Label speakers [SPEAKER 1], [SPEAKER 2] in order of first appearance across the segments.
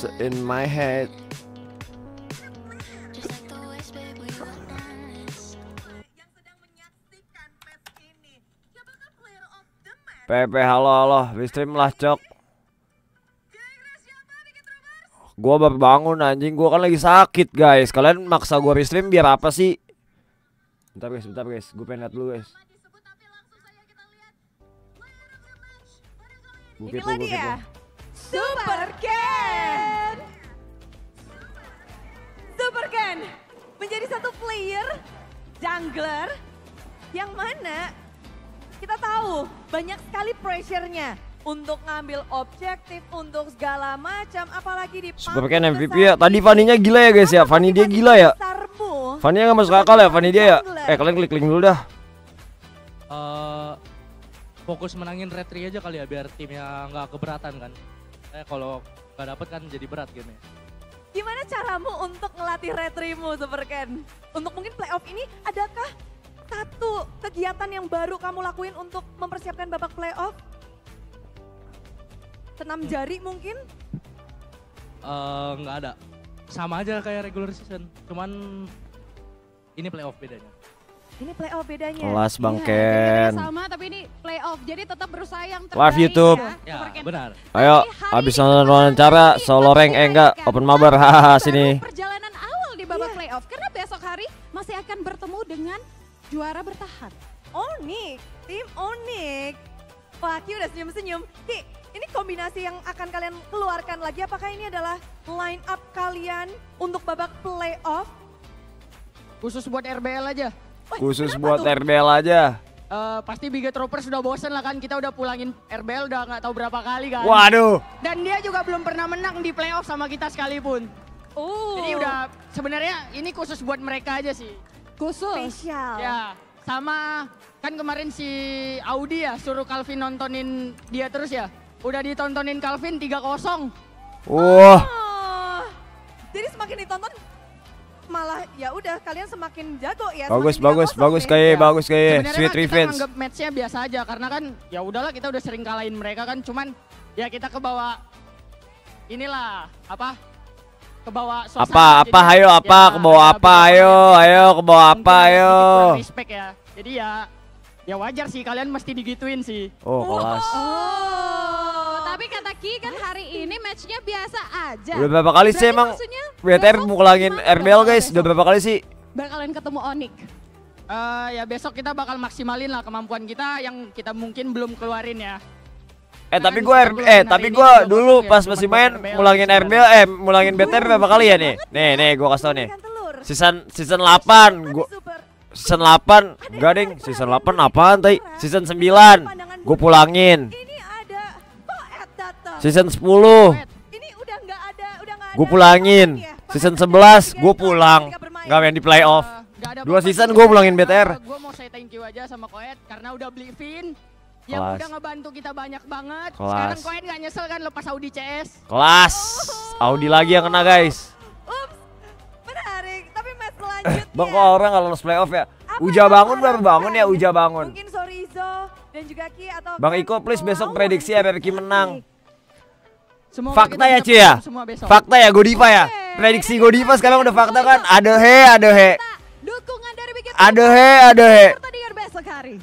[SPEAKER 1] in my head. Pepe, halo, stream lah cok. Gua baru bangun anjing, gua kan lagi sakit guys. Kalian maksa gua restream biar apa sih? Bentar guys, gua pengen lihat dulu guys.
[SPEAKER 2] Inilah dia, Super Ken. Super Ken menjadi satu player jungler yang mana kita tahu banyak sekali pressure-nya untuk ngambil objektif, untuk segala macam, apalagi di
[SPEAKER 1] Super Ken MVP ya. Tadi Fanny-nya gila ya guys ya. Fanny dia gila ya. Fanny-nya nggak masuk akal ya Fanny dia ya. Kalian klik dulu dah.
[SPEAKER 3] Fokus menangin red 3 aja kali ya biar timnya nggak keberatan kan. Kalau nggak dapet kan jadi berat gamenya.
[SPEAKER 2] Gimana caramu untuk ngelatih retrimu Super Ken? Untuk mungkin playoff ini adakah satu kegiatan yang baru kamu lakuin untuk mempersiapkan babak playoff? Senam jari mungkin?
[SPEAKER 3] Nggak ada. Sama aja kayak regular season. Cuman ini playoff bedanya.
[SPEAKER 2] Ini playoff bedanya.
[SPEAKER 1] Kelas Bang
[SPEAKER 4] Iya,
[SPEAKER 1] Ken.
[SPEAKER 4] sama tapi ini playoff. Jadi tetap berusaha yang terbaik.
[SPEAKER 1] Live YouTube.
[SPEAKER 3] Ya, benar.
[SPEAKER 1] Ayo, habis nonton wawancara solo rank enggak open mabar hahaha sini.
[SPEAKER 4] Perjalanan awal di babak playoff karena besok hari masih akan bertemu dengan juara bertahan.
[SPEAKER 2] Onyx, tim Onyx. Wah, Ki udah senyum-senyum. Ki, ini kombinasi yang akan kalian keluarkan lagi, apakah ini adalah line up kalian untuk babak playoff?
[SPEAKER 5] Khusus buat RBL aja.
[SPEAKER 1] Khusus buat RBL aja.
[SPEAKER 5] Pasti Biga Troopers sudah bosen lah kan, kita udah pulangin RBL udah nggak tahu berapa kali kan.
[SPEAKER 1] Waduh.
[SPEAKER 5] Dan dia juga belum pernah menang di playoff sama kita sekalipun. Jadi udah sebenarnya ini khusus buat mereka aja sih.
[SPEAKER 4] Khusus.
[SPEAKER 2] Spesial.
[SPEAKER 5] Ya, sama kan kemarin si Audi ya suruh Calvin nontonin dia terus ya. Udah ditontonin Calvin 3-0.
[SPEAKER 1] Wah.
[SPEAKER 2] Oh, jadi semakin ditonton malah ya udah kalian semakin jago ya.
[SPEAKER 1] Bagus
[SPEAKER 2] semakin
[SPEAKER 1] bagus kayak
[SPEAKER 5] Sebenarnya
[SPEAKER 1] sweet
[SPEAKER 5] kan kita
[SPEAKER 1] revenge.
[SPEAKER 5] nganggap matchnya biasa aja karena kan ya udahlah kita udah sering kalahin mereka kan, cuman ya kita kebawa inilah apa? Kebawa suasana.
[SPEAKER 1] Apa ayo apa
[SPEAKER 5] ya,
[SPEAKER 1] kebawa apa ayo kebawa apa ayo.
[SPEAKER 5] Kurang respect ya. Jadi ya wajar sih kalian mesti digituin sih.
[SPEAKER 1] Oh kelas.
[SPEAKER 4] Tapi kata Ki kan hari ini matchnya biasa aja.
[SPEAKER 1] Udah berapa kali sih emang BTR mulangin RBL guys? Udah berapa kali sih?
[SPEAKER 4] Bakalan ketemu Onyx.
[SPEAKER 5] Ya besok kita bakal maksimalin lah kemampuan kita yang kita mungkin belum keluarin ya.
[SPEAKER 1] Tapi gue dulu pas masih main mulangin RBL mulangin BTR berapa kali ya nih? Nih gue kasih tau nih. Season 8 gue season 8 enggak ding, season 8 apaan tadi? Season 9 gue pulangin.
[SPEAKER 2] Ini ada Koet datang.
[SPEAKER 1] Season 10
[SPEAKER 2] Ini udah nggak ada.
[SPEAKER 1] gue pulangin. Season 11 gue pulang. Gak main di playoff. 2 season gue pulangin BTR.
[SPEAKER 5] Gue mau say thank you aja sama Koet karena udah beli Vin.
[SPEAKER 1] Kelas.
[SPEAKER 5] Yang udah ngebantu kita banyak banget.
[SPEAKER 1] Kelas.
[SPEAKER 5] Sekarang Koet gak nyesel kan lepas Audi CS.
[SPEAKER 1] Kelas. Audi lagi yang kena guys.
[SPEAKER 2] Ups, menarik. Tapi match selanjutnya.
[SPEAKER 1] Bang kok orang kalau lolos playoff ya? Uja bangun baru bangun ya Uja bangun.
[SPEAKER 2] Mungkin Sorizo dan juga Ki atau
[SPEAKER 1] Bang Iko please besok prediksi RRQ menang.
[SPEAKER 5] Semoga
[SPEAKER 1] Fakta
[SPEAKER 5] kita
[SPEAKER 1] ya
[SPEAKER 5] bisa
[SPEAKER 1] Cie ya?
[SPEAKER 5] menang semua besok.
[SPEAKER 1] Fakta ya Godiva ya? Prediksi Godiva sekarang udah fakta kan? Ada he.
[SPEAKER 4] Dukungan dari Big
[SPEAKER 1] Ada he.
[SPEAKER 4] pertandingan besok hari.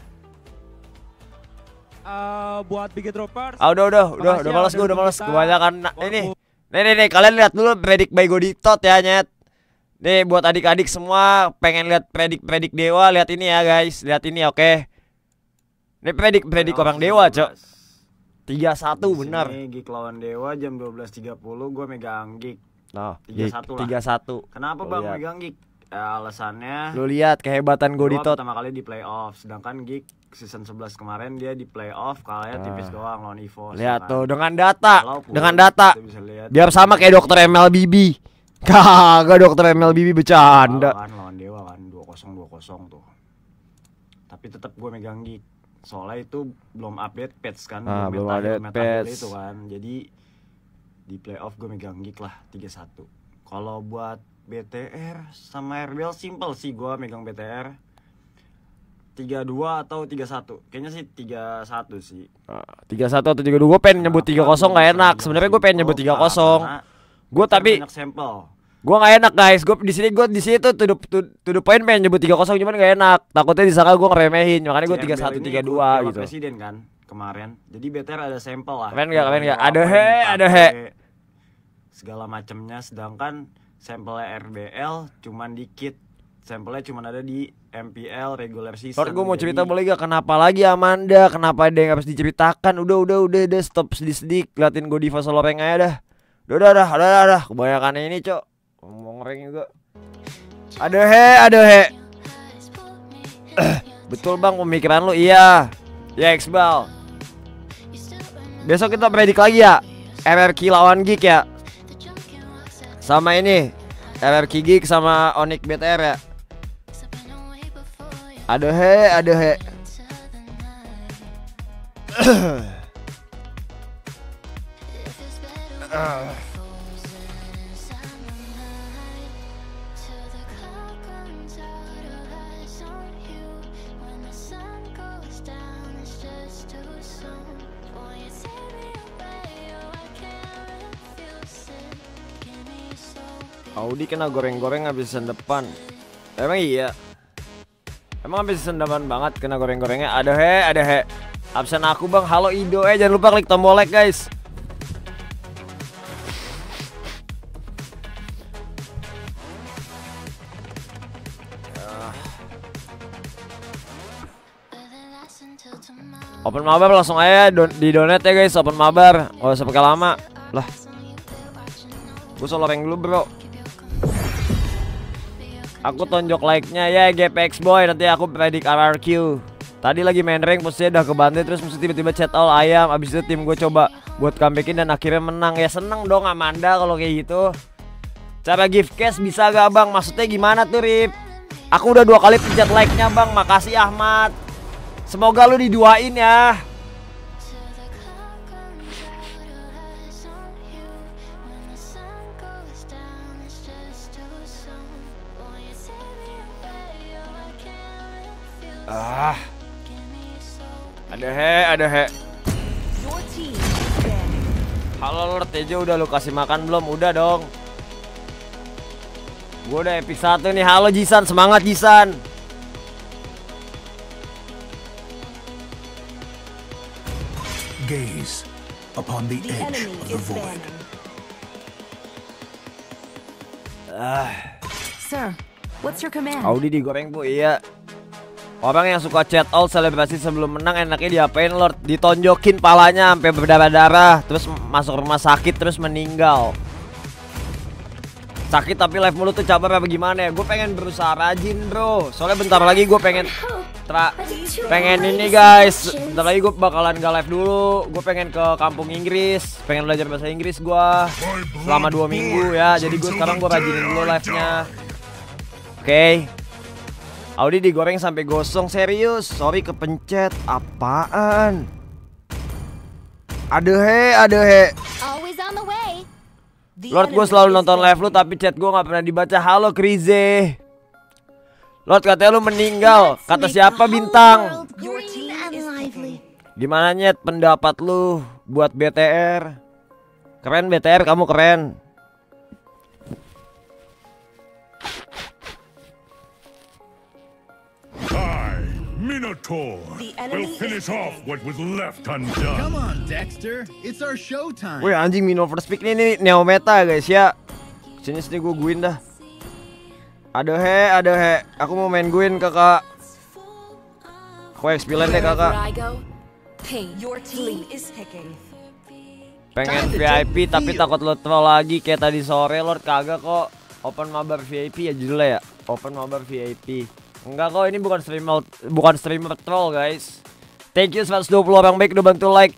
[SPEAKER 6] Buat Big Troopers.
[SPEAKER 1] Udah malas gue, kebanyakan ini. Nih, kalian lihat dulu predik by Goditot ya nyet. Nih buat adik-adik semua pengen lihat predik dewa, lihat ini ya guys, lihat ini oke. Ini predik orang dewa, Cok. 3-1 benar.
[SPEAKER 7] Ini Geek lawan Dewa jam 12.30 gue megang Geek.
[SPEAKER 1] Nah,
[SPEAKER 7] 3-1 lah.
[SPEAKER 1] 3-1.
[SPEAKER 7] Kenapa Bang megang Geek? Alasannya
[SPEAKER 1] Lu lihat kehebatan Goditot.
[SPEAKER 7] pertama kali di playoff, sedangkan Geek season 11 kemarin dia di playoff kalahnya tipis doang lawan EVOS.
[SPEAKER 1] Lihat
[SPEAKER 7] kan?
[SPEAKER 1] tuh dengan data.
[SPEAKER 7] Walaupun
[SPEAKER 1] Dengan data.
[SPEAKER 7] kita bisa lihat
[SPEAKER 1] Biar sama kayak dokter MLBB. Kagak dokter MLBB bercanda.
[SPEAKER 7] kan lawan Dewa kan 2-0 tuh. Tapi tetap gue megang Geek. Soalnya itu belum update patch kan,
[SPEAKER 1] Belum ada
[SPEAKER 7] meta
[SPEAKER 1] patch
[SPEAKER 7] itu kan. Jadi di playoff gue megang Geek lah 3-1. Kalau buat BTR sama RBL simple sih, gue megang BTR 3-2 atau 3-1. Kayaknya sih 3-1 sih.
[SPEAKER 1] 3-1 atau 3-2. Gue pengen nyebut 3-0 gak enak. Sebenarnya gue pengen nyebut 3-0. Gue tapi
[SPEAKER 7] banyak sampel.
[SPEAKER 1] gue nggak enak guys. Gue di sini tuh to the point pengen nyebut 3-0 cuman nggak enak. Takutnya disangka gue ngeremehin. Makanya gue 3-1 3-2 gitu.
[SPEAKER 7] Presiden kan kemarin. Jadi BTR ada sampel lah.
[SPEAKER 1] Keren nggak? Ada he.
[SPEAKER 7] Segala macamnya, sedangkan sampelnya RBL cuman dikit. Sampelnya cuman ada di MPL regular season.
[SPEAKER 1] Lord, gue mau cerita boleh gak? Kenapa lagi Amanda? Kenapa ada yang harus diceritakan? Udah stop sedih-sedih. Liatin gue Diva solo rank aja dah. Udah. Kebanyakan ini, Cok. Ngomong rank juga. Ada he. Betul bang pemikiran lu. Iya. Ya Iqbal. Besok kita predik lagi ya. RRQ lawan Geek ya. Sama ini RRQ Geek sama Onyx BTR ya. Ada he. Audi kena goreng-goreng habis season depan. Emang iya. Emang habis season depan banget kena goreng-gorengnya. Ada he. Absen aku bang. Halo Ido. Jangan lupa klik tombol like guys. Open mabar langsung aja di donate ya guys. Open mabar. Gak usah pakai lama. Lah. Gue solo rank dulu bro. Aku tonjok like-nya ya GPX boy. Nanti aku predik RRQ. Tadi lagi main rank posisinya udah kebantai. Terus mesti tiba-tiba chat all ayam. Abis itu tim gue coba buat comebackin dan akhirnya menang. Ya seneng dong Amanda kalau kayak gitu. Cara gift cash bisa gak bang? Maksudnya gimana tuh Rip? Aku udah 2 kali pencet like-nya bang. Makasih Ahmad. Semoga lu diduain ya. Ada he. Halo Lord Tejo, udah lu kasih makan belum? Udah dong. Gue udah epic 1 nih. Halo Jisan, semangat Jisan.
[SPEAKER 8] Gaze upon the edge of the void.
[SPEAKER 2] Sir, what's your command?
[SPEAKER 1] Audi digoreng bu, iya. Orang yang suka chat all selebrasi sebelum menang enaknya diapain Lord? Ditonjokin palanya sampai berdarah-darah, terus masuk rumah sakit terus meninggal. Sakit tapi live mulu tuh cabar apa gimana ya? Gue pengen berusaha rajin bro. Soalnya bentar lagi gue pengen ini guys. Bentar lagi gue bakalan gak live dulu. Gue pengen ke kampung Inggris, pengen belajar bahasa Inggris gue selama 2 minggu ya. Jadi gue sekarang gue rajinin dulu live-nya. Oke. Audi digoreng sampai gosong, serius. Sorry kepencet. Apaan? Ada he.
[SPEAKER 4] Always on the way.
[SPEAKER 1] Lord, gue selalu nonton live lu tapi chat gue gak pernah dibaca. Halo Krize. Lord, katanya lu meninggal. Kata siapa Bintang? Gimana Nyet pendapat lu buat BTR? Keren BTR, kamu keren.
[SPEAKER 8] Minotaur will finish off what was left undone.
[SPEAKER 9] Come on, Dexter. It's our showtime.
[SPEAKER 1] Wih anjing Minotaur speak nih Neo Meta guys ya. Sini gue guin dah. Ada he. Aku mau main guin kakak. Aku XP deh kakak. Pengen VIP tapi takut lo troll lagi kayak tadi sore Lord. Kagak kok. Open mabar VIP ya judulnya ya. Open mabar VIP. Enggak kok, ini bukan streamer troll guys. Thank you 120 orang baik udah bantu like.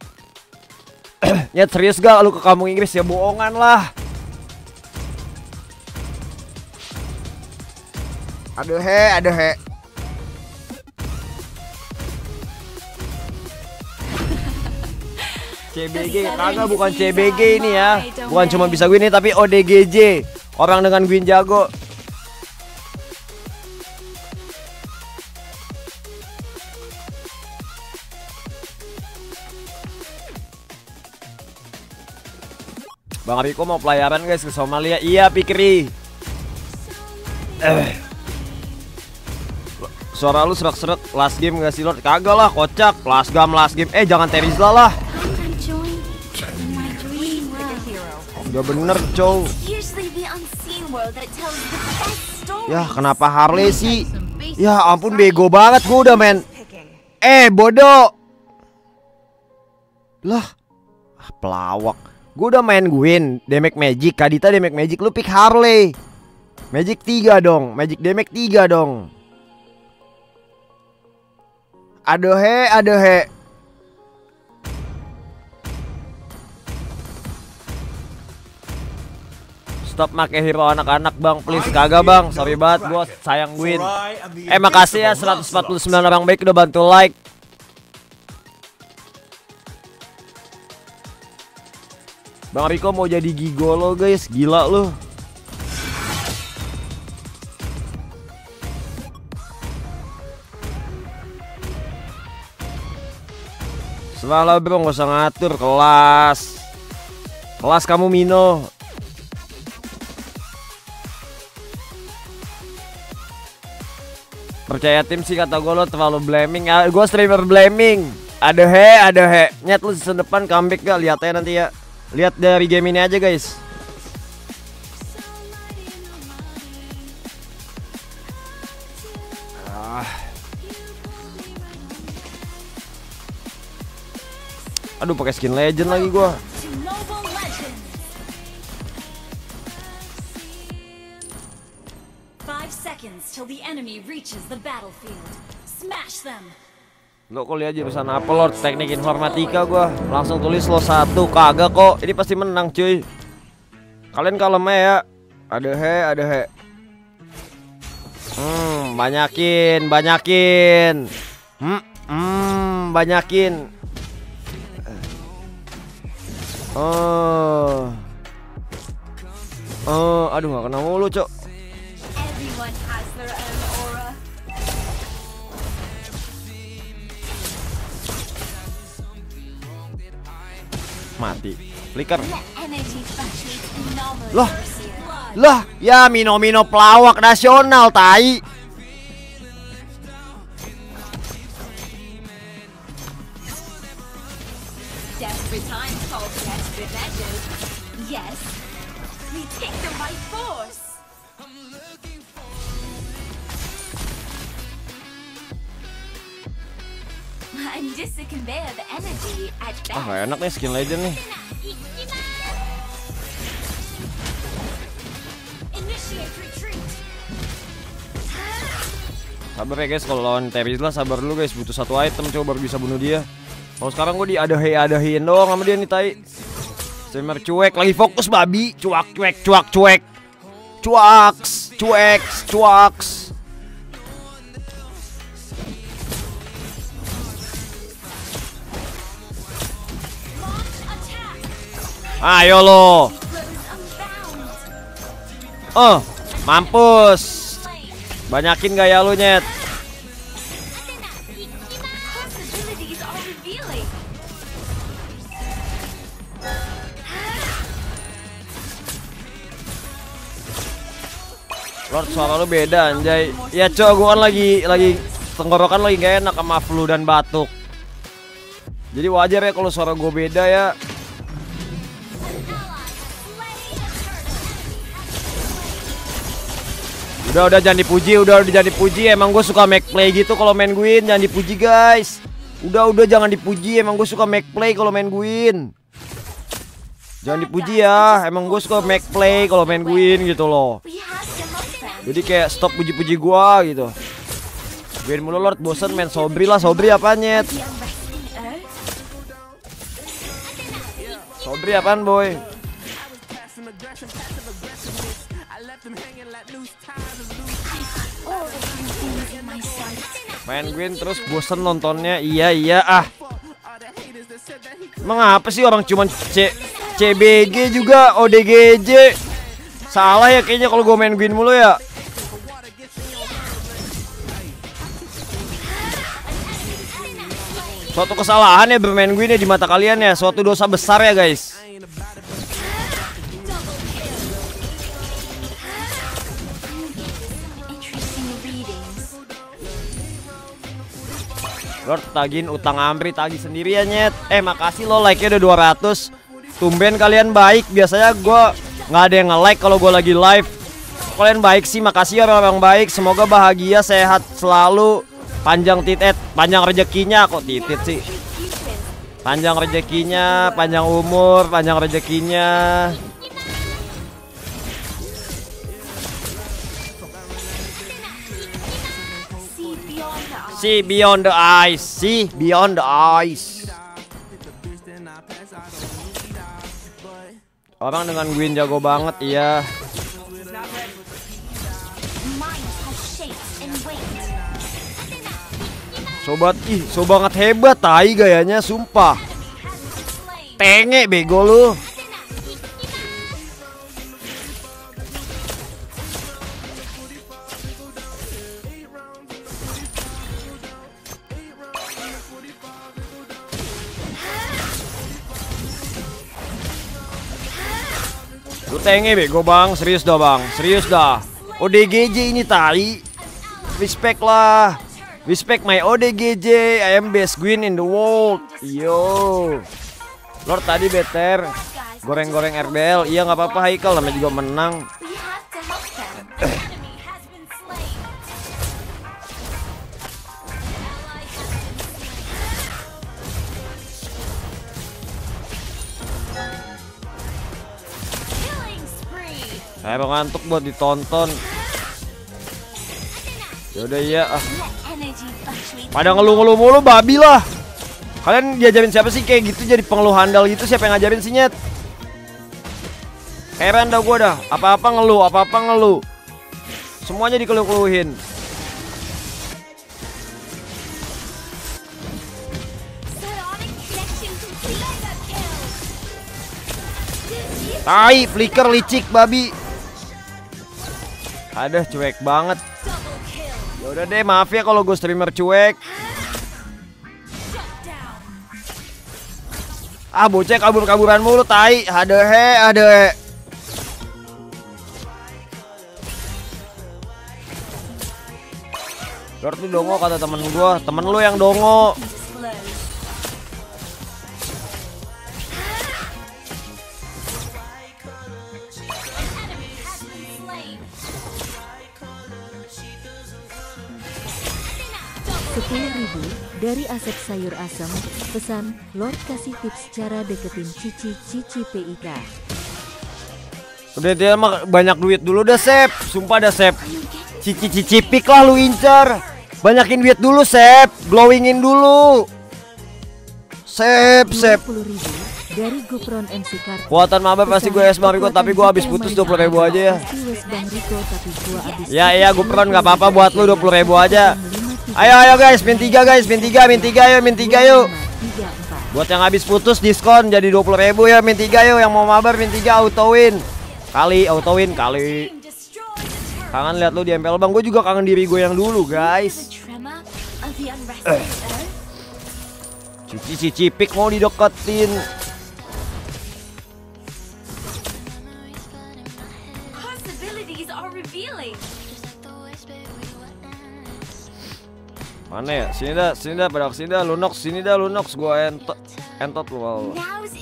[SPEAKER 1] Nyet serius gak lu ke kampung Inggris? Ya bohongan lah. Ada he. CBG, kagak bukan CBG ini ya. Bukan cuma bisa gue ini tapi ODGJ. Orang dengan Gwyn jago. Bang Riko mau pelayaran guys ke Somalia. Iya Pikri. Suara lu serak-serak. Last game gak sih Lord? Kagak lah kocak. Last game. Jangan Terizla lah. Udah bener cow. Ya kenapa Harley sih? Ya ampun bego banget gue udah main. Bodoh. Lah pelawak. Gue udah main Gwen, damage Magic, Kadita damage Magic, lu pick Harley. Magic 3 dong, Magic damage 3 dong. Aduh he. Stop make hero anak-anak bang, please. Kagak bang, sorry banget gue sayang Gwen. Makasih ya 149 orang baik udah bantu like. Bang Riko mau jadi gigolo guys, gila lu. Selalu bro, gak usah ngatur kelas kamu Mino. Percaya tim sih kata gue, lo terlalu blaming. Gue streamer blaming. Ada he. Nyet lu season depan comeback gak? Lihat aja nanti ya. Lihat dari game ini aja guys. Aduh pakai skin legend lagi gua. Lo kuliah jurusan apa Lord? Teknik informatika gua. Langsung tulis lo 1. Kagak kok. Ini pasti menang cuy. Kalian kalem ya. Ada he. Banyakin. Banyakin. Aduh gak kena mulu cok. Mati flicker. Lah ya Mino pelawak nasional tai. Gak enak nih skin legend nih. Sabar ya guys, kalau lawan Terizla sabar dulu guys, butuh 1 item coba baru bisa bunuh dia. Kalau sekarang gue diadahin doang sama dia nih tai. Streamer cuek lagi fokus babi, cuak. Ayo lo. Mampus. Banyakin gaya lu nyet. Lord suara lu beda anjay. Ya cok, gua kan lagi tenggorokan lagi gak enak sama flu dan batuk. Jadi wajar ya kalau suara gua beda ya. Udah jangan dipuji, emang gue suka make play gitu kalau main Gwen, jangan dipuji guys. Udah jangan dipuji, emang gue suka make play kalau main Gwen. Jangan dipuji ya, emang gue suka make play kalau main Gwen gitu loh. Jadi kayak stop puji-puji gue gitu. Gwen mulu Lord, bosen main Sobri lah, Sobri apaan nyet? Sobri apaan boy? Main Gwen terus bosen nontonnya. Iya Emang apa sih orang cuman CBG juga ODGJ. Salah ya kayaknya kalau gue main Gwen mulu ya. Suatu kesalahan ya bermain Gwen ya di mata kalian ya. Suatu dosa besar ya guys. Lord tagihin utang Amri, tagih sendirian nyet. Makasih lo like-nya udah 200. Tumben kalian baik. Biasanya gue nggak ada yang nge-like kalau gue lagi live. Kalian baik sih, makasih orang-orang baik. Semoga bahagia, sehat selalu, panjang panjang rezekinya. Kok titit sih? Panjang rezekinya, panjang umur, panjang rezekinya. See beyond the eyes, see beyond the eyes. Orang dengan Gwyn jago banget, iya. Sobat, so banget hebat, tai gayanya, sumpah. Tenge bego lu. Lu tenge bego bang, serius dah bang, serius dah. ODGJ ini tai. Respect lah. Respect my ODGJ, I am best Gwyn in the world. Yo. Lord tadi better. Goreng-goreng RBL. Iya nggak apa-apa Haikal, namanya juga menang. Saya ngantuk buat ditonton. Yaudah iya ah. Pada ngeluh-ngeluh mulu babi lah. Kalian diajarin siapa sih kayak gitu, jadi pengeluh handal gitu? Siapa yang ngajarin sih nyet? Heran dah gue dah. Apa-apa ngeluh. Semuanya dikeluh-keluhin. Tai, flicker licik babi. Aduh cuek banget. Yaudah deh, maaf ya kalau gue streamer cuek. Ah bocah kabur-kaburan mulu tai. Aduh. Lord tuh dongo kata temen gue. Temen lu yang dongo.
[SPEAKER 10] Dari Asep Sayur Asem, pesan Lord kasih tips cara deketin Cici PIK.
[SPEAKER 1] Udah dia mah banyak duit dulu dah Sep, sumpah dah Sep. Cici pik lah lu incer. Banyakin duit dulu Sep, glowingin dulu. Sep.
[SPEAKER 10] 20.000 dari Gupron MC Kartu.
[SPEAKER 1] Kuatan mabar pasti gue es Bang Riko, tapi gue habis putus 20.000 aja ya. Iya Gupron nggak apa-apa buat lu 20.000 aja. Ayo guys, min 3 guys, min 3 yuk. Buat yang habis putus diskon jadi 20.000 ya, min 3 yuk. Yang mau mabar min 3 auto win. Kali. Kangen lihat lu di MPL Bang, gue juga kangen diri gue yang dulu guys. Cici pik mau dideketin. Mana ya? Sini dah, pada kesini dah, Lunox, sini dah Lunox, gua entot lu.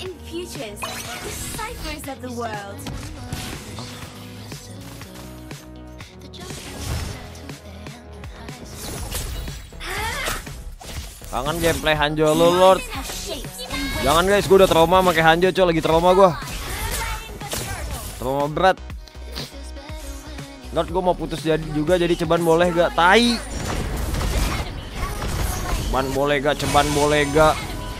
[SPEAKER 1] Kangen gameplay Hanjo lu Lord. Jangan guys, gua udah trauma pakai Hanjo coy, lagi trauma gua. Trauma berat. Lord gua mau putus jadi ceban boleh gak? Tai. Ceban boleh gak?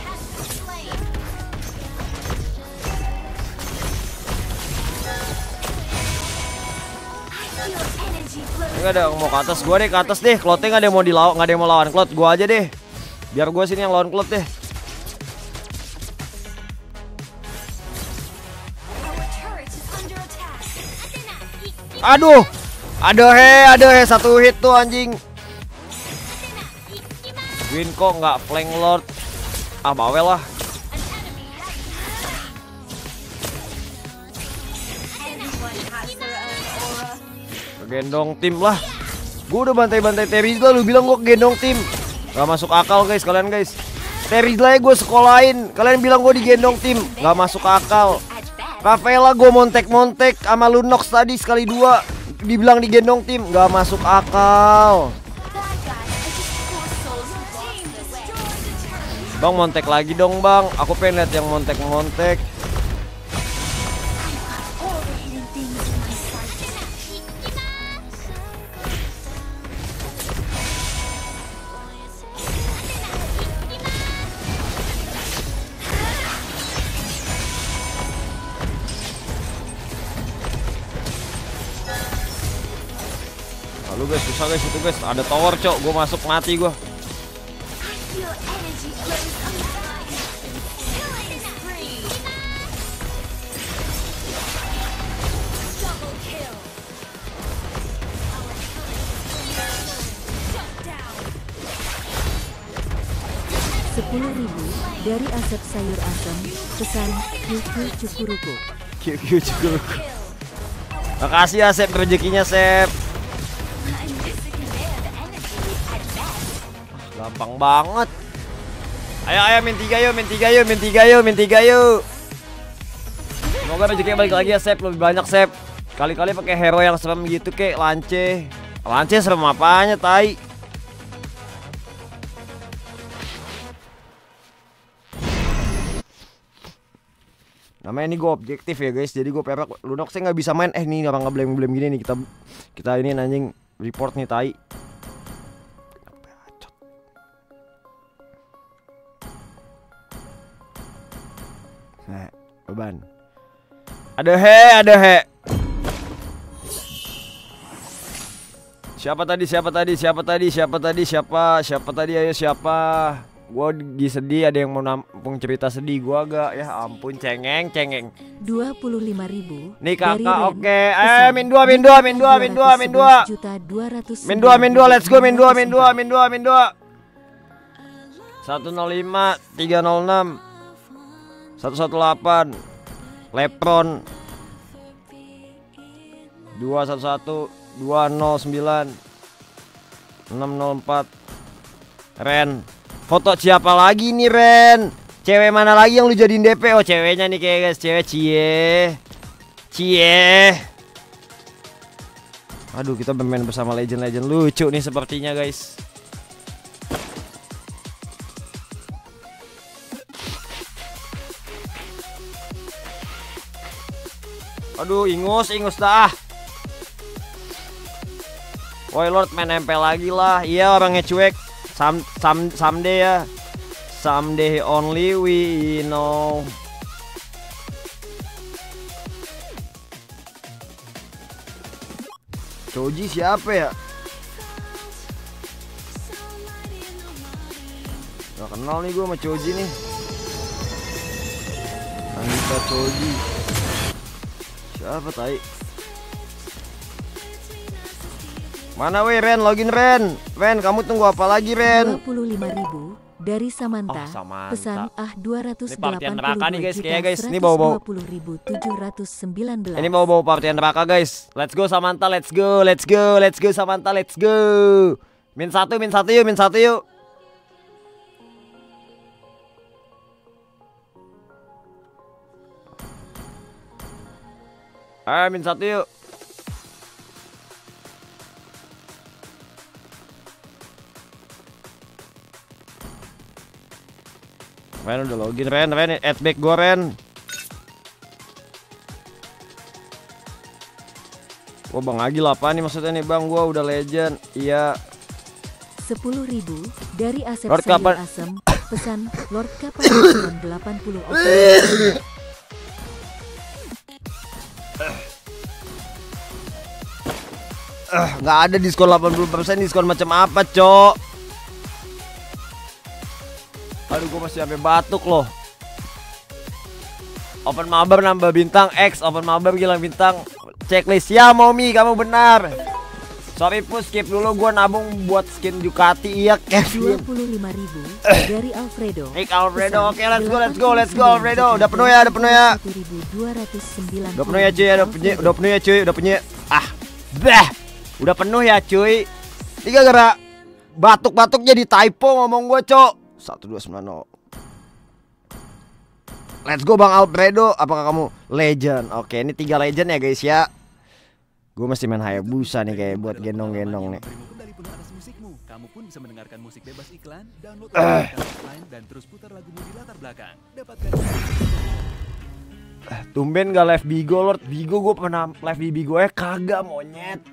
[SPEAKER 1] Enggak ada mau ke atas, gua deh ke atas deh. Cloudnya nggak ada yang mau lawan Cloud, gua aja deh. Biar gua sini yang lawan Cloud deh. Aduh he satu hit tuh anjing. Win kok nggak flank Lord. Ah bawel lah. Gendong tim lah. Gue udah bantai-bantai Terizla, lu bilang gue gendong tim. Gak masuk akal guys kalian guys. Terizla gue sekolahin, kalian bilang gue digendong tim, gak masuk akal. Rafaela gue montek-montek sama Lunox tadi sekali dua, dibilang digendong tim, gak masuk akal. Bang montek lagi dong bang, aku pengen lihat yang montek-montek. Lalu guys, susah guys itu guys, ada tower cok, gue masuk mati gue.
[SPEAKER 10] Dari Asep Sayur Asem, pesan QQ Cukuruku.
[SPEAKER 1] QQ Cukuruku. Makasih ya Sep, rezekinya Sep. Gampang banget. Ayo main 3 yuk, main 3 yuk, main 3 yuk, main 3 yuk. Semoga rezekinya balik lagi ya Sep, lebih banyak Sep. Kali-kali pakai hero yang serem gitu kayak Lance. Lance serem apanya tai? Namanya ini gue objektif ya guys, jadi gue perak Lunox saya nggak bisa main. Nih orang ngeblame gini nih, kita ini anjing report nih tai. Nah, beban. Ada he. Siapa tadi? Ayo siapa? Gua sedih, ada yang mau nampung cerita sedih gua agak ya ampun cengeng
[SPEAKER 10] 25.000
[SPEAKER 1] nih kakak. Oke min 2 let's go min 2 105 306 118 Lepron 211 209 604 Ren. Foto siapa lagi nih Ren? Cewek mana lagi yang lu jadiin DP? Oh ceweknya nih kayak guys, cewek Cie. Aduh kita bermain bersama legend lucu nih sepertinya guys. Aduh ingus dah. Woi Lord main nempel lagi lah. Iya orangnya cuek. Someday ya. Someday only we know. Choji siapa ya? Gak kenal nih gue sama Choji nih. Anita Choji. Siapa tai? Mana weh Ren, login Ren. Ren, kamu tunggu apa lagi Ren?
[SPEAKER 10] 25.000 dari Samantha. Pesan 280
[SPEAKER 1] ini partian neraka nih guys, kayaknya guys. Ini bawa
[SPEAKER 10] 20.719.
[SPEAKER 1] Ini bawa partian neraka guys. Let's go Samantha, let's go Samantha, let's go. Min 1 yuk. Ayo min 1 yuk. Ren udah login Ren add back gue Ren. Wah Bang Agil apa nih maksudnya nih Bang, gua udah legend. Iya
[SPEAKER 10] 10.000 dari Asep
[SPEAKER 1] Lord
[SPEAKER 10] Sayur
[SPEAKER 1] kapan?
[SPEAKER 10] Asem. Pesan Lord kapan diskon 80 Oktober.
[SPEAKER 1] Nggak ada diskon 80%, diskon macam apa cok? Aduh gue masih sampai batuk loh. Open mabar nambah bintang X, open mabar gila bintang. Checklist ya Momi, kamu benar. Sorry pus, skip dulu, gue nabung buat skin Ducati. Iya Kevin.
[SPEAKER 10] 25.000 dari Alfredo.
[SPEAKER 1] Nick Alfredo, oke let's go Alfredo. Udah penuh ya. Udah penuh ya cuy, udah punya. Ah, bah. Udah penuh ya cuy. 3 gerak. Batuk-batuk jadi typo ngomong gue, Cok. 1290. Let's go Bang Alfredo. Apakah kamu legend? Oke, ini 3 legend ya guys ya. Gue mesti main Hayabusa nih kayak buat gendong-gendong nih.
[SPEAKER 11] Kamu pun bisa mendengarkan musik bebas iklan, download offline dan terus putar lagumu di latar belakang. Dapatkan
[SPEAKER 1] tumben gak live Bigo Lord. Bigo gue pernah live di Bigo kagak monyet.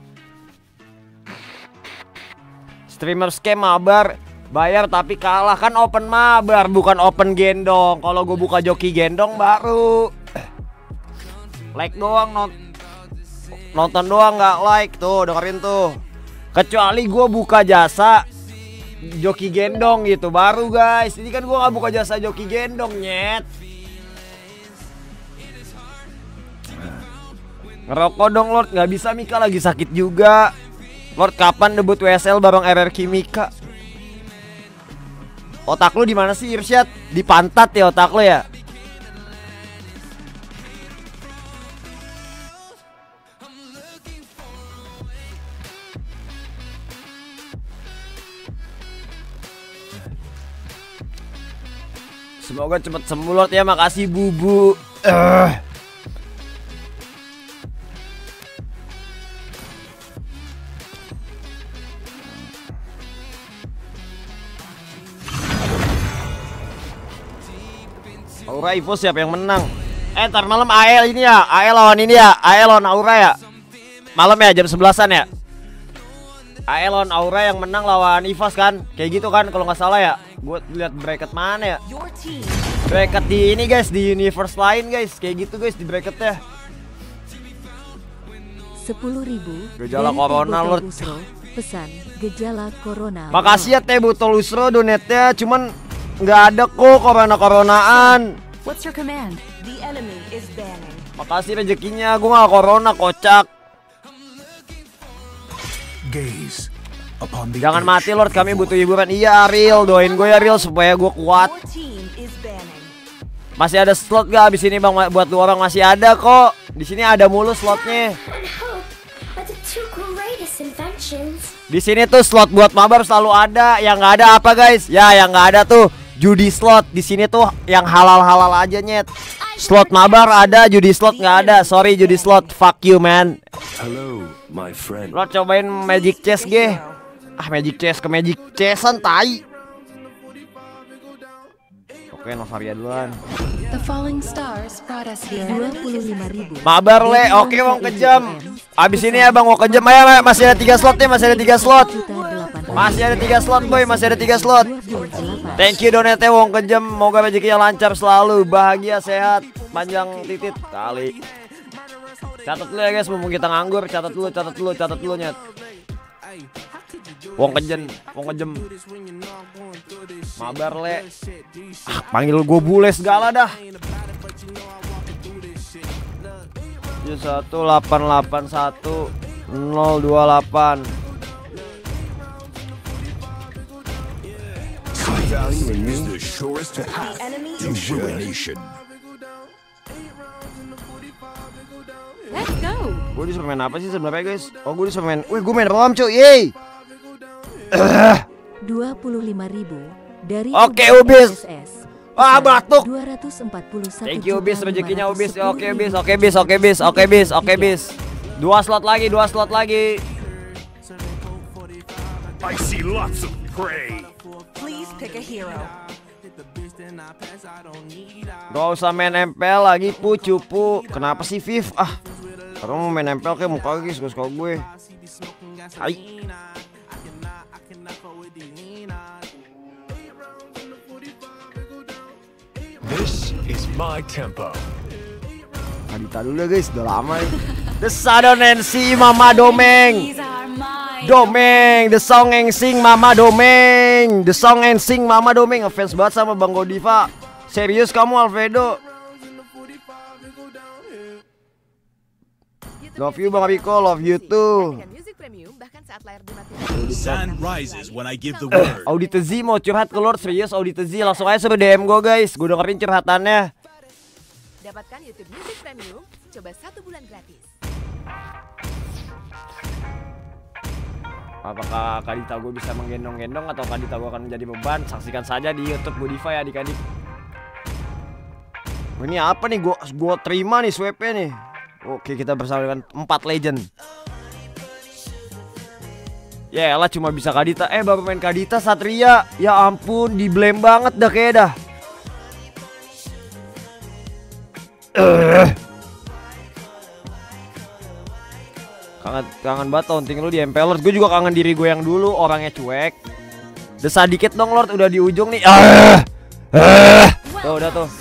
[SPEAKER 1] Streamer scam mabar. Bayar tapi kalah, kan open mabar bukan open gendong. Kalau gue buka joki gendong baru like doang, nonton doang nggak like. Tuh dengerin tuh. Kecuali gue buka jasa joki gendong gitu baru guys. Ini kan gue nggak buka jasa joki gendong nyet. Ngerokok dong Lord, nggak bisa Mika lagi sakit juga. Lord kapan debut WSL bareng RRQ Mika? Otak lu di mana sih Irsyad? Di pantat ya otak lu ya? Semoga cepet sembuh Lord ya, makasih Bubu. Aura Ivo siapa yang menang? Ntar malam AL ini ya, AL lawan ini ya, AL lawan Aura ya. Malam ya jam 11-an ya. AL lawan Aura yang menang lawan Ivos kan? Kayak gitu kan kalau nggak salah ya. Gue lihat bracket mana ya? Bracket di ini guys, di universe lain guys. Kayak gitu guys di bracketnya.
[SPEAKER 10] 10.000
[SPEAKER 1] gejala corona Lord.
[SPEAKER 10] Pesan gejala corona.
[SPEAKER 1] Makasih ya Teh Botol Usro donetnya, cuman nggak ada kok corona-coronaan.
[SPEAKER 12] What's your command? The enemy is banning.
[SPEAKER 1] Makasih rezekinya, gue nggak corona kocak.
[SPEAKER 8] Gaze upon the
[SPEAKER 1] Jangan mati Lord, kami butuh hiburan. Iya Ariel, doain gue ya Ariel supaya gue kuat. Masih ada slot gak abis ini Bang buat lu orang? Masih ada kok. Di sini ada mulu slotnya. Di sini tuh slot buat mabar selalu ada. Yang nggak ada apa guys? Ya yang nggak ada tuh judi slot. Di sini tuh yang halal-halal aja nyet. Slot mabar ada, judi slot nggak ada. Sorry judi slot, fuck you man.
[SPEAKER 8] Hello, my friend.
[SPEAKER 1] Lo cobain Magic Chess ge. Ah Magic Chess ke Magic Chessan tai. Oke Novaria duluan.
[SPEAKER 12] The falling stars brought us here.
[SPEAKER 10] 25.000.
[SPEAKER 1] Mabar le, oke wong kejam. Abis ini ya Bang mau kejam ayo, masih ada 3 slot nih, masih ada 3 slot. Masih ada 3 slot boy, masih ada 3 slot. Thank you donate wong kejam, moga rezekinya lancar selalu, bahagia, sehat, panjang titit kali. Catat dulu ya guys, mumpung kita nganggur, catat dulu nyet. Wong kejem. Mabar le. Ah, panggil gue bule segala dah. 1881028.
[SPEAKER 8] Value is the surest path to ruination.
[SPEAKER 12] Let's go.
[SPEAKER 1] Gue disuruh main apa sih sebenarnya guys? Oh gue disuruh main. Wih gue main Rom cuy. Yeay.
[SPEAKER 10] 25.000 dari
[SPEAKER 1] Oke Ubis. Wah batuk.
[SPEAKER 10] 241.
[SPEAKER 1] Thank you Ubis rezekinya Ubis. Oke bis. 2 slot lagi.
[SPEAKER 8] I see lots of prey.
[SPEAKER 12] Please pick a hero.
[SPEAKER 1] Gak usah main MPL lagi cupu. Kenapa sih Viv? Ah, orang mau main MPL kayak muka guys, suka gue. Hai.
[SPEAKER 8] This is my tempo.
[SPEAKER 1] Adita dulu ya guys, udah lama nih. The Shadow Nancy Mama Domeng. The song and sing Mama Domeng. Ngefans banget sama Bang Godiva. Serius kamu Alfredo. Love you Bang Riko, love you too.
[SPEAKER 9] Sun rises when I give the word.
[SPEAKER 1] Audite Z mau curhat ke Lord, serius Audite Z langsung aja suruh DM gue guys. Gue dengerin curhatannya.
[SPEAKER 12] Dapatkan YouTube Music Premium, coba 1 bulan gratis.
[SPEAKER 1] Apakah Kadita gue bisa menggendong-gendong atau Kadita gue akan menjadi beban? Saksikan saja di YouTube Godify ya adik-adik. Ini apa nih? Gue terima nih swap-nya nih. Oke, kita bersama dengan 4 legend. Ya elah cuma bisa Kadita. Baru main Kadita Satria. Ya ampun, di blame banget dah kayak dah. Kangen banget taunting lu di Impaler. Gue juga kangen diri gue yang dulu, orangnya cuek. Desa dikit dong Lord, udah di ujung nih. Tuh udah tuh.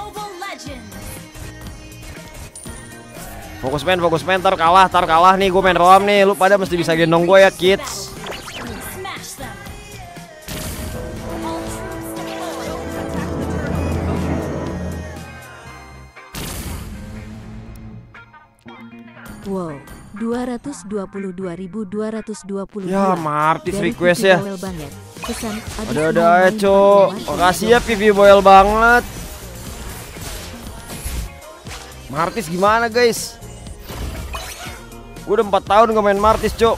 [SPEAKER 1] Fokus main, tar kalah nih. Gue main roam nih, lu pada mesti bisa gendong gue ya kids.
[SPEAKER 10] Wow, 222.220.
[SPEAKER 1] Ya Martis request ya.
[SPEAKER 10] Pesan,
[SPEAKER 1] ada cok. Makasih ya PV Boyle banget. Martis gimana guys? Gue udah 4 tahun gak main Martis cok.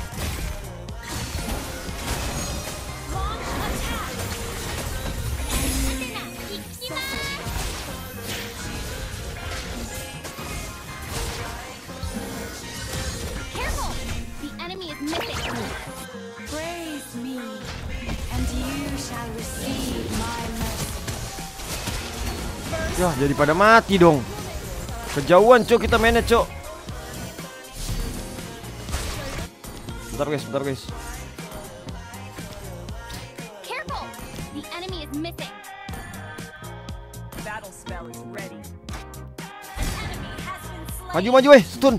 [SPEAKER 1] Ya jadi pada mati dong. Kejauhan cok kita mainnya cok. Bentar guys.
[SPEAKER 13] Careful. The enemy is missing.
[SPEAKER 12] Battle spell is ready.
[SPEAKER 1] Maju stun.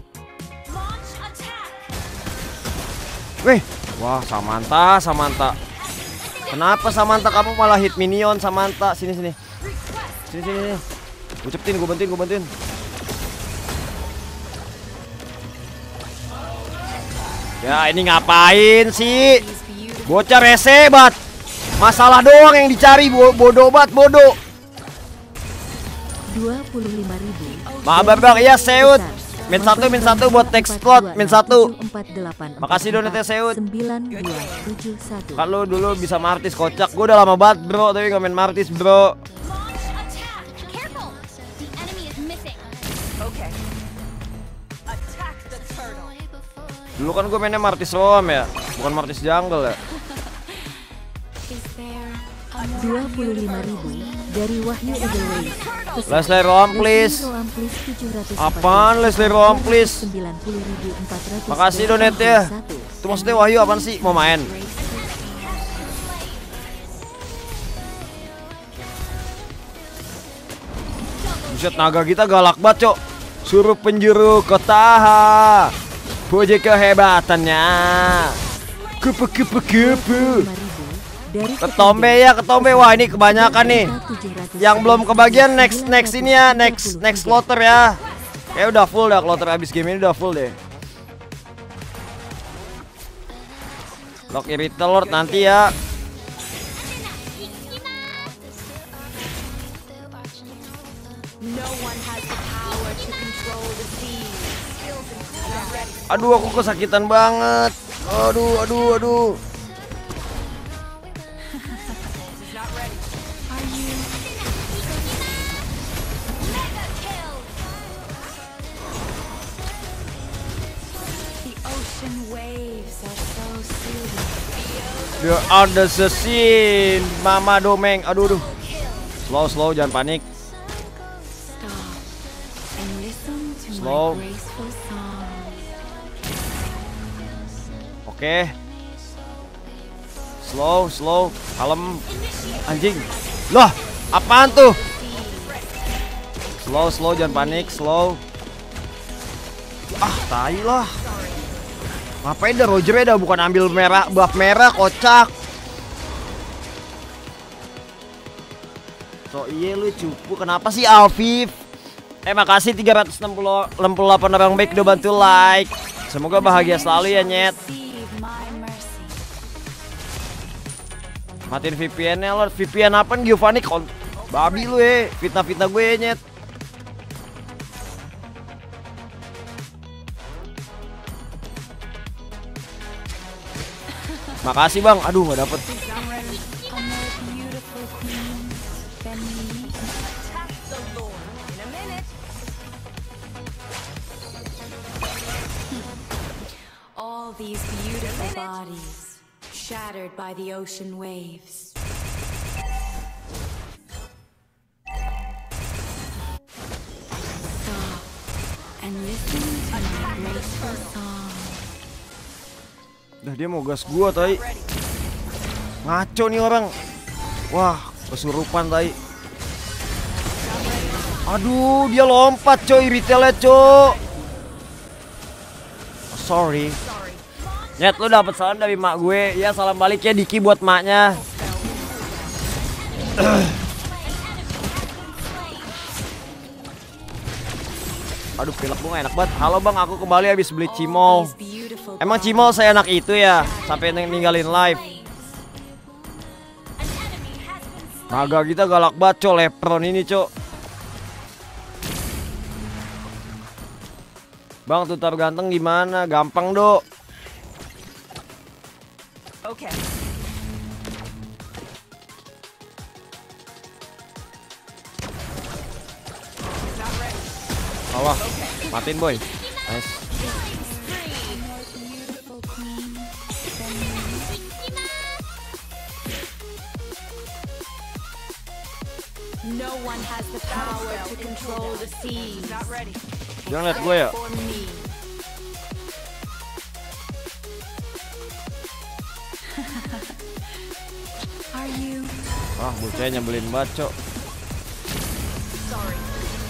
[SPEAKER 1] Wah Samantha. Kenapa Samantha kamu malah hit minion Samantha? Sini. Gue bantuin. Ya ini ngapain sih? Bocah rese bat. Masalah doang yang dicari, bodoh bat.
[SPEAKER 10] 25.000.
[SPEAKER 1] Maaf bang, iya Seut. Min satu buat text slot, min 1. Makasih donatnya Seut.
[SPEAKER 10] 9271.
[SPEAKER 1] Kalau dulu bisa Martis kocak, gue udah lama banget bro, tapi gak main Martis bro. Dulu kan gue mainnya Martis Roam ya, bukan Martis Jungle ya.
[SPEAKER 10] 25.000 dari Wahyu Edelweiss.
[SPEAKER 1] Leslie Roam please. Apaan Leslie Roam please?
[SPEAKER 10] 90.400.
[SPEAKER 1] Makasih donate-nya. Itu maksudnya Wahyu apaan sih? Mau main? Buset, naga kita galak banget cok. Suruh penjuru kota, puji kehebatannya. Kupu. Ketombe. Wah ini kebanyakan nih. Yang belum kebagian next ini ya, next slaughter ya. Kayak udah full dah, slaughter abis game ini udah full deh. Lock Irithel Lord nanti ya. Aduh aku kesakitan banget. Aduh. Dia ada sesin Mama Domeng. Aduh. Slow jangan panik. Slow. Oke. Slow. Kalem. Anjing. Loh, apaan tuh? Slow jangan panik, slow. Tai lah. Ngapain dah Roger dah bukan ambil merah, buff merah kocak. So iya lu cupu, kenapa sih Alfif? Makasih 368 orang baik udah bantu like. Semoga bahagia selalu ya nyet. Matiin VPN-nya Lord. VPN apa nih Giovanni? Babi lu fitnah gue nyet. Makasih bang. Aduh nggak dapet.
[SPEAKER 12] All these beautiful bodies shattered by the ocean waves. Stop and listen to my graceful song.
[SPEAKER 1] Dah dia mau gas gua tai. Ngaco nih orang. Wah, kesurupan tai. Aduh, dia lompat coy, retailnya coy. Sorry. Nyet, lu dapet salam dari mak gue. Ya salam balik ya Diki buat maknya. Aduh pilek gue gak enak banget. Halo bang, aku kembali habis beli cimol. Emang cimol saya enak itu ya? Sampai ninggalin live. Naga kita galak banget cok, Lepron ini cok. Bang tutor ganteng gimana? Gampang dok.
[SPEAKER 12] Oke.
[SPEAKER 1] Wah, matiin boy. Nice.
[SPEAKER 12] No one has the power to control the seas. Not ready.
[SPEAKER 1] Jangan liat gue ya.
[SPEAKER 12] Are you?
[SPEAKER 1] Ah, bocahnya nyebelin banget, cok.
[SPEAKER 12] Sorry.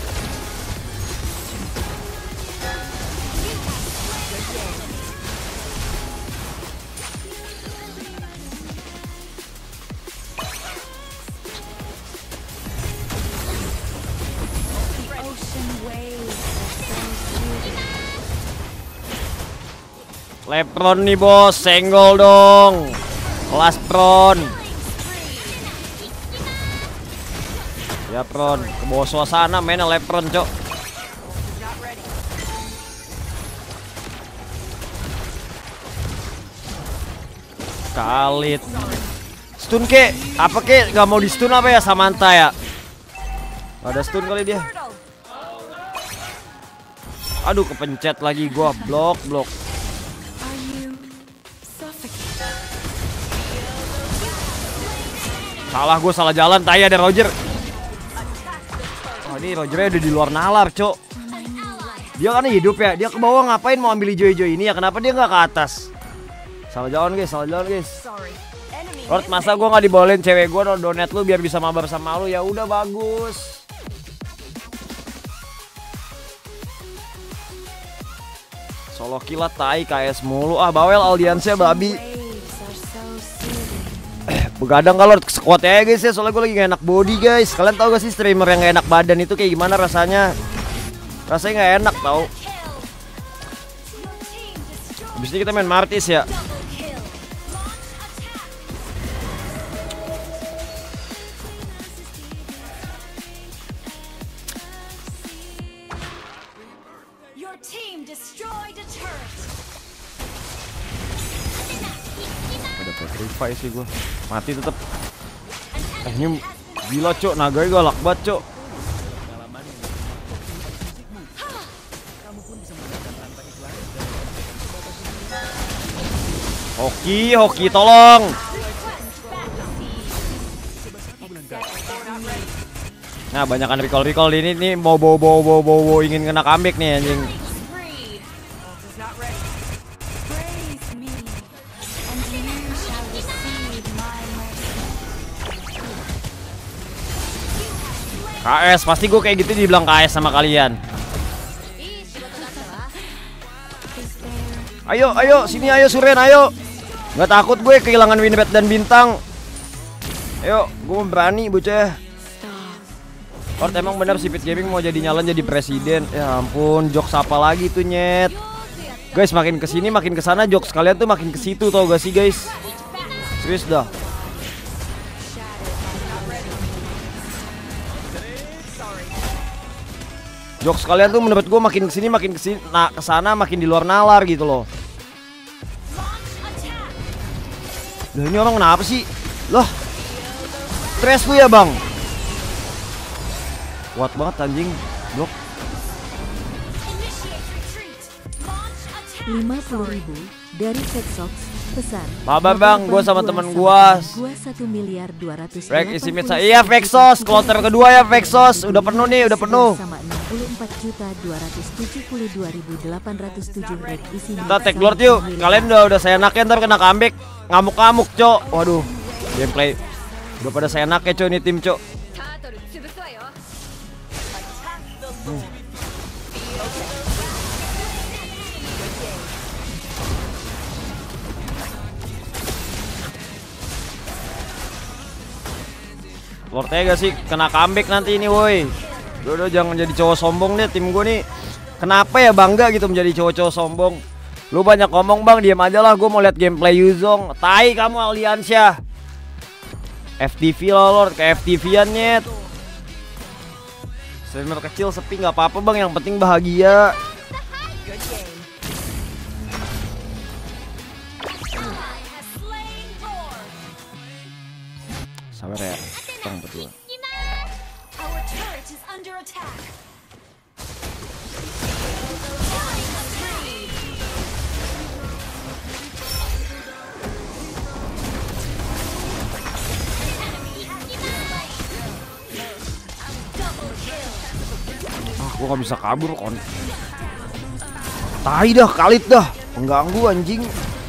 [SPEAKER 1] Lepron nih bos, senggol dong. Kelas Pron. Ya Pron, ke bawah suasana mainnya Lepron cok. Kalit. Stun ke? Apa ke? Gak mau di stun apa ya Samantha ya? Gak ada stun kali dia. Aduh kepencet lagi gua, blok. Salah gue, salah jalan, tai ada Roger. Oh ini Rogernya udah di luar nalar cok. Dia kan hidup ya, dia ke bawah ngapain mau ambil hijau-hijau ini ya? Kenapa dia nggak ke atas? Salah jalan guys, Lord masa gue nggak dibolehin cewek gue donat lu biar bisa mabar sama lu? Ya udah bagus. Solo kilat tai KS mulu. Ah bawel audiensnya babi. Begadang kalau squadnya ya guys ya, soalnya gue lagi gak enak body guys. Kalian tau gak sih streamer yang gak enak badan itu kayak gimana rasanya? Rasanya gak enak tau. Habis ini kita main Martis ya. Petrify sih gue, mati tetep. Ini gila cok, naganya galak banget cok. Hoki tolong. Nah banyakan recall ini nih mau bawa ingin kena comeback nih anjing. KS, pasti gue kayak gitu dibilang KS sama kalian. Ayo, sini ayo Suren, ayo. Gak takut gue kehilangan winbet dan bintang. Ayo, gue berani bocah. Lord emang bener Sipit Gaming mau jadi nyalon jadi presiden. Ya ampun, jokes apa lagi tuh nyet. Guys, makin kesini makin kesana jokes kalian tuh makin kesitu tau gak sih guys? Serius dah. Jokes kalian tuh menurut gue makin kesini kesana makin di luar nalar gitu loh. Loh ini orang kenapa sih? Loh. Stress lu ya, Bang. Kuat banget anjing. Blok.
[SPEAKER 10] 50.000 dari Vexox. Pesan.
[SPEAKER 1] Baba Bang, gua sama temen gua.
[SPEAKER 10] Gua 1.200.000.
[SPEAKER 1] Rek isi mid. Iya Vexos, kloter kedua ya Vexos. Udah penuh nih, udah penuh.
[SPEAKER 10] Sama 64.272.807 rek isi.
[SPEAKER 1] Kita take Lord yuk. Kalian udah saya enaknya ntar kena comeback. Ngamuk-ngamuk, Cok. Waduh. Gameplay udah pada saya enaknya, Cok, ini tim, Cok. Lord gak sih kena comeback nanti ini woi. Udah jangan jadi cowok sombong deh tim gue nih. Kenapa ya bangga gitu menjadi cowok-cowok sombong. Lu banyak ngomong Bang, diam aja lah, gue mau lihat gameplay Yuzong. Tai kamu Aliansyah. FTV lah Lord, kayak FTV-an nyet. Streamer kecil sepi nggak apa-apa Bang, yang penting bahagia. Sabar ya. Bang berdua. Gua gak bisa kabur kon. Tai dah, Khalid dah. Pengganggu anjing.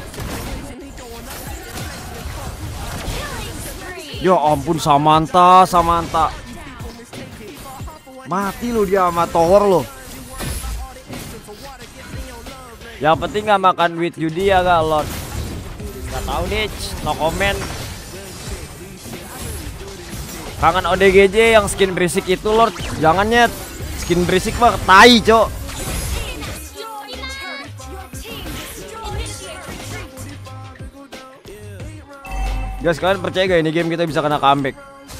[SPEAKER 1] Ya ampun Samantha. Mati lu dia sama tower lo. Yang penting gak makan duit judi ya gak Lord. Gak tau deh, no comment. Kangen ODGJ yang skin berisik itu Lord. Jangan nyet. Skin berisik mah tai Cok. Guys kalian percaya gak ini game kita bisa kena comeback?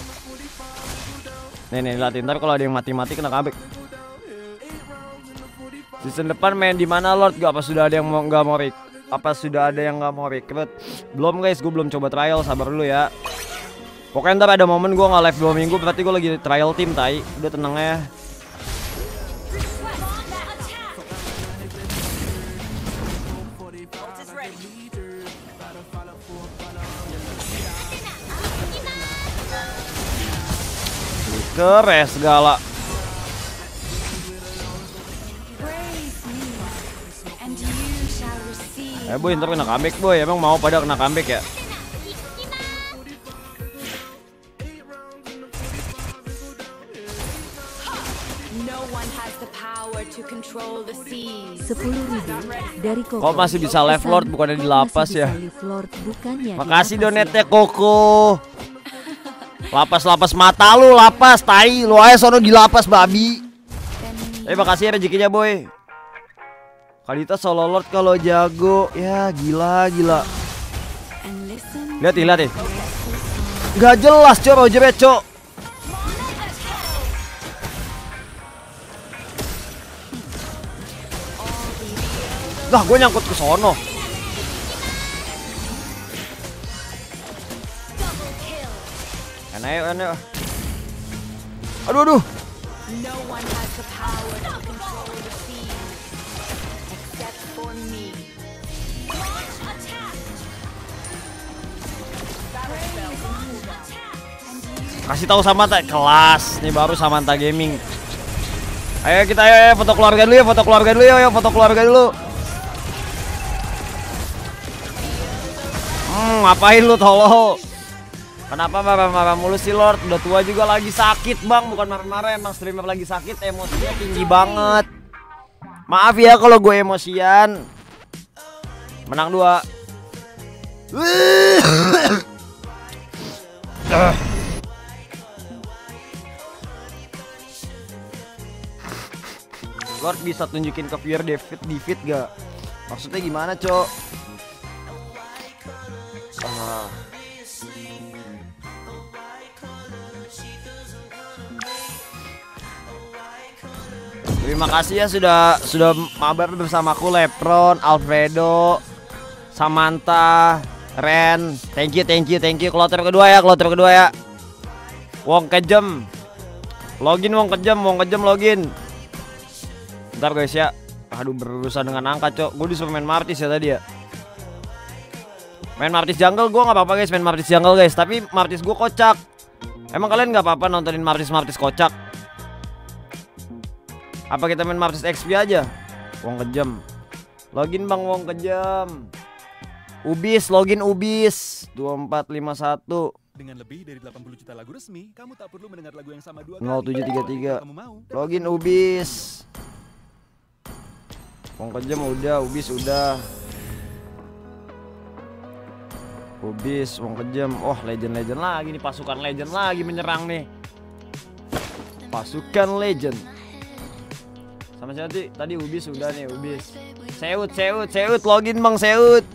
[SPEAKER 1] Nih liatin, ntar kalau ada yang mati-mati kena comeback. Season depan main di mana Lord? Gak, apa sudah ada yang nggak mau rekrut? Belum guys, gue belum coba trial, sabar dulu ya. Pokoknya ntar ada momen gue nggak live 2 minggu, berarti gue lagi trial tim tai. Udah tenang ya. Keres segala. Boy, ntar kena comeback boy. Emang mau pada kena comeback ya?
[SPEAKER 12] No one has the power to control the sea.
[SPEAKER 10] 10.000 dari Koko.
[SPEAKER 1] Kok masih bisa live Lord bukannya di lapas ya?
[SPEAKER 10] Bukannya
[SPEAKER 1] makasih donetnya Koko. Lapas mata lu, lapas tai. Lu aja sono di lapas babi. Makasih ya rezekinya boy. Kalita solo Lord kalau jago. Ya gila. Lihat nih. Gak jelas Cok, Roger Cok. Lah gue nyangkut ke sono. Ayo. Aduh. Kasih tahu Samantha kelas. Nih baru Samantha Gaming. Ayo kita foto keluarga dulu ya, foto keluarga dulu. Ngapain lu tolong? Kenapa marah-marah mulu sih Lord? Udah tua juga lagi sakit Bang. Bukan marah-marah, emang streamer lagi sakit. Emosinya tinggi banget. Maaf ya kalau gue emosian. Menang 2. Lord bisa tunjukin ke viewer David gak? Maksudnya gimana Cok? Terima kasih ya sudah mabar bersamaku Lepron, Alfredo, Samantha, Ren, thank you. Kloter kedua ya. Wong kejem. Login login. Bentar guys ya. Aduh, berurusan dengan angka, Cok. Gue disuruh main Martis ya tadi ya. Main Martis jungle gue nggak apa-apa guys, main Martis jungle guys. Tapi Martis gue kocak. Emang kalian nggak apa-apa nontonin Martis kocak? Apa kita main Martis XP aja? Wong kejam. Login bang, wong kejam. Ubis, login Ubis 2451.
[SPEAKER 11] Dengan lebih dari 80 juta lagu resmi, kamu tak perlu mendengar lagu yang sama 2 kali.
[SPEAKER 1] 0733. Login Ubis. Wong kejam udah, Ubis udah. Ubis, wong kejam. Oh, legend lagi nih, pasukan legend lagi menyerang nih. Pasukan legend. Sama siapa tadi Ubis udah nih, Ubis. Seut, login bang, Seut.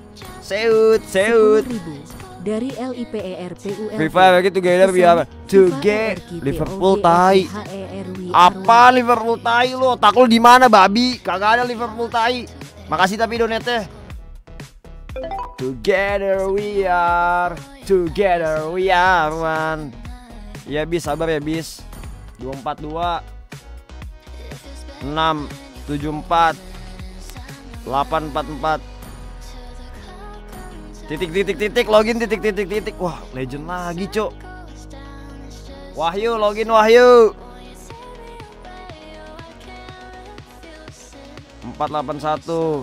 [SPEAKER 10] Dari LIPERPUL.
[SPEAKER 1] Free Fire gitu together biar Liverpool tai. Apa Liverpool tai lo? Otak lo di mana babi? Kagak ada Liverpool tai. Makasih tapi donate-nya. Together we are one. Ya bis, sabar ya bis. 242 674 844 titik login titik. Wah, legend lagi, Cok. Wahyu, login Wahyu. 481.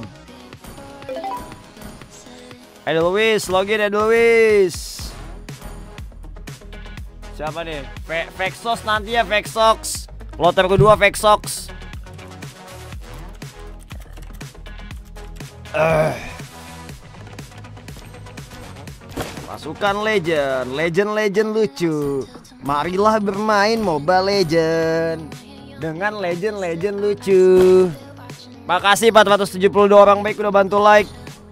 [SPEAKER 1] Edelweiss, login Edelweiss. Siapa nih? Vexox nanti ya, Vexox. Kloter kedua Vexox. Pasukan legend lucu. Marilah bermain Mobile Legend dengan legend lucu. Makasih 472 orang baik udah bantu like.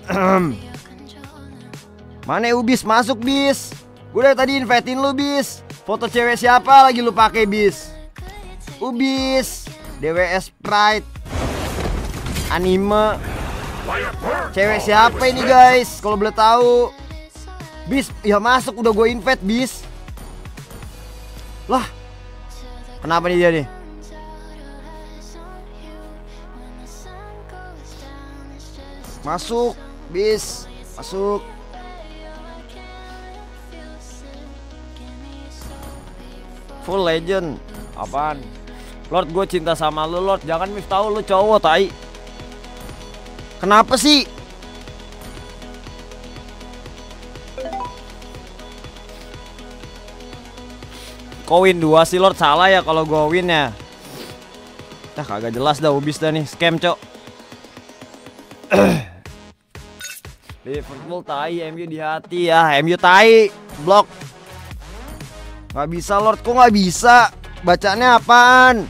[SPEAKER 1] Mana Ubis, masuk bis. Gue dari tadi invitein lu bis. Foto cewek siapa lagi lu pakai bis? Ubis, DWS Pride, anime. Cewek siapa ini guys? Kalau boleh tahu. Bis, ya masuk, udah gue invite bis. Lah, kenapa nih dia nih? Masuk, bis, masuk. Full legend, apaan? Lord, gue cinta sama lu Lord. Jangan tahu lu cowok tai. Kenapa sih? Kok win 2 sih Lord? Salah ya kalau gue win ya. Kagak jelas dah Ubis dah nih, scam cok. Liverpool tai, MU di hati ya. MU tai, blok. Gak bisa Lord, kok gak bisa? Bacanya apaan?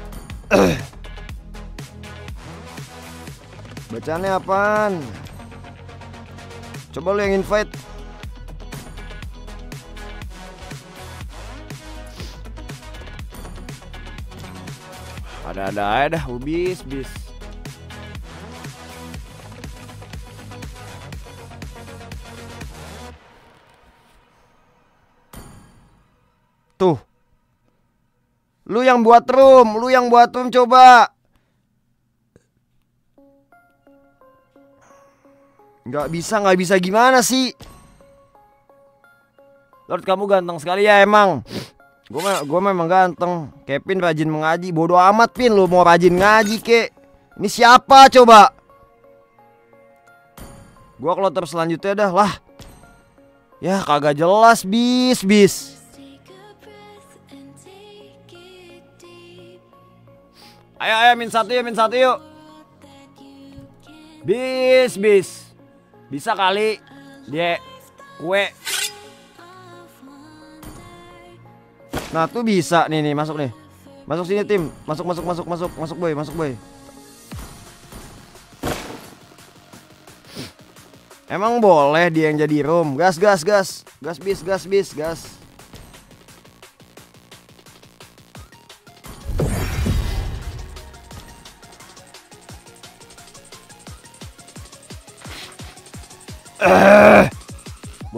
[SPEAKER 1] Bacanya apaan? Coba lu yang invite. Ada-ada aja dah, Ubis, bis. Tuh. Lu yang buat room coba. Nggak bisa gimana sih? Lord, kamu ganteng sekali ya emang. Gue memang ganteng. Kevin rajin mengaji. Bodoh amat Pin, lu mau rajin ngaji kek. Ini siapa coba? Gua kloter selanjutnya dah lah. Ya kagak jelas bis. Ayo min satu yuk. Bis. Bisa kali. Dia kue. Nah tuh bisa nih masuk nih. Masuk sini tim. Masuk boy. Emang boleh dia yang jadi room. Gas. Gas bis.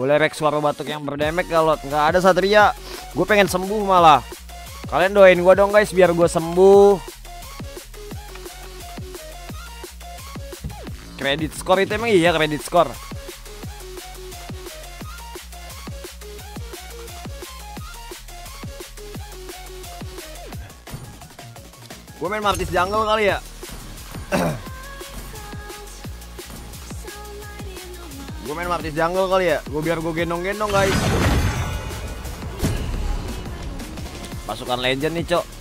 [SPEAKER 1] Boleh rek suara batuk yang berdemek kalau nggak ada Satria. Gue pengen sembuh malah. Kalian doain gue dong guys biar gue sembuh. Kredit skor itu emang iya kredit skor. Gue main Martis jungle kali ya. Gue main Martis jungle kali ya. Gue biar gue gendong-gendong guys. Pasukan legend nih cok.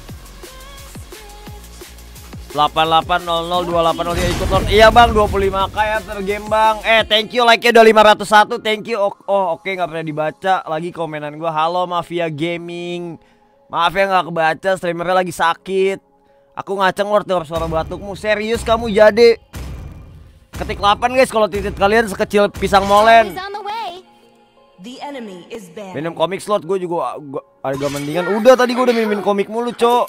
[SPEAKER 1] 880028 dia ikut Lord. Iya bang 25k ya per game bang. Thank you like-nya udah 501. Thank you. Oke nggak pernah dibaca lagi komenan gue. Halo Mafia Gaming. Maaf ya nggak kebaca, streamernya lagi sakit. Aku ngaceng Lord dengar suara batukmu. Serius kamu jadi. Ketik 8 guys kalau titik kalian sekecil pisang molen. Minum komik Slot gue juga agak mendingan. Udah tadi gue udah minum komik mulu cok.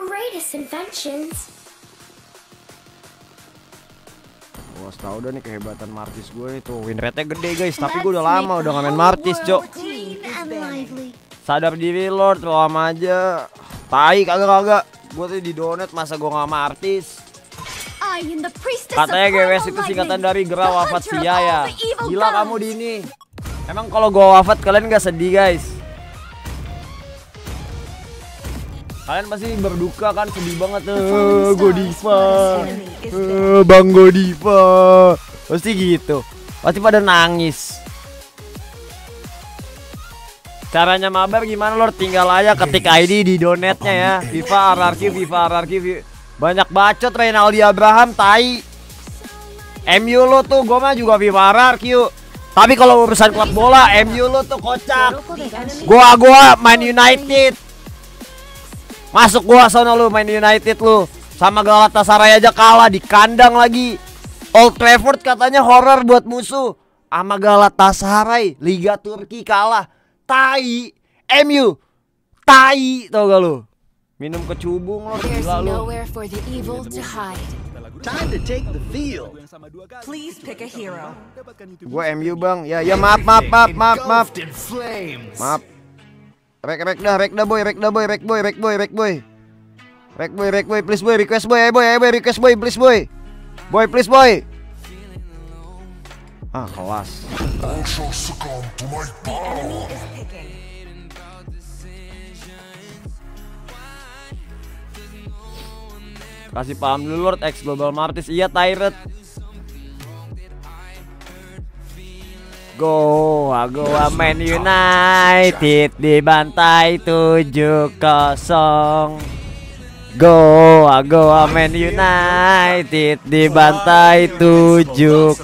[SPEAKER 1] Gua tau udah nih kehebatan Martis gue itu. Win rate-nya gede guys. Tapi gue udah lama udah gak main Martis cok. Sadar diri Lord, lama aja. Tai kagak. Gue tuh di donat masa gue gak Martis. Katanya GWS itu singkatan dari Gera Wafat Sia ya. Gila kamu Dini. Emang kalau gue wafat kalian gak sedih guys? Kalian pasti berduka kan, sedih banget. Godiva, Bang Godiva. Pasti gitu. Pasti pada nangis. Caranya mabar gimana Lord? Tinggal aja ketik ID di donetnya ya. FIFA RRQ. Banyak bacot Reynaldi Abraham, tai. MU lo tuh, gue mah juga FIFA RRQ. Tapi kalau urusan klub bola, MU lo tuh kocak. Gua main United. Masuk gua sono lu main United lu. Sama Galatasaray aja kalah di kandang lagi. Old Trafford katanya horror buat musuh. Sama Galatasaray Liga Turki kalah. Tai. MU. Tai tau gak lu? Minum kecubung lo gila lu.
[SPEAKER 8] Time to take the field.
[SPEAKER 12] Please pick a hero.
[SPEAKER 1] Gue MU bang. Ya maaf. Maaf. Rek dah boy. Please boy, request boy, request boy, please boy. Boy, please boy. Ah, kelas. Kasih paham dulu Lord X Global Martis. Iya Tyrant. Goa Man United dibantai 7-0. Goa Man United dibantai 7-0.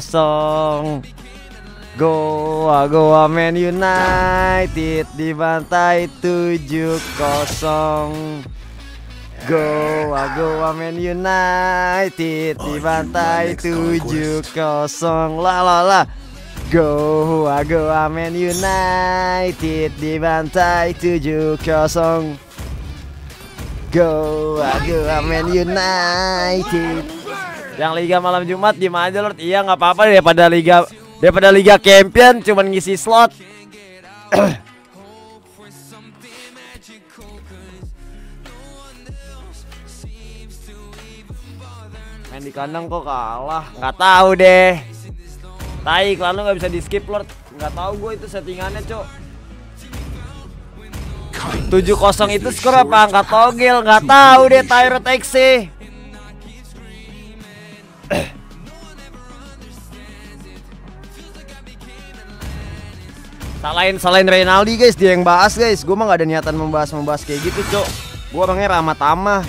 [SPEAKER 1] Goa Man United dibantai 7-0. Goa Man United dibantai 7-0. Lah. Goa Man United dibantai 7-0. Goa Man United. Yang Liga malam Jumat gimana aja Lord? Iya nggak apa-apa daripada Liga Champion cuman ngisi slot. Main di kandang kok kalah. Nggak tahu deh. Tai, iklan lu nggak bisa di skip Lord. Nggak tahu gue itu settingannya cok. 7-0 itu skor apa angkat togel? Nggak tahu deh Tyrant XC. Salahin Reynaldi guys, dia yang bahas guys. Gue mah nggak ada niatan membahas kayak gitu cok. Gue orangnya ramah tamah.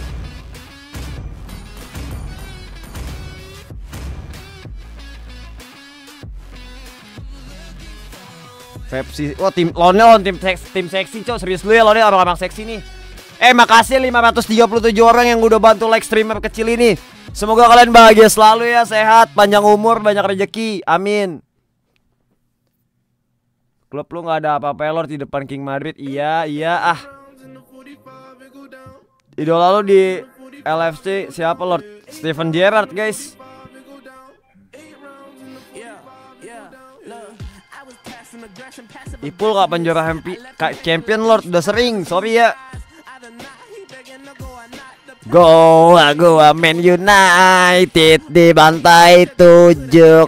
[SPEAKER 1] Pepsi. Oh tim seksi cok. Serius lu ya lawannya orang seksi nih. Makasih 537 orang yang udah bantu like streamer kecil ini. Semoga kalian bahagia selalu ya, sehat, panjang umur, banyak rezeki. Amin. Klub lu nggak ada apa-apa Lord di depan King Madrid. Iya ah. Idola lu di LFC siapa Lord? Steven Gerrard guys. Ipul kapan juara champion Lord? Udah sering, sorry ya. Goa Man United dibantai 7-0.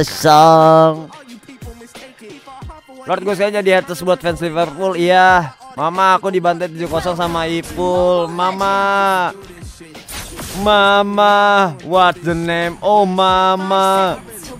[SPEAKER 1] Lord, gue sekali jadi atas buat fans Liverpool. Iya, Mama, aku dibantai 7-0 sama Ipul. Mama, what's the name? Oh Mama.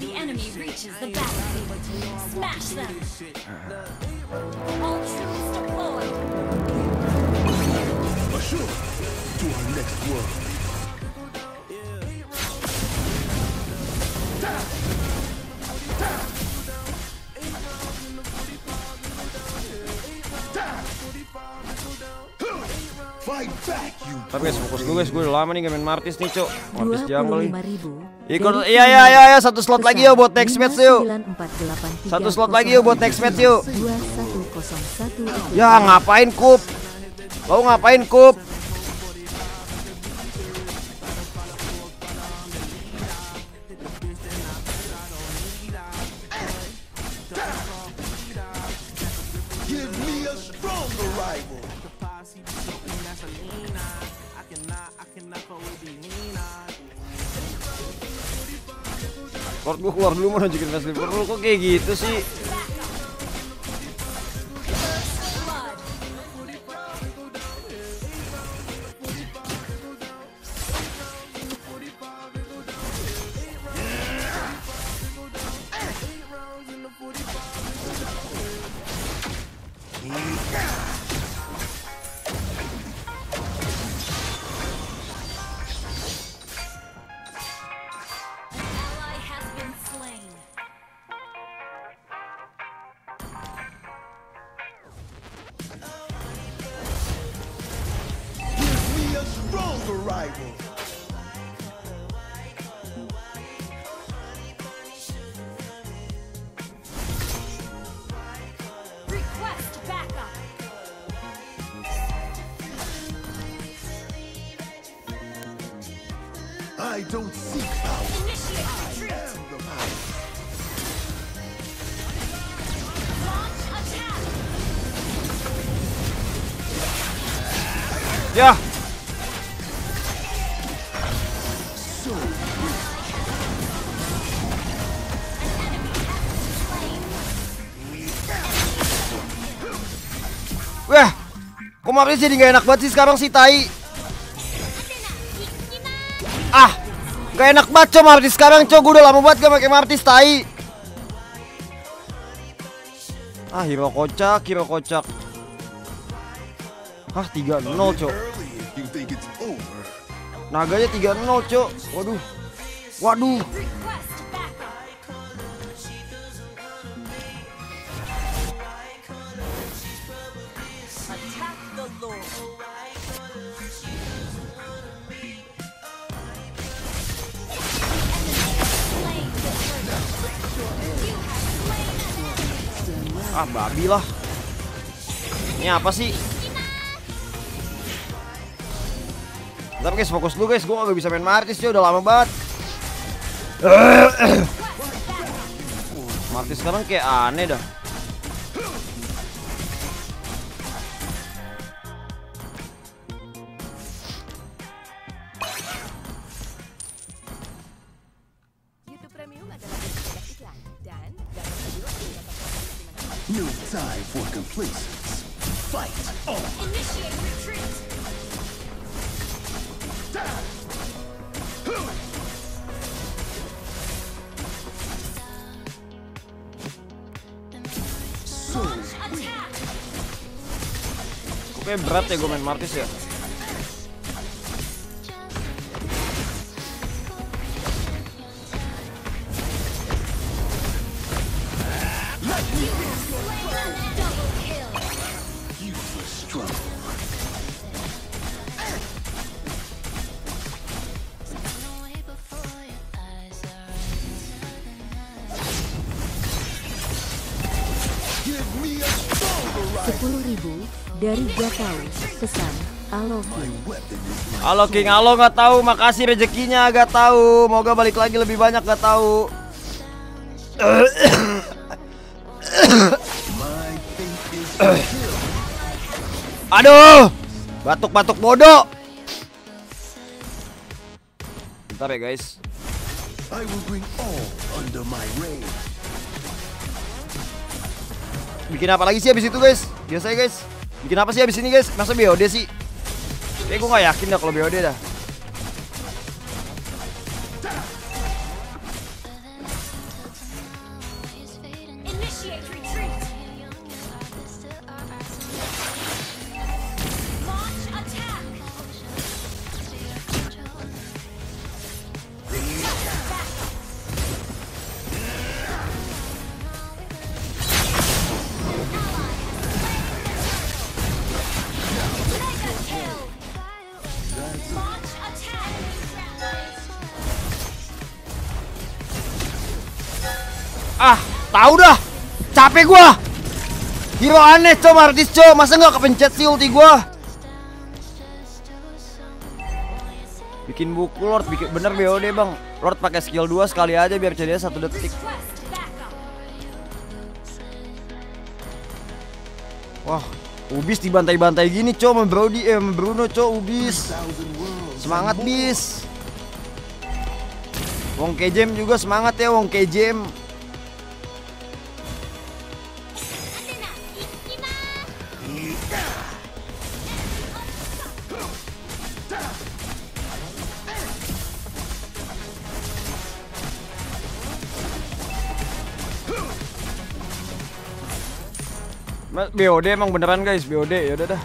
[SPEAKER 1] Tapi guys, fokus dulu guys, gue udah lama nih gak main Martis nih, Cok. Martis jungle nih. Ikut, iya, satu slot lagi yuk buat next match yuk. Satu slot lagi yuk buat next match yuk. Ya ngapain Kup? Kau ngapain Kup? Lord, gue keluar dulu mau nunjukin fans Liverpool. Kok kayak gitu sih?
[SPEAKER 8] I don't seek power. I am the power.
[SPEAKER 1] Ya. Wah, kok Martis jadi gak enak banget sih sekarang sih, tai. Ah, gak enak banget cow Martis sekarang, cow. Gue udah lama banget gak pakai Martis, tai. Ah, hero kocak. Ah, 3-0 cow. Naganya 3-0 cow. Waduh. Ah, babi lah. Ini apa sih? Bentar guys, fokus dulu guys. Gue gak bisa main Martis, udah lama banget. Martis sekarang kayak aneh dah.
[SPEAKER 8] No time for complacency. Fight on. Initiate retreat.
[SPEAKER 1] Kok kayak berat ya gue main Martis ya?
[SPEAKER 10] Dari Gatau, pesan Aloking.
[SPEAKER 1] Aloking, alo nggak tahu, makasih rezekinya gak tahu. Moga balik lagi lebih banyak gak tahu. Aduh, batuk-batuk bodoh. Bentar ya guys.
[SPEAKER 8] I will bring all under my reign.
[SPEAKER 1] Bikin apa lagi sih abis itu guys? Biasanya guys. Bikin apa sih abis ini guys? Masa BOD sih? Gue gak yakin dah kalau BOD dah. Ah, tahu dah. Capek gua. Hero aneh, Martis, masa nggak kepencet sih ulti gua? Bikin buku Lord, bikin bener BOD, Bang. Lord pakai skill 2 sekali aja biar CD 1 detik. Wah, Ubis dibantai-bantai gini, sama Brody, sama Bruno, Ubis. Semangat, bis. Wong Kejem juga semangat ya, Wong Kejem. BOD emang beneran guys, BOD ya udah dah.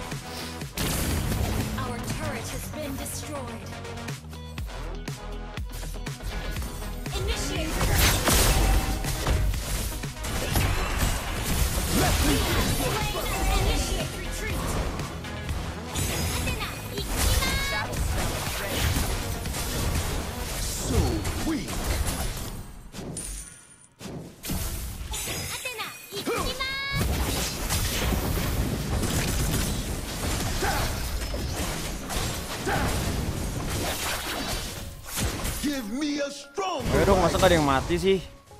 [SPEAKER 1] Ayo dong, masa gak ada yang mati sih?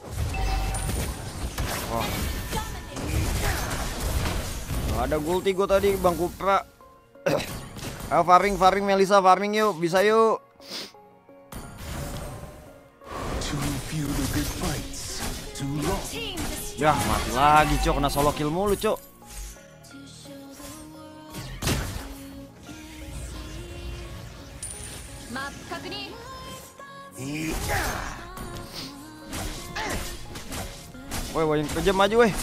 [SPEAKER 1] Wah. Gak ada gulti gue tadi, Bang Kupra. Ayo farming Melisa, farming yuk, bisa yuk. Yah, mati lagi, Cok, kena solo kill mulu, Cok. Woi, yang kejam maju, weh.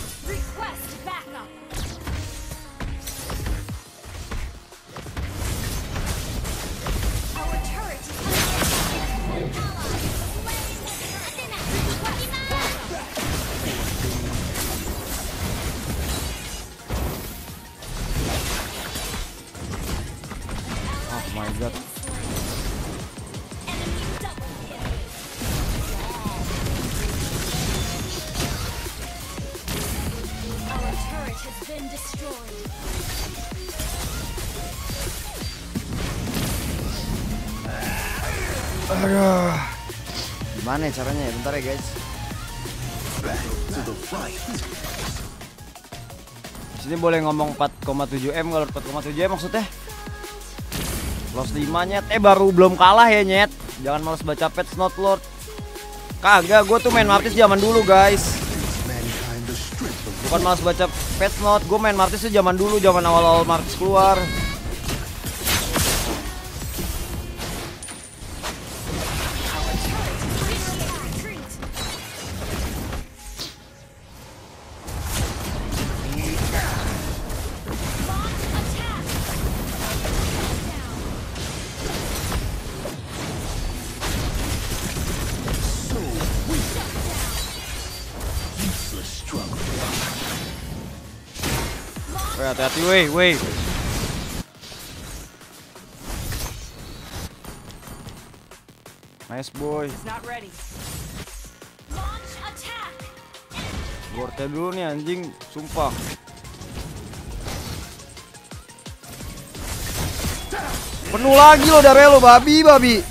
[SPEAKER 1] Oh my god. Aduh, gimana ya caranya ya? Bentar ya guys. Sini boleh ngomong 4,7M, kalau 4,7M maksudnya loss 5 nyet. Baru belum kalah ya nyet. Jangan males baca patch note Lord. Kagak, gue tuh main Martis zaman dulu guys. Bukan males baca patch note, gue main Martis tuh zaman dulu, zaman awal-awal Martis keluar. Hati-hati weh. Nice boy. Gorte dulu nih anjing, sumpah. Penuh lagi lo dari lo, babi.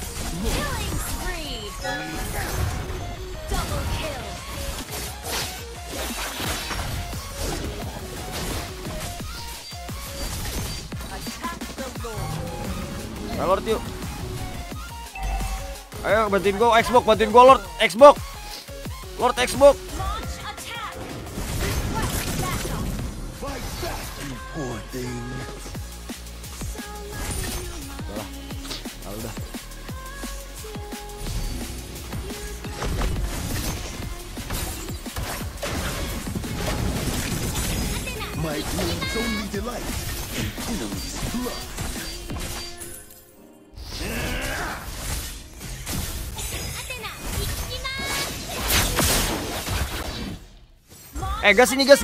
[SPEAKER 1] Lord yuk. Ayo bantuin gue Xbox, bantuin gue Lord Xbox. Lord Xbox. Udah.
[SPEAKER 8] My wounds only delight in enemy's blood.
[SPEAKER 1] Gas ini gas.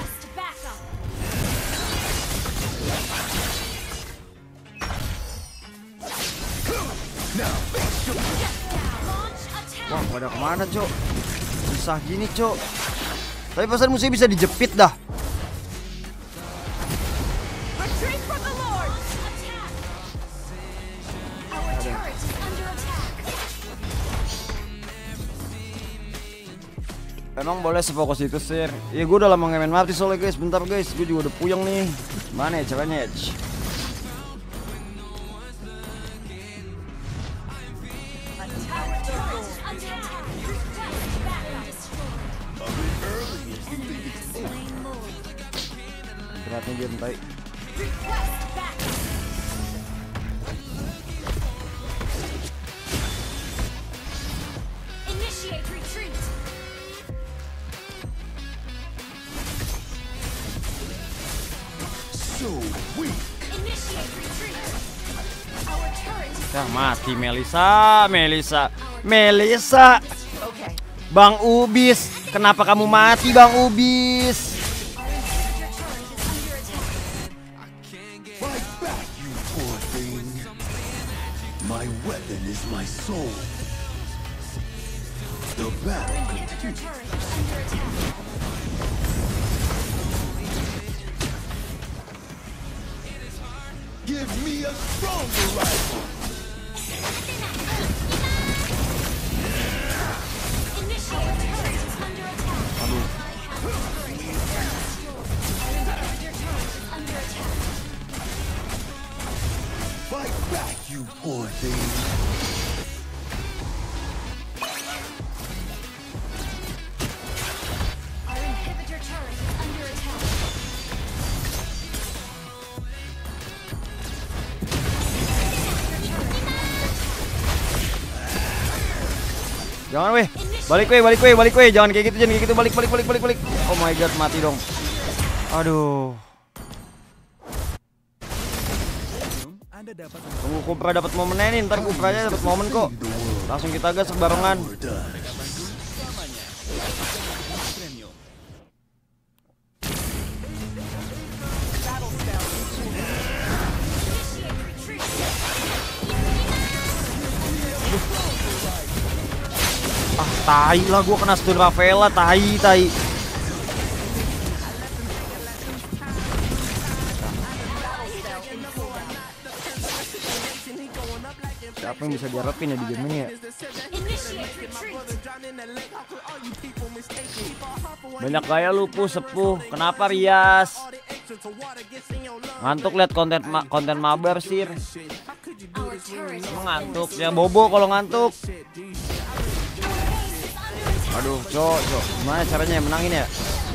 [SPEAKER 1] Wah, pada kemana, Cok? Susah gini, Cok. Tapi pesan musuhnya bisa dijepit dah. Emang boleh sefokus itu sir? Ya gue udah lama ngemen mati soalnya guys. Bentar guys, gue juga udah puyeng nih. Mana ya caranya? Beratnya dia entai. Ya mati Melisa. Bang Ubis, kenapa kamu mati Bang Ubis?
[SPEAKER 8] Fight back, you poor thing. My weapon is my soul. The battle continues. Give me a stronger rifle.
[SPEAKER 1] Aduh.
[SPEAKER 8] Fight back, you poor thing.
[SPEAKER 12] Our inhibitor turret is under attack.
[SPEAKER 1] Jangan weh. Balik weh. Jangan kayak gitu. Balik. Oh my god, mati dong. Aduh. Tunggu Kupra dapat momennya nih, ntar Kupranya dapat momen kok. Langsung kita gas barengan. Ah, tai lah gua kena stun Rafaela, tai. Siapa yang bisa diharapin ya di game ini ya? Banyak gaya lu sepuh. Kenapa Rias? Ngantuk lihat konten mabar sir. Ngantuk ya bobo kalau ngantuk. Aduh, cok. Gimana caranya menangin ya?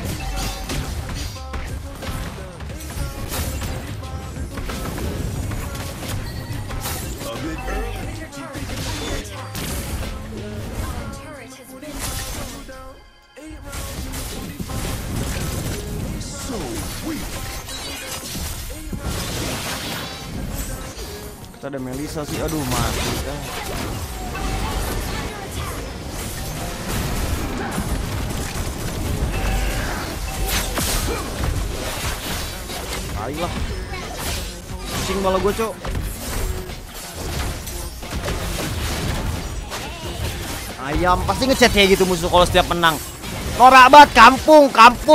[SPEAKER 1] Kita ada Melisa sih, aduh mati dah. Ayolah, pusing malah gue cok. Ayam pasti ngechat kayak gitu musuh kalau setiap menang. Norak banget, kampung.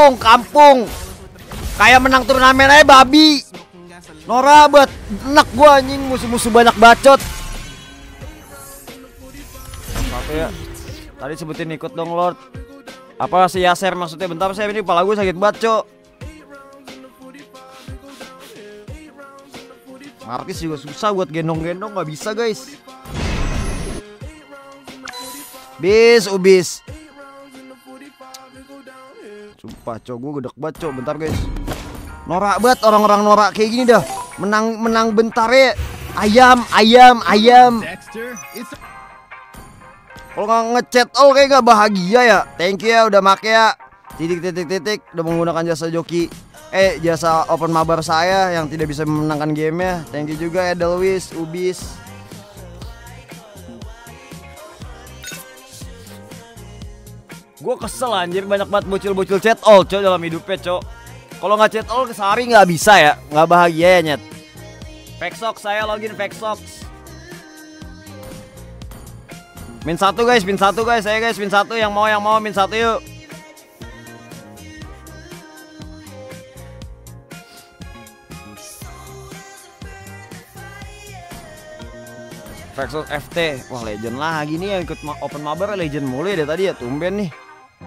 [SPEAKER 1] Kayak menang turnamen aja babi. Norak banget, enak gua anjing musuh-musuh banyak bacot. Apa ya? Tadi sebutin ikut dong Lord. Apa si Yaser maksudnya? Bentar saya ini kepala gue sakit banget cok. Artis juga susah buat gendong-gendong, nggak bisa guys. Ubis. Sumpah cok, gue gedek banget cok. Bentar guys. Norak banget orang-orang norak kayak gini dah. Menang bentar ya. Ayam. Kalau nggak ngechat kayak nggak bahagia ya. Thank you ya udah make ya. Titik udah menggunakan jasa joki. Jasa open mabar saya yang tidak bisa memenangkan gamenya. Thank you juga Edelwis, Ubis. Gue kesel anjir, banyak banget bocil-bocil chat all cok dalam hidupnya cok. Kalau nggak chat all sehari nggak bisa ya, nggak bahagia ya nyet. Vexox, saya login Vexox. Min 1 guys, saya guys min 1 yang mau min 1 yuk. Vexox FT, wah legend lagi nih yang ikut open mabar, legend mulai deh tadi ya, tumben nih.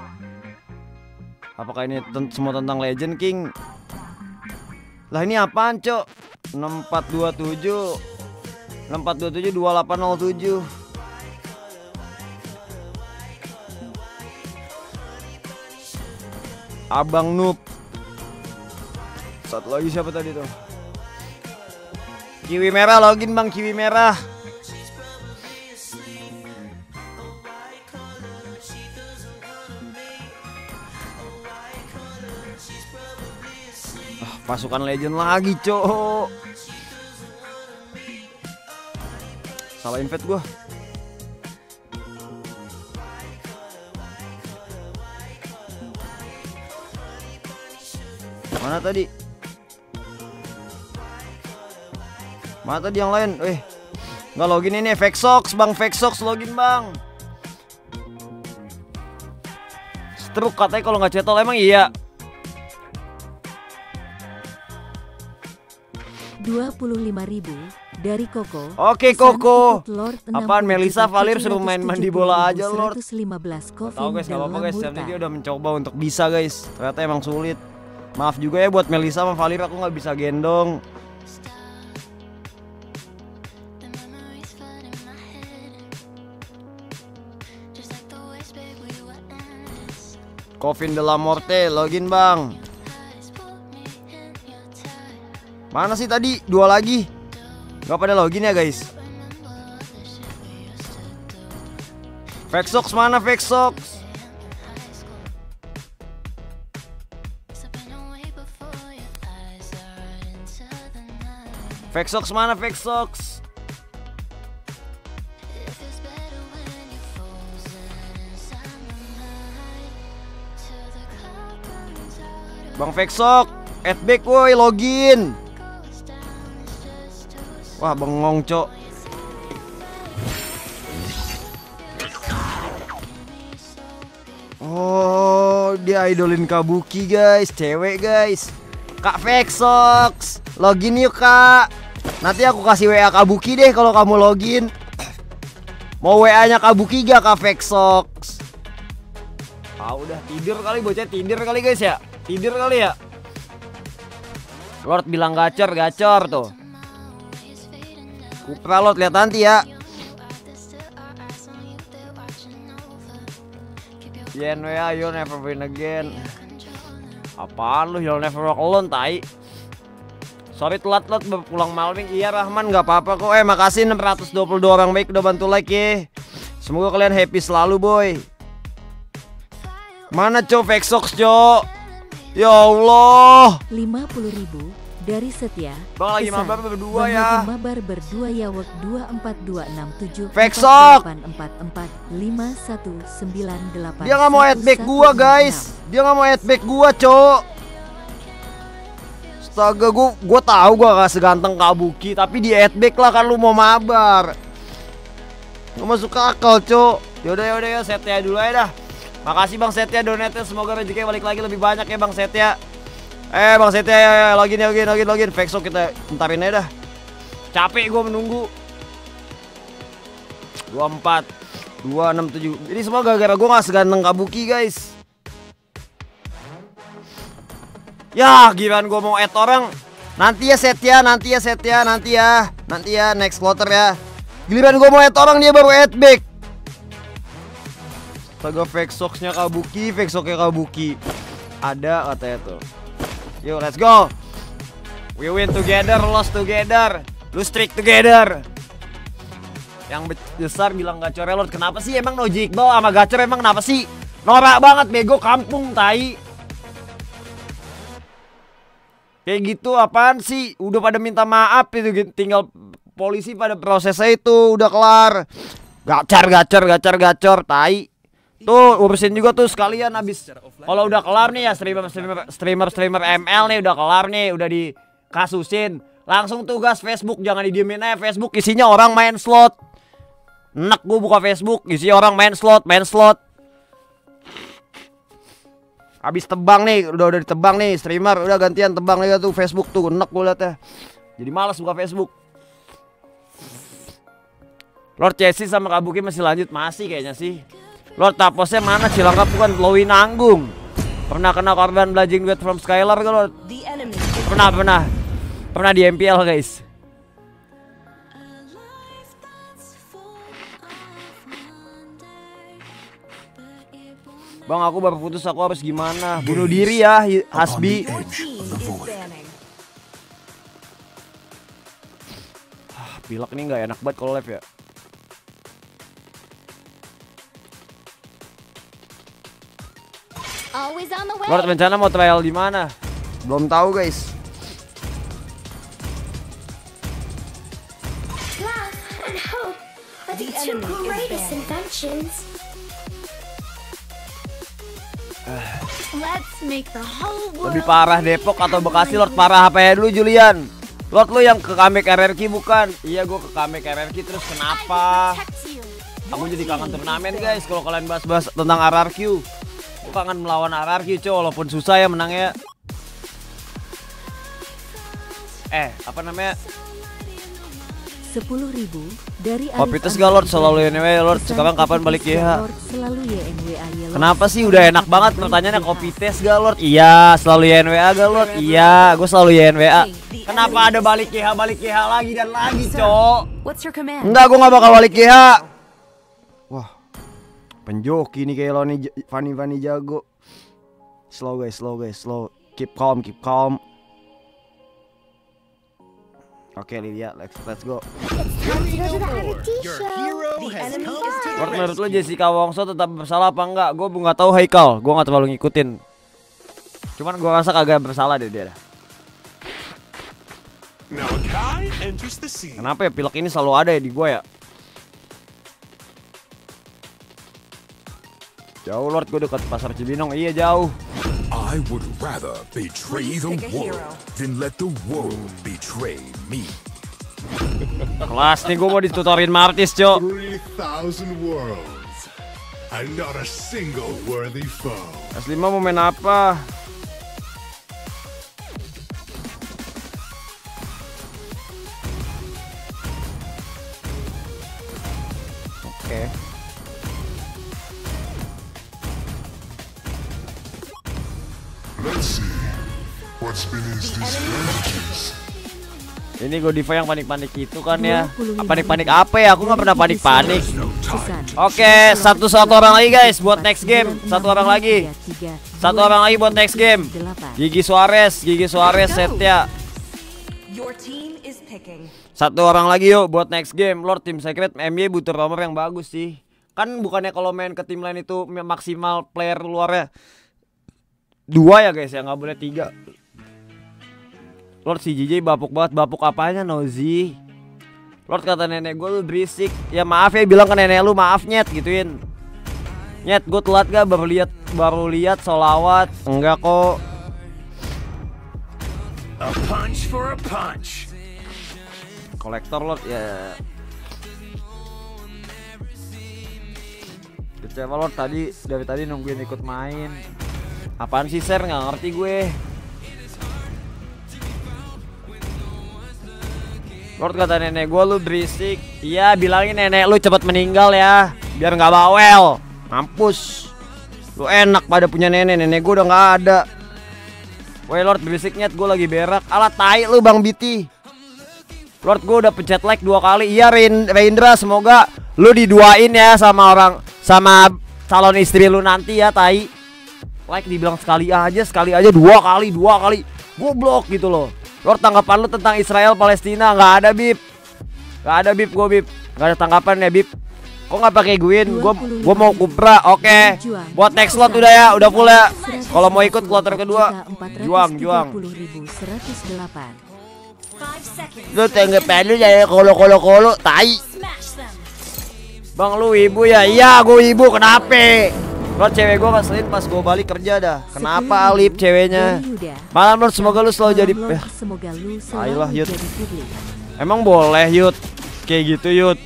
[SPEAKER 1] Apakah ini semua tentang Legend King? Lah ini apaan cok? 6427 2807. Abang Noob. Satu lagi siapa tadi tuh? Kiwi merah, login bang, kiwi merah. Pasukan legend lagi cok. Salah invite gua. Mana tadi? Yang lain? Nggak login ini. Vexox bang, Vexox login bang. Struk katanya kalau nggak cetol, emang iya.
[SPEAKER 10] 25.000 dari Koko.
[SPEAKER 1] Oke Koko. Apaan Melisa Valir suruh main mandi bola aja Lord.
[SPEAKER 10] 115
[SPEAKER 1] tahu guys, nggak apa-apa guys. Tapi dia udah mencoba untuk bisa guys. Ternyata emang sulit. Maaf juga ya buat Melisa sama Valir, aku nggak bisa gendong. Coffin de la Morte login bang. Mana sih tadi? 2 lagi. Gak pada login ya guys. Vexox mana Vexox? Vexox mana Vexox? Bang Vexox, add back woi, login. Wah bengong cok. Oh dia idolin Kabuki guys, cewek guys. Kak Vexox, login yuk kak. Nanti aku kasih WA Kabuki deh kalau kamu login. Mau WA nya Kabuki gak Kak Vexox? Udah tidur kali bocah, tidur kali guys ya. Tidur kali ya. Lord bilang gacor tuh. Kupra Lord, lihat nanti ya. YNWA, you'll never win again. Apaan lu, you'll never walk alone, tai. Sorry telat pulang malam. Iya Rahman, nggak apa-apa kok. Makasih 622 orang baik udah bantu like ya. Semoga kalian happy selalu boy. Mana cok Vexox cok? Ya Allah.
[SPEAKER 10] 50.000 dari Setia.
[SPEAKER 1] Bang lagi mabar berdua ya.
[SPEAKER 10] Bang lagi mabar berdua ya. Wek 24267
[SPEAKER 1] Vexox
[SPEAKER 10] 4445198.
[SPEAKER 1] Dia nggak mau add back gua guys. Dia nggak mau add back gua cok. Astaga, gua tahu gua gak seganteng Kabuki, tapi di add back lah kan lu mau mabar. Gak masuk akal cok. Yaudah ya Setia dulu aja dah. Makasih Bang Setia donate, semoga rezekinya balik lagi lebih banyak ya Bang Setia. Bang Setia ya, login. Vexox kita entarin aja dah. Capek gue menunggu. 24 267. Ini semua gara-gara gue gak seganteng Kabuki guys. Ya giliran gue mau add orang Nanti ya next quarter ya. Giliran gue mau head orang dia baru head back. Astaga, Vexox-nya Kabuki, ada katanya tuh. Yuk let's go. We win together, lost together, lose streak together. Yang besar bilang gacor Lord. Kenapa sih emang Noji Iqbal sama gacor emang kenapa sih? Norak banget bego, kampung tai. Kayak gitu apaan sih? Udah pada minta maaf itu, tinggal polisi pada prosesnya itu udah kelar. Gacor tai. Tuh urusin juga tuh sekalian habis. Kalau udah kelar nih ya streamer ML nih udah kelar nih, udah dikasusin. Langsung tugas Facebook, jangan didiemin aja. Facebook isinya orang main slot. Enak gue buka Facebook, isinya orang main slot. Habis tebang nih, udah ditebang nih streamer, udah gantian tebang lagi tuh Facebook tuh, enak gue liat ya. Jadi malas buka Facebook. Lord Chelsea sama Kabuki masih lanjut, masih kayaknya sih. Lord Taposnya mana? Cilangkap bukan Lowi nanggung. Pernah kena korban bludgeoning duet from Skylar kan Lord? Pernah di MPL guys. Bang aku baru putus, aku harus gimana? Bunuh diri ya Hasbi. Pilek nih nggak enak banget kalau live ya. Lord rencana mau trial di mana? Belum tahu guys. Lebih parah Depok atau Bekasi Lord? Parah apa ya dulu Julian? Lord lu yang ke comeback RRQ bukan? Iya gue ke comeback RRQ, terus kenapa? Aku jadi kangen turnamen guys kalau kalian bahas-bahas tentang RRQ. Gue kangen melawan RRQ cow, walaupun susah ya menangnya. Apa namanya?
[SPEAKER 10] 10.000 dari
[SPEAKER 1] Kopites gak Lord? Selalu YNWA Lord. Sekarang kapan balik ya?
[SPEAKER 10] Selalu YNWA ya Lord.
[SPEAKER 1] Kenapa sih udah enak banget pertanyaannya? Kopites gak Lord? Iya. Selalu YNWA gak Lord? Iya. Gue selalu YNWA. Kenapa ada balik YH lagi dan lagi cok? Enggak, gue gak bakal balik YH. Wah, penjoki nih kayak lo nih. Fanny jago. Slow guys. Keep calm. Oke Lilia, let's go. Lord, menurut lo Jessica Wongso tetap bersalah apa enggak? Gue nggak tahu Haikal, gue nggak terlalu ngikutin. Cuman gue rasa kagak bersalah deh dia. Kenapa ya pilek ini selalu ada ya di gue ya? Jauh Lord, gue dekat pasar Cibinong. Iya jauh.
[SPEAKER 8] I would rather betray the world than let the world betray me.
[SPEAKER 1] Kelas nih gue mau ditutorin Martis, Cok.
[SPEAKER 8] 3,000 worlds and not a single worthy foe.
[SPEAKER 1] S5 mau main apa? Oke.
[SPEAKER 8] Let's see what's beneath these bandages.
[SPEAKER 1] Ini Godiva yang panik-panik itu kan ya. Panik-panik apa ya? Aku nggak pernah panik-panik. Oke, satu orang lagi guys buat next game. Satu orang lagi buat next game. Gigi Suarez setnya. Satu orang lagi yuk buat next game. Lord, tim secret MY butuh romer yang bagus sih. Kan bukannya kalau main ke tim lain itu maksimal player luarnya 2 ya guys ya, nggak boleh 3. Lord si JJ bapuk banget. Bapuk apanya Nozi? Lord kata nenek gue lu berisik. Ya maaf ya, bilang ke nenek lu maaf nyet gituin. Nyet gue telat gak baru lihat solawat. Enggak kok.
[SPEAKER 8] A punch for a punch.
[SPEAKER 1] Kolektor Lord ya. Kecewa Lord, dari tadi nungguin ikut main. Apaan sih Ser, nggak ngerti gue. Lord kata nenek gue lu berisik. Iya bilangin nenek lu cepet meninggal ya, biar nggak bawel. Mampus. Lu enak pada punya nenek gue udah nggak ada. Woi Lord berisiknya gue lagi berak. Alah tai lu Bang Biti. Lord gue udah pencet like 2 kali. Iya Reindra, semoga lu diduain ya sama calon istri lu nanti ya tai. Like dibilang sekali aja 2 kali. Goblok gitu loh. Lord tanggapan lu tentang Israel Palestina? Nggak ada Bib. Nggak ada tanggapan ya Bib. Kok nggak pakai Gwyn? Gue mau Kupra. Oke. Buat next slot udah ya, udah full ya. Kalau mau ikut kloter kedua, juang. Lu tanggapan lu ya kolo tai. Bang lu ibu ya? Iya gue ibu, kenapa? Lord cewek gue ngeselin pas gue balik kerja dah. Kenapa Alip ceweknya? Malam Lord, semoga lu selalu jadi ayolah Yud. Emang boleh Yud kayak gitu Yud?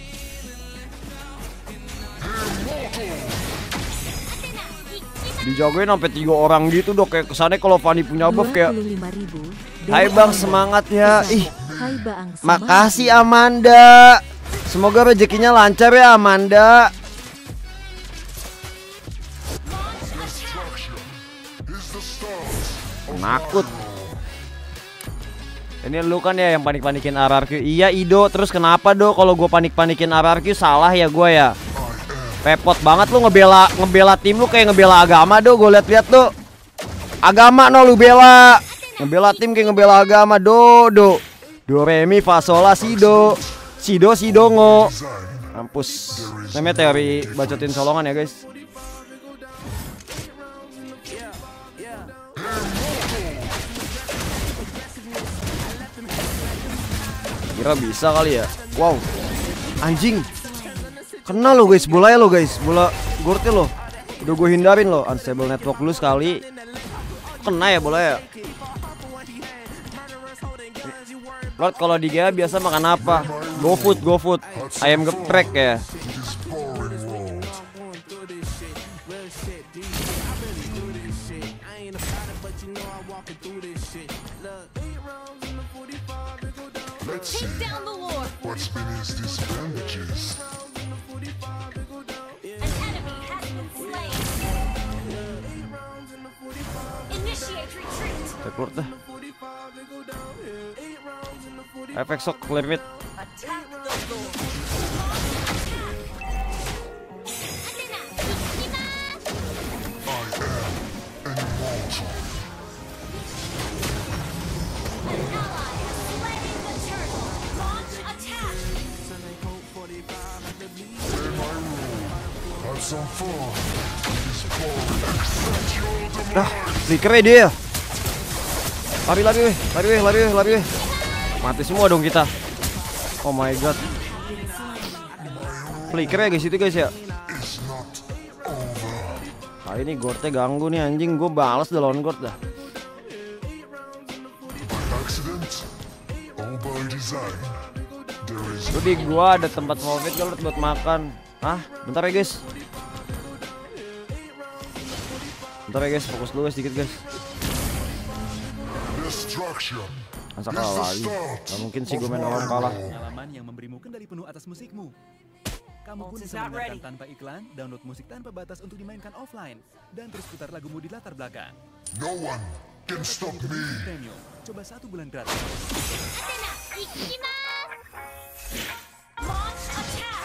[SPEAKER 1] Dijagain sampai 3 orang gitu dok, kayak kesannya kalau Fanny punya buff kayak hai bang semangat ya. Ih makasih Amanda, semoga rezekinya lancar ya Amanda. Nakut. Ini lu kan ya yang panik-panikin RRQ. Iya Ido, terus kenapa do kalau gue panik-panikin RRQ salah ya gue ya? Repot banget lu ngebela tim lu kayak ngebela agama do. Gue liat-liat tuh agama no lu bela. Ngebela tim kayak ngebela agama do. Do re mi fa sol la si do. Si do ngo. Mampus. Namanya teori bacotin solongan ya guys. Kira bisa kali ya. Wow. Anjing. Kena lo guys, bola ya lo guys, bola gorte lo. Udah gue hindarin lo, unstable network dulu sekali. Kena ya bola ya. Lord kalau di GA biasa makan apa? GoFood. Ayam geprek ya.
[SPEAKER 12] Take down the Lord.
[SPEAKER 8] What's beneath these bandages?
[SPEAKER 12] An enemy has been slain. Initiate retreat.
[SPEAKER 1] Tekor dah. Efek sok clear mid.
[SPEAKER 12] Attack the Lord.
[SPEAKER 1] Dah, flickernya dia. Lari weh. Mati semua dong kita. Oh my god. Flickernya guys itu guys ya. Kali ini Gortnya ganggu nih anjing, gue balas dah lawan Gort dah. Lu di gua ada tempat favorit kalau buat makan. Ah, bentar ya guys. Fokus dulu sedikit guys. Masa kalah lagi? Gak mungkin sih gue main orang kalah.
[SPEAKER 11] Pengalaman yang memberimu kendali penuh atas musikmu. Kamu pun bisa mendengarkan tanpa iklan, download musik tanpa batas untuk dimainkan offline, dan terus putar lagumu di latar belakang.
[SPEAKER 8] No one can stop me.
[SPEAKER 11] Premium, coba 1 bulan gratis.
[SPEAKER 12] Launch attack.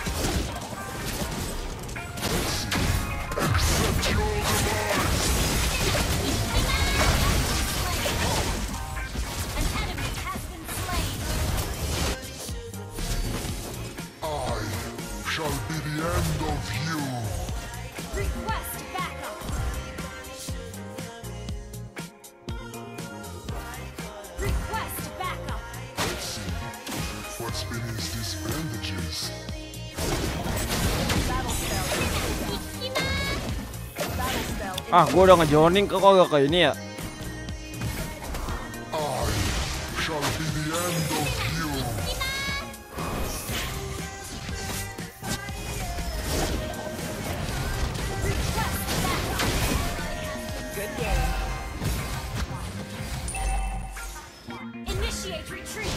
[SPEAKER 8] Accept your demise.
[SPEAKER 12] An enemy has been slain.
[SPEAKER 8] I shall be the end of you.
[SPEAKER 12] Request backup. Request backup.
[SPEAKER 8] Let's see what's beneath these bandages.
[SPEAKER 1] Ah, gue udah ngejoining kok gak ke ini ya.
[SPEAKER 8] I shall be the end of you.
[SPEAKER 12] Good game. Initiate retreat.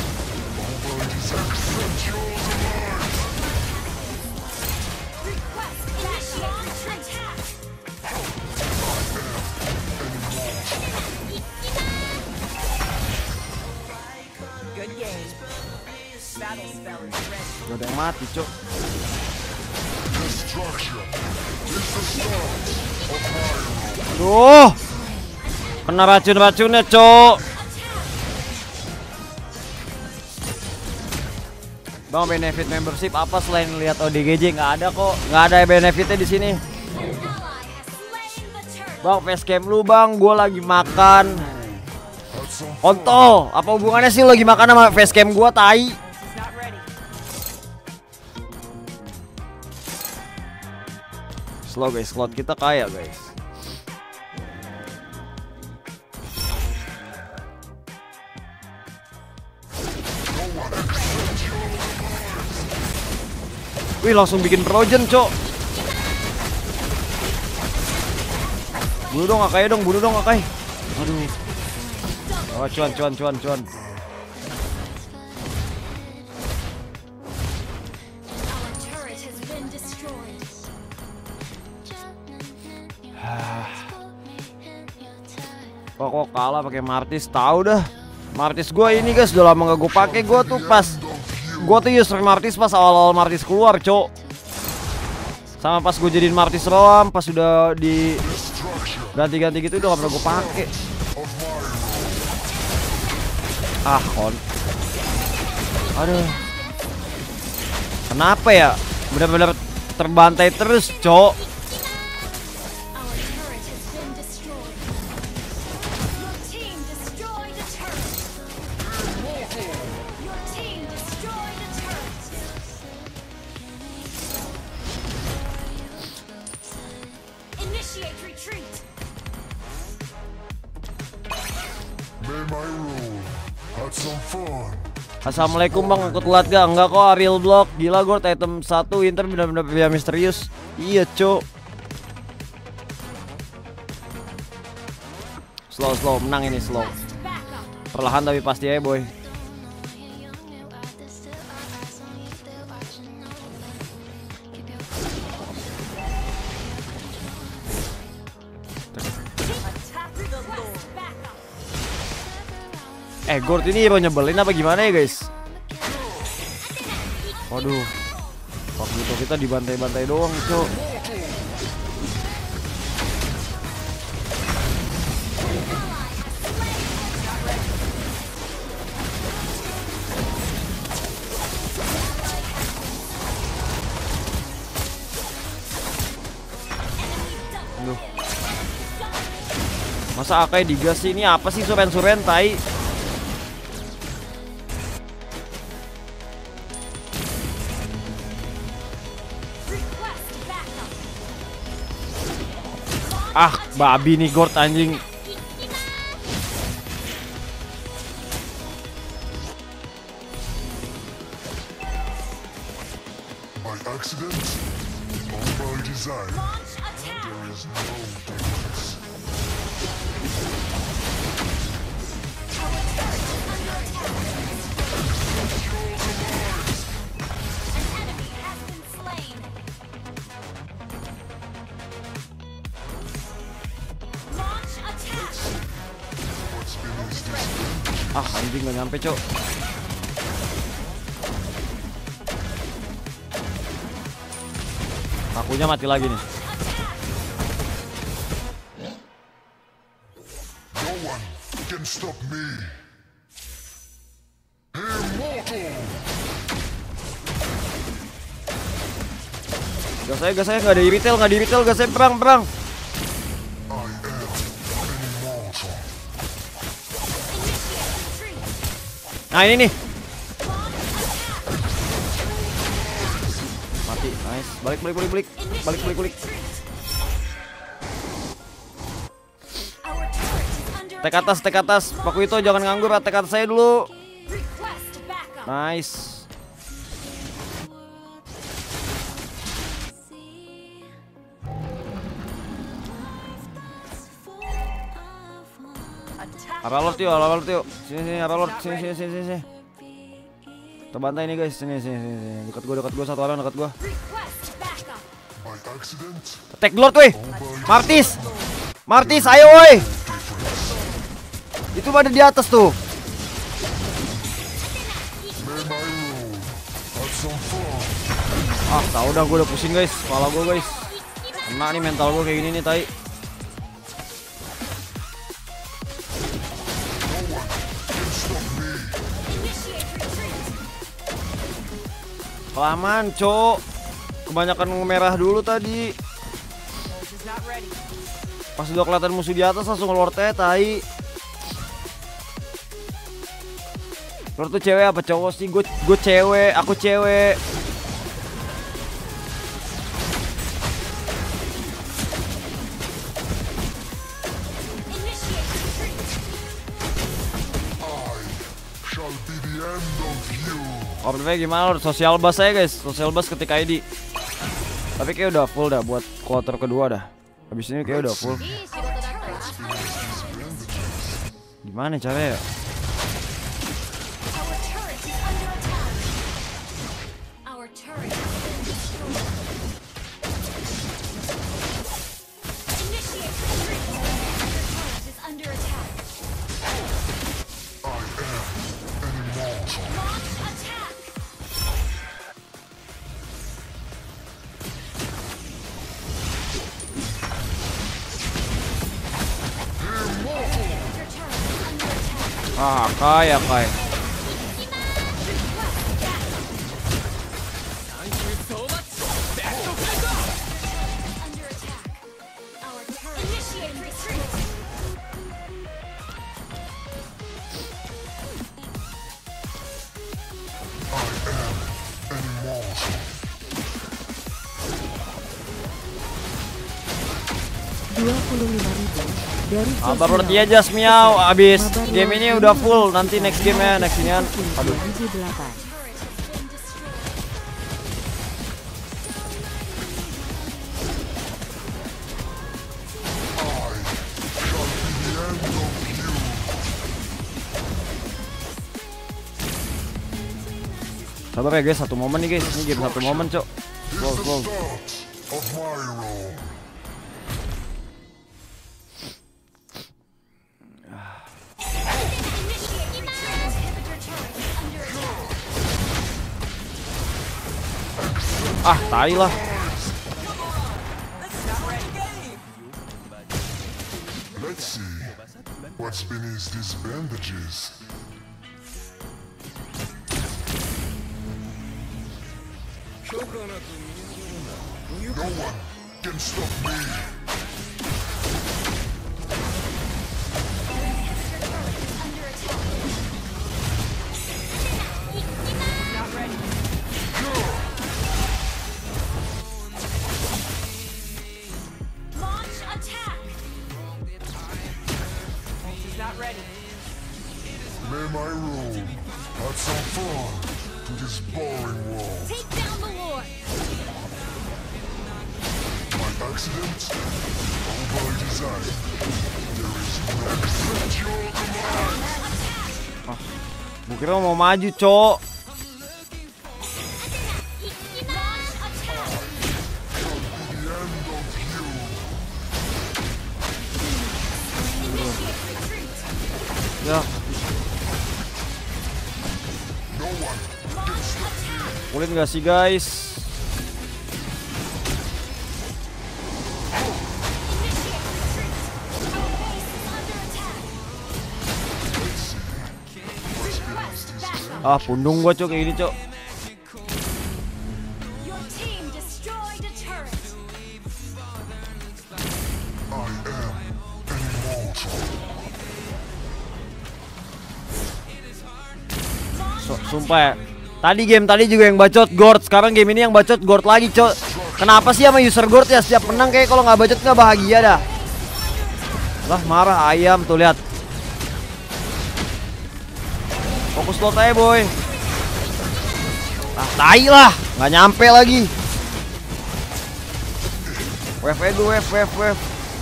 [SPEAKER 8] Accept your demise.
[SPEAKER 12] Request
[SPEAKER 1] mati, Cok. Aduh. Kena racun-racunnya, Cok. Bang, benefit membership apa selain lihat ODGJ? Nggak ada kok, nggak ada benefitnya di sini. Bang, facecam lu bang, gue lagi makan. Kontol, apa hubungannya sih lu lagi makan sama facecam gue, tai? Slow guys, slot kita kaya guys. Wih, langsung bikin projen, Cok. Bunuh dong Akai dong, bunuh dong Akai. Aduh. Oh, cuan. Kok kalah pakai Martis, tahu dah. Martis gua ini guys udah lama gak gue pakai. Gua tuh user Martis pas awal-awal Martis keluar, Cok. Sama pas gue jadiin Martis Roam, pas udah di ganti-ganti gitu udah gak pernah gue pakai. Ah, aduh. Kenapa ya? Bener-bener terbantai terus, Cok. Assalamualaikum bang, aku telat gak? Enggak kok, Ariel Block. Gila gue item 1 Inter bener-bener pria misterius. Iya, Cok. Slow, menang ini slow. Perlahan tapi pasti ya boy. Gord ini hero nyebelin apa gimana ya guys? Waduh, waktu itu kita dibantai-bantai doang, Cok. Aduh. Masa Akai digas sih? Ini apa sih suren-suren tai? Ah, babi nih Gord anjing.
[SPEAKER 8] By accident or by design, there is no difference.
[SPEAKER 1] Ah, anjing gak nyampe, Cok. Akunya mati lagi nih.
[SPEAKER 8] No one can stop me. Immortal.
[SPEAKER 1] Gas saya nggak di retail, gas saya perang. Nah ini nih. Mati, nice. Balik. Tek atas. Paku itu jangan nganggur, tek atas saya dulu. Nice. Aralord yuk. Sini Aralord, sini. Terbantai nih guys, sini. Dekat gua satu orang dekat gua. Attack Lord weh. Martis, ayo woi. Itu ada di atas tuh.
[SPEAKER 8] May my rule have some fun.
[SPEAKER 1] Ah, tau udah gue udah pusing guys, kepala gue guys. Kena nih mental gue kayak gini nih tai. Kelamaan cok, kebanyakan ngemerah dulu tadi. Pas udah kelihatan musuh di atas langsung ngelor tai. Lord tuh cewek apa cowok sih? Gue cewek, aku cewek. Optifnya gimana Lord? Social bus aja guys, social bus ketika ID. Tapi kayak udah full dah buat quarter kedua dah. Habis ini kayak udah full. Gimana caranya ya? Ah, kaya. Sabar berarti aja Miau, abis game ini udah full, nanti next game ya, next ini kan. Aduh. Sabar ya guys, satu momen nih guys, ini game satu momen cok. Slow. Ah, tai lah.
[SPEAKER 8] Let's see what's beneath these bandages. No one can stop me. May my rule add some fun to this boring world.
[SPEAKER 13] Take down the Lord.
[SPEAKER 8] My accident, all by design. There is no accept your command.
[SPEAKER 1] Gue kira mau maju cok. Ya. Boleh nggak sih guys? Ah, pundung gua cok kayak gini cok. Sumpah ya. Tadi game tadi juga yang bacot Gord, sekarang game ini yang bacot Gord lagi, cok. Kenapa sih sama user Gord ya setiap menang kayak kalau nggak bacot nggak bahagia dah. Lah marah ayam tuh lihat. Fokus lot aja boy. Ah, tai lah, nggak nyampe lagi. Wave aja dulu, wave.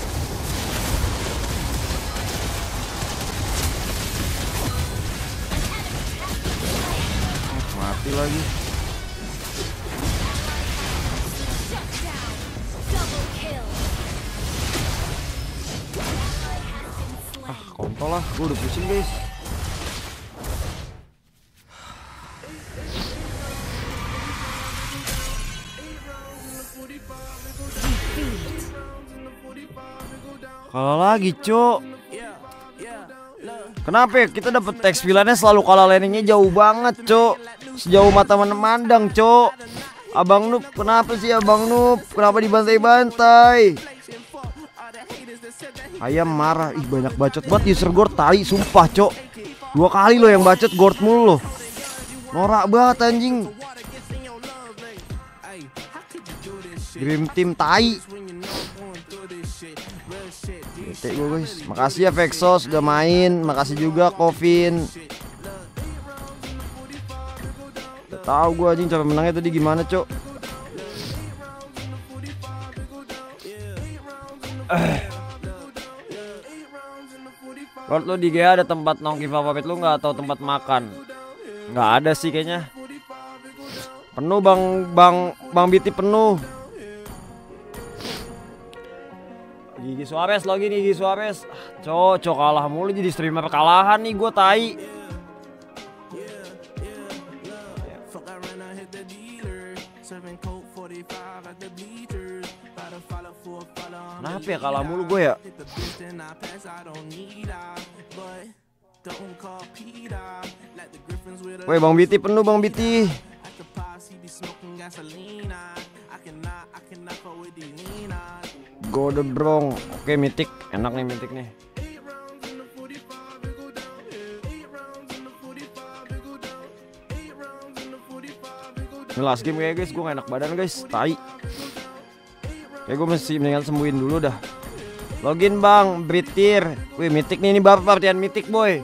[SPEAKER 1] Mati lagi. Ah, kontol lah, gue udah pusing guys. Kalah lagi, Cok. Kenapa ya? Kita dapet teks pilihannya selalu kalah, laningnya jauh banget, Cok. Sejauh mata memandang, Cok. Abang Noob, kenapa sih Abang Noob? Kenapa dibantai-bantai? Ayam marah, ih banyak bacot banget user Gord tai, sumpah, Cok. 2 kali lo yang bacot Gord mulu lo. Norak banget anjing. Dream Team tai. Bete gue guys. Makasih ya Vexos udah main. Makasih juga Kovin. Udah tahu gue anjing cara menangnya tadi gimana, Cok. Lord, lu di GA ada tempat nongki favorit lu nggak atau tempat makan? Nggak ada sih kayaknya. Penuh Bang Biti penuh. Gigi Suarez lagi nih, Gigi Suarez. Cok kalah mulu jadi streamer kalahan nih gue tai. Kenapa ya kalah mulu gue ya? Woi Bang Biti penuh Bang Biti. Go the Brong. Oke Mythic, enak nih Mythic nih. Ini last game kayak guys, gue gak enak badan guys, tai. Kayak gue mesti mendingan sembuhin dulu dah. Login bang, Britir. Wih Mythic nih, ini bapak partian Mythic boy.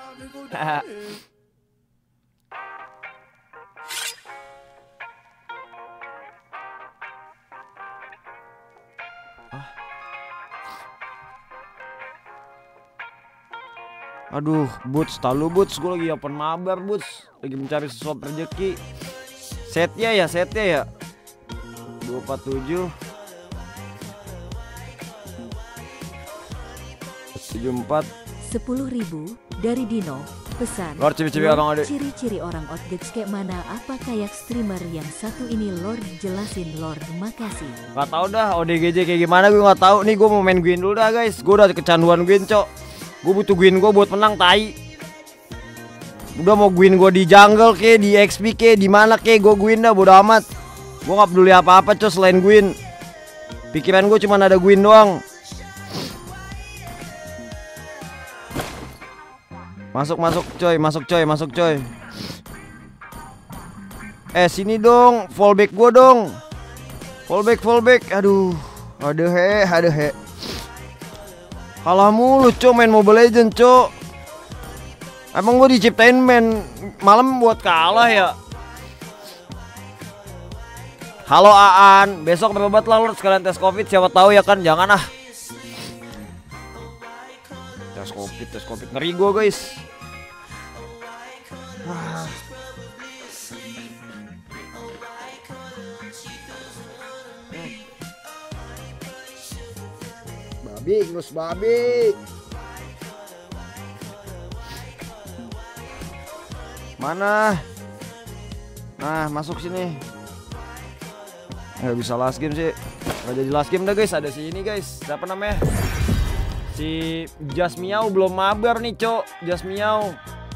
[SPEAKER 1] Aduh, Boots, talu Boots, gue lagi open mabar Boots, lagi mencari sesuatu rezeki. Setnya ya 247 74
[SPEAKER 10] 10.000 dari Dino. Pesan
[SPEAKER 1] Lord ciri-ciri orang Ode.
[SPEAKER 10] Ciri-ciri orang outgets kayak mana? Apa kayak streamer yang satu ini? Lord jelasin Lord, makasih.
[SPEAKER 1] Gak tau dah ODGJ kayak gimana, gue gak tahu. Nih gue mau main Gwyn dulu dah guys. Gue udah kecanduan Gwyn, Cok. Gue butuh Gwyn gue buat menang tai. Udah mau Gwyn gue di jungle ke, di XP ke, di mana ke, gue Gwyn dah, bodo amat. Gue gak peduli apa-apa, Cok, selain Gwyn. Pikiran gue cuma ada Gwyn doang. Masuk coy. Sini dong, fallback gue dong. Fallback. Aduh, ada he. Kalah mulu, Cok, main Mobile Legends, Cok. Emang gue diciptain main malam buat kalah ya? Halo Aan, besok berobat lah Lord, sekalian tes covid, siapa tahu ya kan, jangan ah. Tes covid ngeri gue guys. Babi. Mana? Nah, masuk sini. Nggak bisa last game sih. Nggak jadi last game dah guys. Ada si ini guys. Siapa namanya? Si Just Miau belum mabar nih, Cok. Just Miau.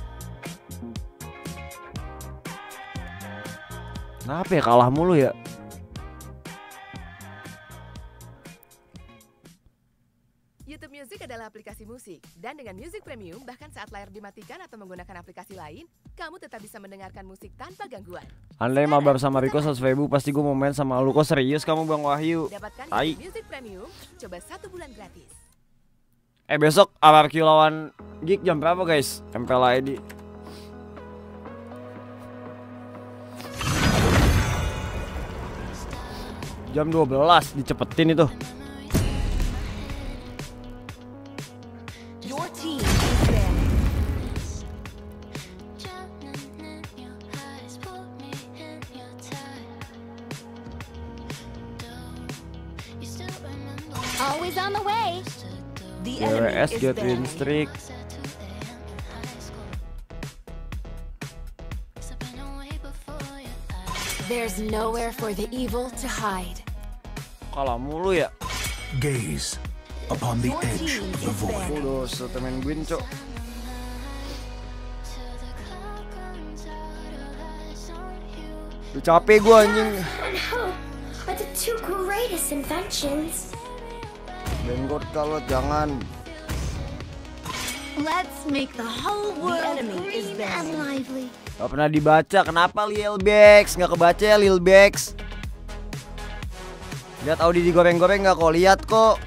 [SPEAKER 1] Kenapa ya kalah mulu ya?
[SPEAKER 14] YouTube Music adalah aplikasi musik. Dan dengan Music Premium, bahkan saat layar dimatikan atau menggunakan aplikasi lain, kamu tetap bisa mendengarkan musik tanpa gangguan.
[SPEAKER 1] Andai mabar sama Riko 100.000, pasti gue mau main sama lu. Kok serius kamu Bang Wahyu?
[SPEAKER 14] Dapatkan YouTube Music Premium, coba 1 bulan gratis.
[SPEAKER 1] Besok RRQ lawan Geek jam berapa guys? MPL ID. Jam 12, dicepetin itu.
[SPEAKER 12] Your team is there.
[SPEAKER 13] Always on the way.
[SPEAKER 14] The
[SPEAKER 1] GWS get win streak.
[SPEAKER 12] There's nowhere for the evil to hide.
[SPEAKER 1] kalah mulu ya.
[SPEAKER 8] Gaze upon the edge of the void.
[SPEAKER 7] Udah setemen Gwyn, cok. Udah capek gua anjing.
[SPEAKER 13] But the two greatest inventions.
[SPEAKER 7] Benggot kalau jangan.
[SPEAKER 13] Let's make the whole world green and lively.
[SPEAKER 1] Gak pernah dibaca, kenapa Lil Bex? Gak kebaca ya Lil Bex. Lihat Audi digoreng-goreng gak kok? Lihat kok.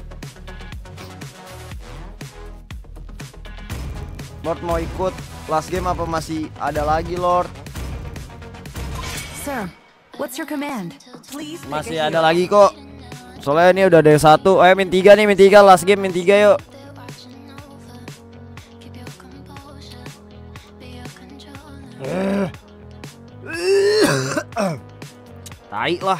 [SPEAKER 1] Lord mau ikut last game apa masih ada lagi Lord?
[SPEAKER 12] Sir, what's your command? Please.
[SPEAKER 1] Masih ada lagi kok. Soalnya ini udah ada satu. Ayo min 3 nih, min 3 last game min 3 yuk. Tai lah.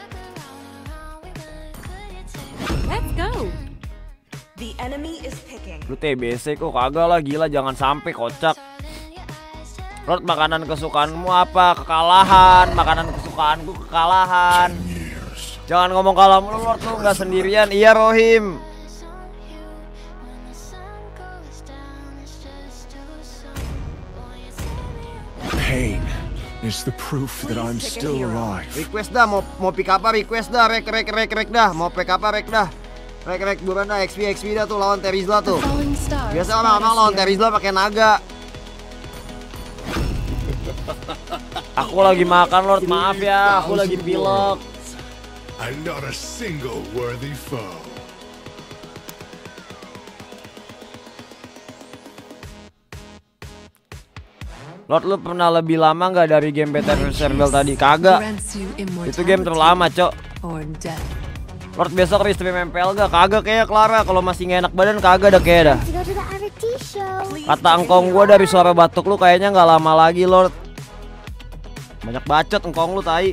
[SPEAKER 12] Let's go. The enemy is picking.
[SPEAKER 1] Lu TBC kok kagak lah, gila, jangan sampai kocak. Lord, makanan kesukaanmu apa? Kekalahan. Makanan kesukaanku kekalahan. Jangan ngomong kalah mulu Lord, lu nggak sendirian. Iya Rohim.
[SPEAKER 8] Pain is the proof that I'm still alive.
[SPEAKER 1] Request dah, mau pick apa request dah, rek dah, mau pick apa rek dah. Rek buruan dah, XP dah tuh lawan Terizla tuh. Biasa orang-orang lawan Terizla pakai naga. Aku lagi makan Lord, maaf ya, aku lagi pilek.
[SPEAKER 8] I'm not a single worthy foe.
[SPEAKER 1] Lord, lu pernah lebih lama nggak dari game BTR Serval tadi? Kagak. Itu game terlama, Cok. Lord, besok restream MPL gak? Kagak kayaknya Clara. Kalau masih nggak enak badan kagak dah kayak dah. Kata engkong gua dari suara batuk lu kayaknya nggak lama lagi Lord. Banyak bacot engkong lu tai.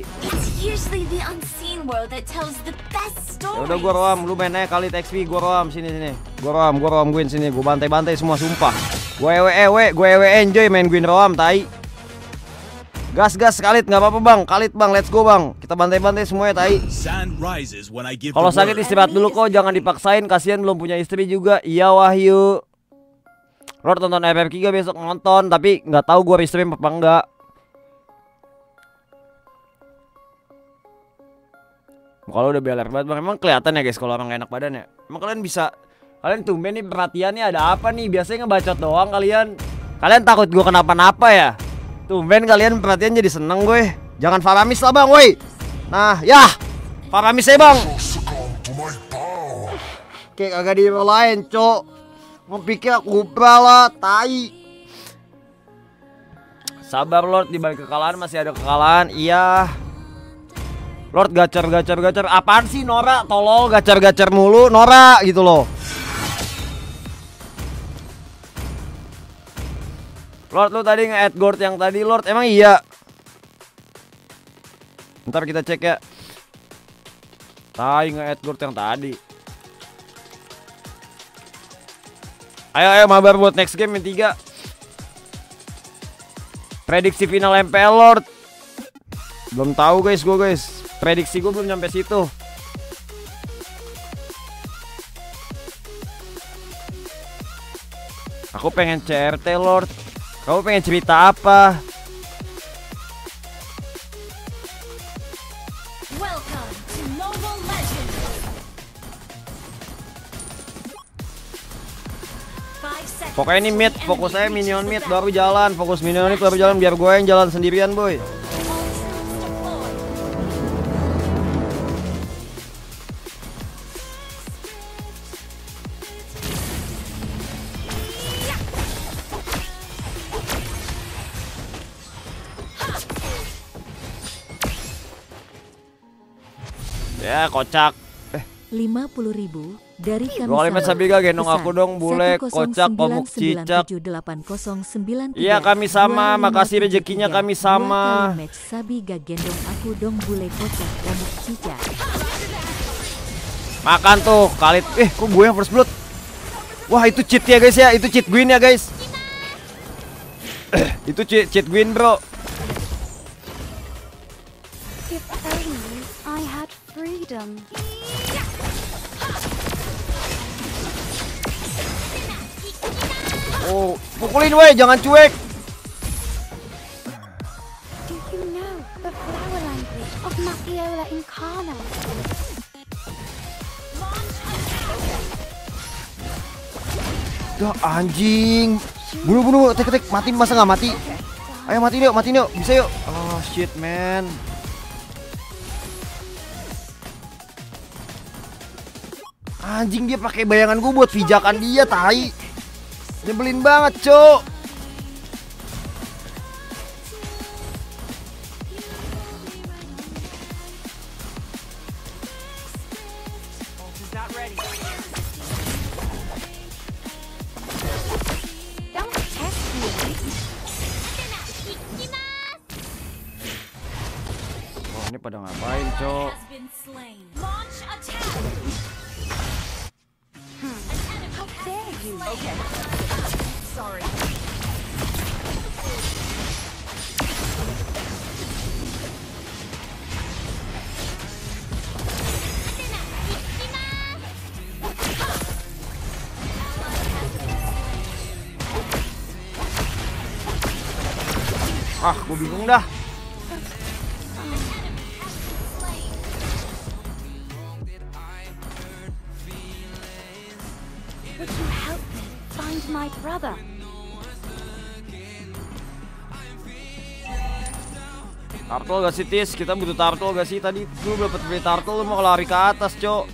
[SPEAKER 1] Ya udah gua roam, lu main aja kali XP, gua roam sini. Gua roam Gwyn sini, gua bantai-bantai semua sumpah. Gue ewe enjoy main Gwyn roam tai. Gas Khalid nggak apa-apa bang, Khalid bang, let's go bang. Kita bantai-bantai semuanya tai. Kalau sakit istirahat dulu kok, jangan dipaksain, kasihan belum punya istri juga. Iya Wahyu. Lord tonton FF3 besok nonton, tapi nggak tahu gue restream apa enggak. Kalau udah beler banget bang, emang kelihatan ya guys kalau orang gak enak badan ya. Emang kalian tumben nih perhatiannya ada apa nih? Biasanya ngebacot doang kalian. Kalian takut gue kenapa-napa ya? Tumben kalian perhatian jadi seneng gue. Jangan Faramis lah bang, woi. Nah, ya Faramis ya bang. Kayak kagak di lain, cok. Mau pikir aku lah, tai. Sabar Lord, di balik kekalahan masih ada kekalahan. Iya. Lord gacor. Apaan sih Nora? Tolol gacor mulu Nora gitu loh. Lord, lu tadi nge-add Gord yang tadi Lord, emang iya? Ntar kita cek ya. Tai nge-add Gord yang tadi. Ayo mabar buat next game yang 3. Prediksi final MPL Lord. Belum tahu guys. Prediksi gue belum nyampe situ. Aku pengen CRT Lord. Kamu pengen cerita apa? Pokoknya ini mid, fokus saya minion mid baru jalan, fokus minion mid baru jalan biar gue yang jalan sendirian boy. Ya kocak.
[SPEAKER 10] 50.000 dari kami.
[SPEAKER 1] Dua kalimat Sabiga gendong aku dong bule kocak komuk cicak. Iya kami sama, makasih rezekinya kami sama.
[SPEAKER 10] Sabiga gendong aku dong bule kocak komuk cicak.
[SPEAKER 1] Makan tuh Khalid. Kok gue yang first blood? Wah itu cheat ya guys ya, itu cheat Gwyn ya guys. Itu cheat Gwyn bro.
[SPEAKER 15] freedom.
[SPEAKER 1] Oh, pukulin weh, jangan cuek.
[SPEAKER 15] Do you know the flower language of Matthiola Incarna?
[SPEAKER 1] Dah anjing. Bunuh, tek, mati masa nggak mati? Ayo mati yuk, bisa yuk. Oh shit man. Anjing dia pakai bayangan gue buat pijakan dia, tai. Nyebelin banget, Cok. Wah, ini pada ngapain, Cok?
[SPEAKER 12] Okay. Sorry.
[SPEAKER 1] Ah, gue bingung dah.
[SPEAKER 15] Would you help me find my brother?
[SPEAKER 1] Turtle gak sih, Tis? Kita butuh turtle gak sih? Tadi lu dapet free turtle, lu mau lari ke atas, Cok.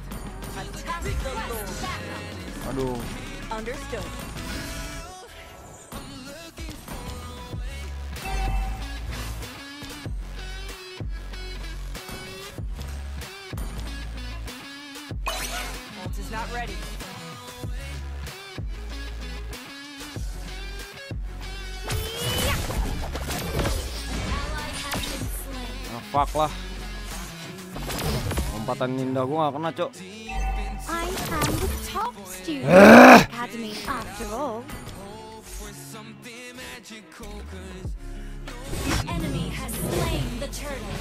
[SPEAKER 1] Aduh.
[SPEAKER 12] Understood. Ult is not ready.
[SPEAKER 1] Fuck lah. Lompatan ninja gue gak kena, Cok.
[SPEAKER 15] I am the top student of the academy after all.
[SPEAKER 12] The enemy has slain the turtle.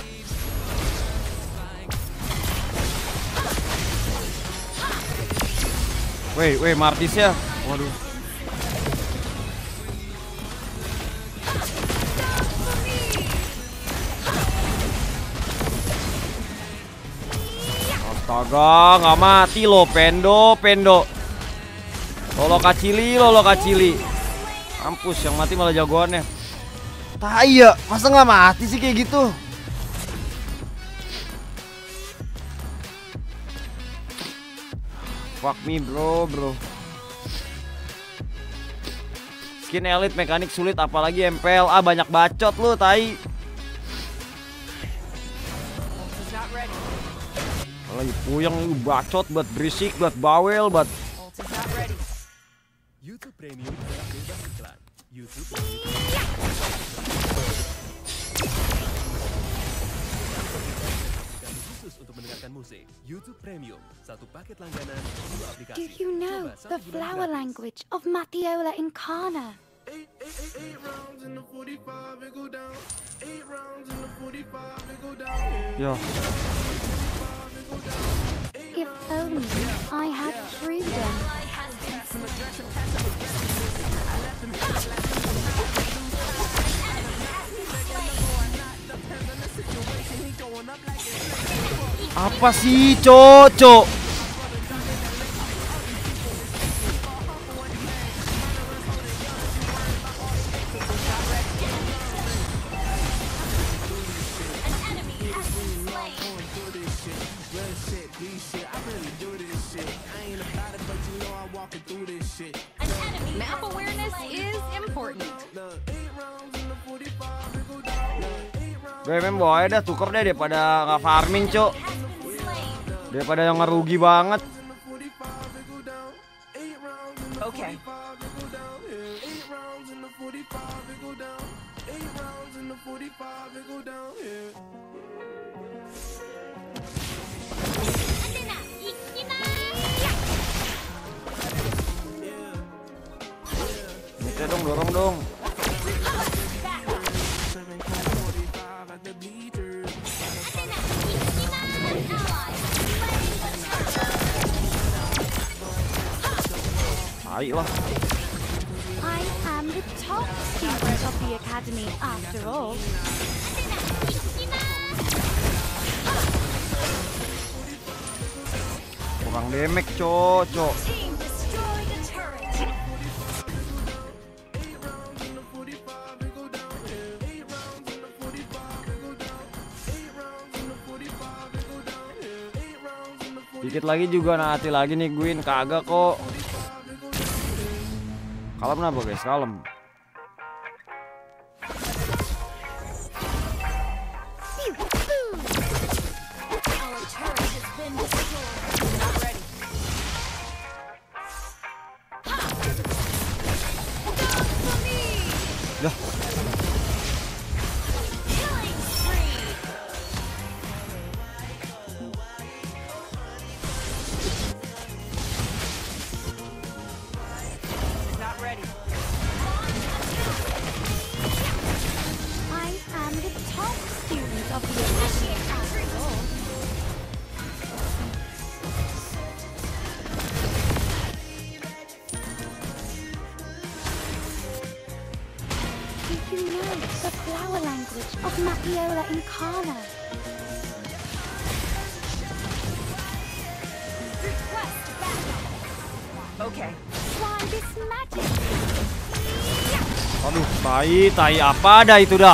[SPEAKER 1] Weh, Martis ya. Waduh. Astaga, nggak mati lo, Pendo. Lolo kacili. Mampus, yang mati malah jagoannya. Tai ya, masa nggak mati sih kayak gitu? Fuck me bro. Skin elite mekanik sulit, apalagi MPL. Ah, banyak bacot lu, tai. Lagi puyeng lu, bacot, buat berisik, buat bawel, buat.
[SPEAKER 11] YouTube Premium adalah bebas iklan. YouTube Premium. Dan khusus untuk mendengarkan musik, YouTube Premium, satu paket langganan, 2 aplikasi.
[SPEAKER 15] Do you know the flower language of Matthiola Incarna?
[SPEAKER 1] Yo.
[SPEAKER 15] If only I had freedom.
[SPEAKER 1] Apa sih, Cocok?
[SPEAKER 2] Map awareness is important.
[SPEAKER 1] Gue memang bawa dah, tuker deh daripada nggak farming, Cok. Daripada yang ngerugi banget.
[SPEAKER 12] Okay.
[SPEAKER 1] Bisa dong, dorong dong. Tai lah.
[SPEAKER 15] I am the top student of the academy after all.
[SPEAKER 1] Kurang damage, cok. Dikit lagi juga nanti lagi nih Gwyn, kagak kok. Kalem apa guys, kalem. Dah.
[SPEAKER 15] The flower language of Mapiola Incarna.
[SPEAKER 12] Okay.
[SPEAKER 15] Try this magic.
[SPEAKER 1] Aduh, tai apa dah itu dah.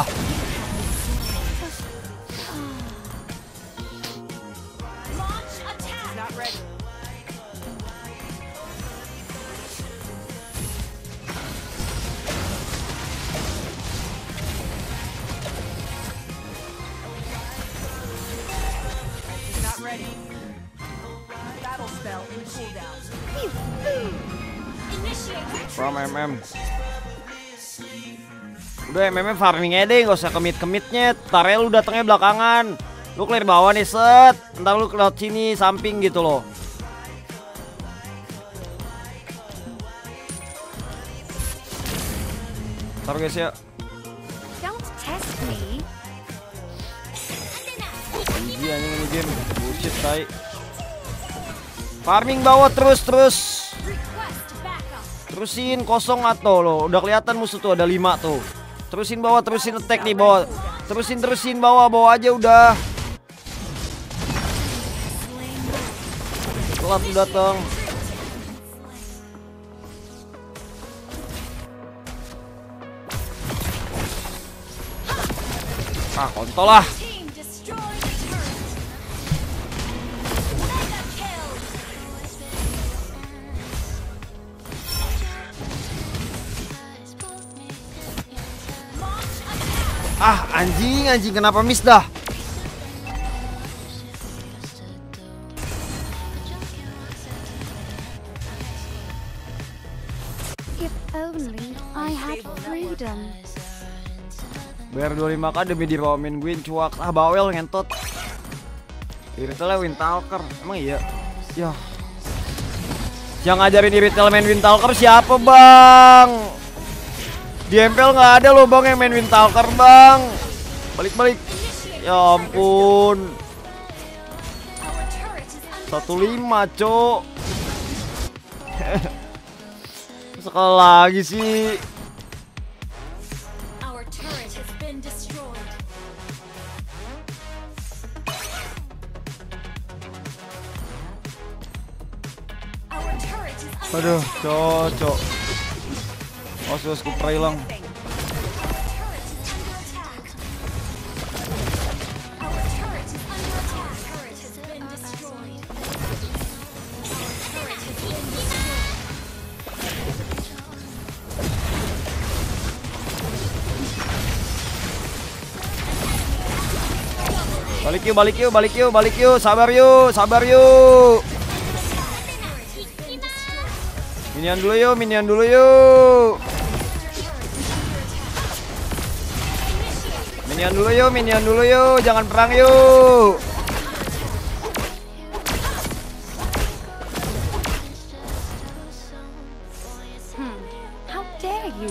[SPEAKER 1] From MM. Udah MM farming aja deh, gak usah kemit-kemitnya. Tarel lu datangnya belakangan. Lu clear bawah nih, set. Ntar lu lewat sini samping gitu loh. Ntar guys ya.
[SPEAKER 15] Don't test me.
[SPEAKER 1] Anjir anjing ini game. Bullshit tai. Farming bawah terus. Terusin kosong atau lo. Udah kelihatan musuh tuh ada 5 tuh. Terusin bawah, terusin attack nih bawah. Terusin bawah aja udah. Telat tuh datang. Ah, kontol lah. Ah, anjing kenapa miss dah?
[SPEAKER 15] If only I had freedom.
[SPEAKER 1] Bayar 25k demi diroamin Gwyn, cuak. Ah, bawel ngentot. Iritalnya Windtalker. Emang iya? Ya. Yang ngajarin Irital main Windtalker siapa, Bang? Di MPL nggak ada loh bang yang main Windtalker bang. Balik. Ya ampun. 15 cok. Sekali lagi sih. Aduh, cocok. Awas Kupra hilang. Balik yuk, sabar yuk. Minion dulu yuk. Minion dulu yuk, jangan perang yuk.
[SPEAKER 15] How dare you?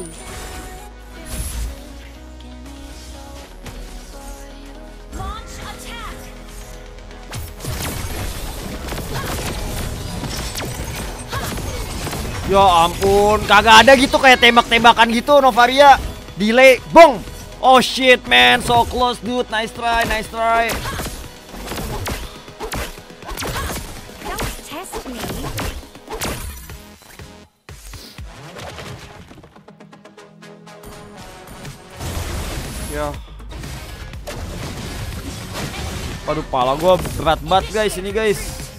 [SPEAKER 1] Ya ampun, kagak ada gitu kayak tembak-tembakan gitu Novaria. Delay, bong. Oh shit man, so close dude. Nice try, nice try.
[SPEAKER 15] Don't test me.
[SPEAKER 1] Ya. Waduh, pala gua berat banget guys ini guys.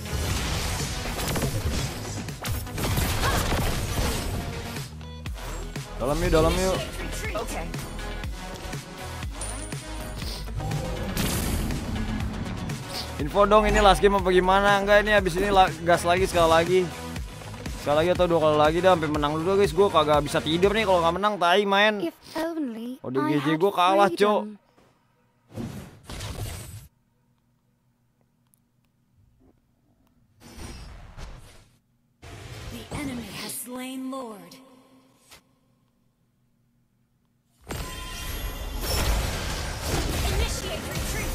[SPEAKER 1] Dalam yuk, dalam yuk. Info dong ini last game apa gimana? Enggak, ini habis ini gas lagi sekali lagi. Sekali lagi atau 2 kali lagi dah sampai menang dulu guys. Gua kagak bisa tidur nih kalau nggak menang, tai main. ODGJ gua kalah, Cok.
[SPEAKER 12] The enemy has slain Lord. Initiate retreat.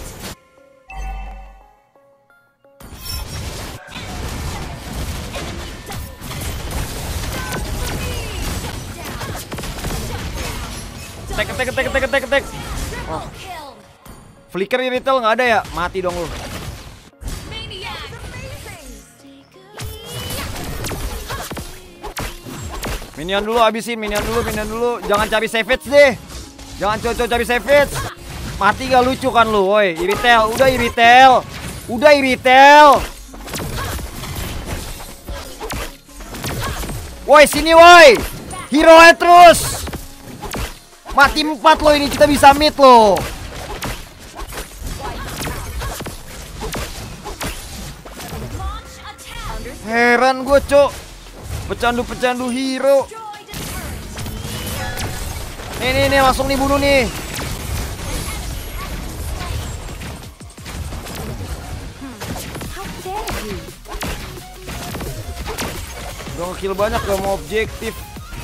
[SPEAKER 1] Ketek. Oh. Flicker di retail nggak ada ya? Mati dong lu. Minion dulu habisin, minion dulu. Jangan cari savage deh. Jangan cocok cari savage. Mati gak lucu kan lu, woi. Iritel, udah iritel. Woi, sini woi. Hero terus. Mati 4 lo ini, kita bisa mid lo. Heran gue, Cok. Pecandu hero. Nih langsung dibunuh nih. Udah nge-kill banyak, gak mau objektif.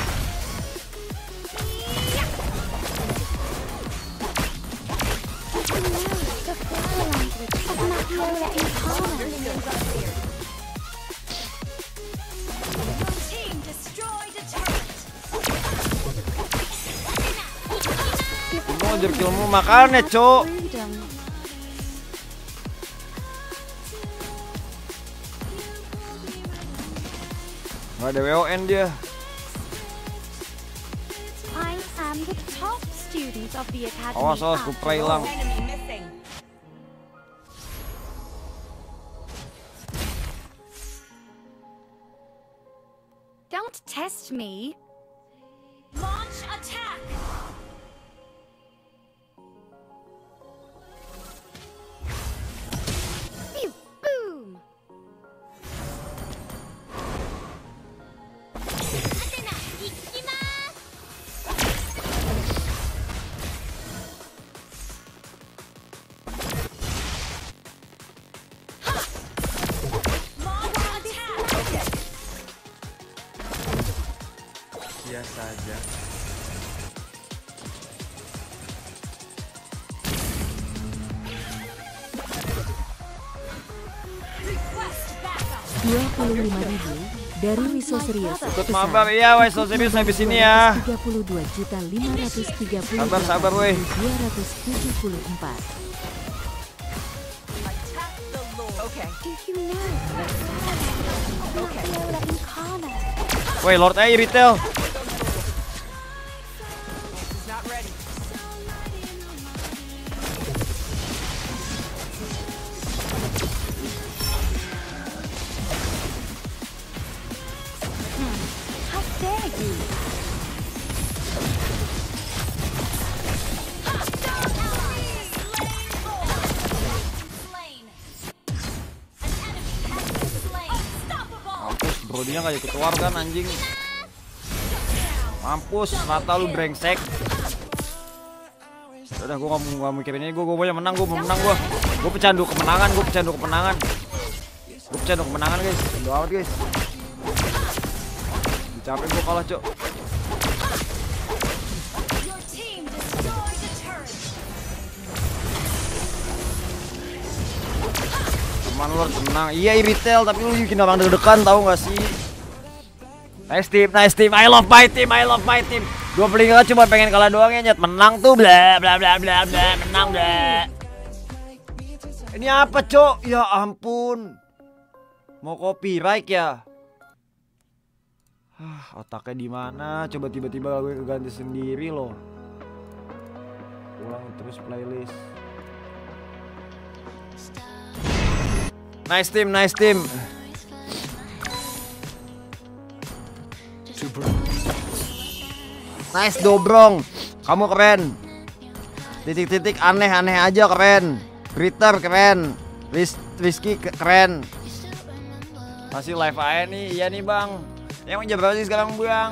[SPEAKER 1] Mau ajar killmu makannya, Cok. Gak ada WON dia. Awas, kupra hilang.
[SPEAKER 15] Don't test me.
[SPEAKER 12] Launch attack.
[SPEAKER 15] Boom.
[SPEAKER 1] Biasa aja.
[SPEAKER 10] $25.000 dari Wiso Serius.
[SPEAKER 1] Ikut mabar ya, Wiso Serius habis ini ya.
[SPEAKER 10] 32.530.
[SPEAKER 1] Sabar weh.
[SPEAKER 10] 274.
[SPEAKER 1] Woi, Lord A retail. Dia nggak ikut keluar kan anjing. Mampus, rata lu brengsek. Udah gua nggak mikirin ini, gua mau menang, gua pecandu kemenangan, Gua pecandu kemenangan guys. Udah amat guys. Capek gua kalah, Cok. Teman lu tenang. Iya retail, tapi lu bikin orang deg-degan tahu nggak sih? Nice team, nice team. I love my team, I love my team. 25 cuma pengen kalah doang ya, Nyet. Menang tuh bla bla bla bla bla, menang bla. Ini apa, Cok? Ya ampun. Mau copyright ya? Otaknya di mana? Coba tiba-tiba gue ganti sendiri loh. Ulang terus playlist. Nice team, nice team. Nice Dobrong, kamu keren. Titik-titik aneh-aneh aja keren. Ritter keren. Rizky keren. Masih live aja nih, iya nih bang. Yang jam berapa sih sekarang bang?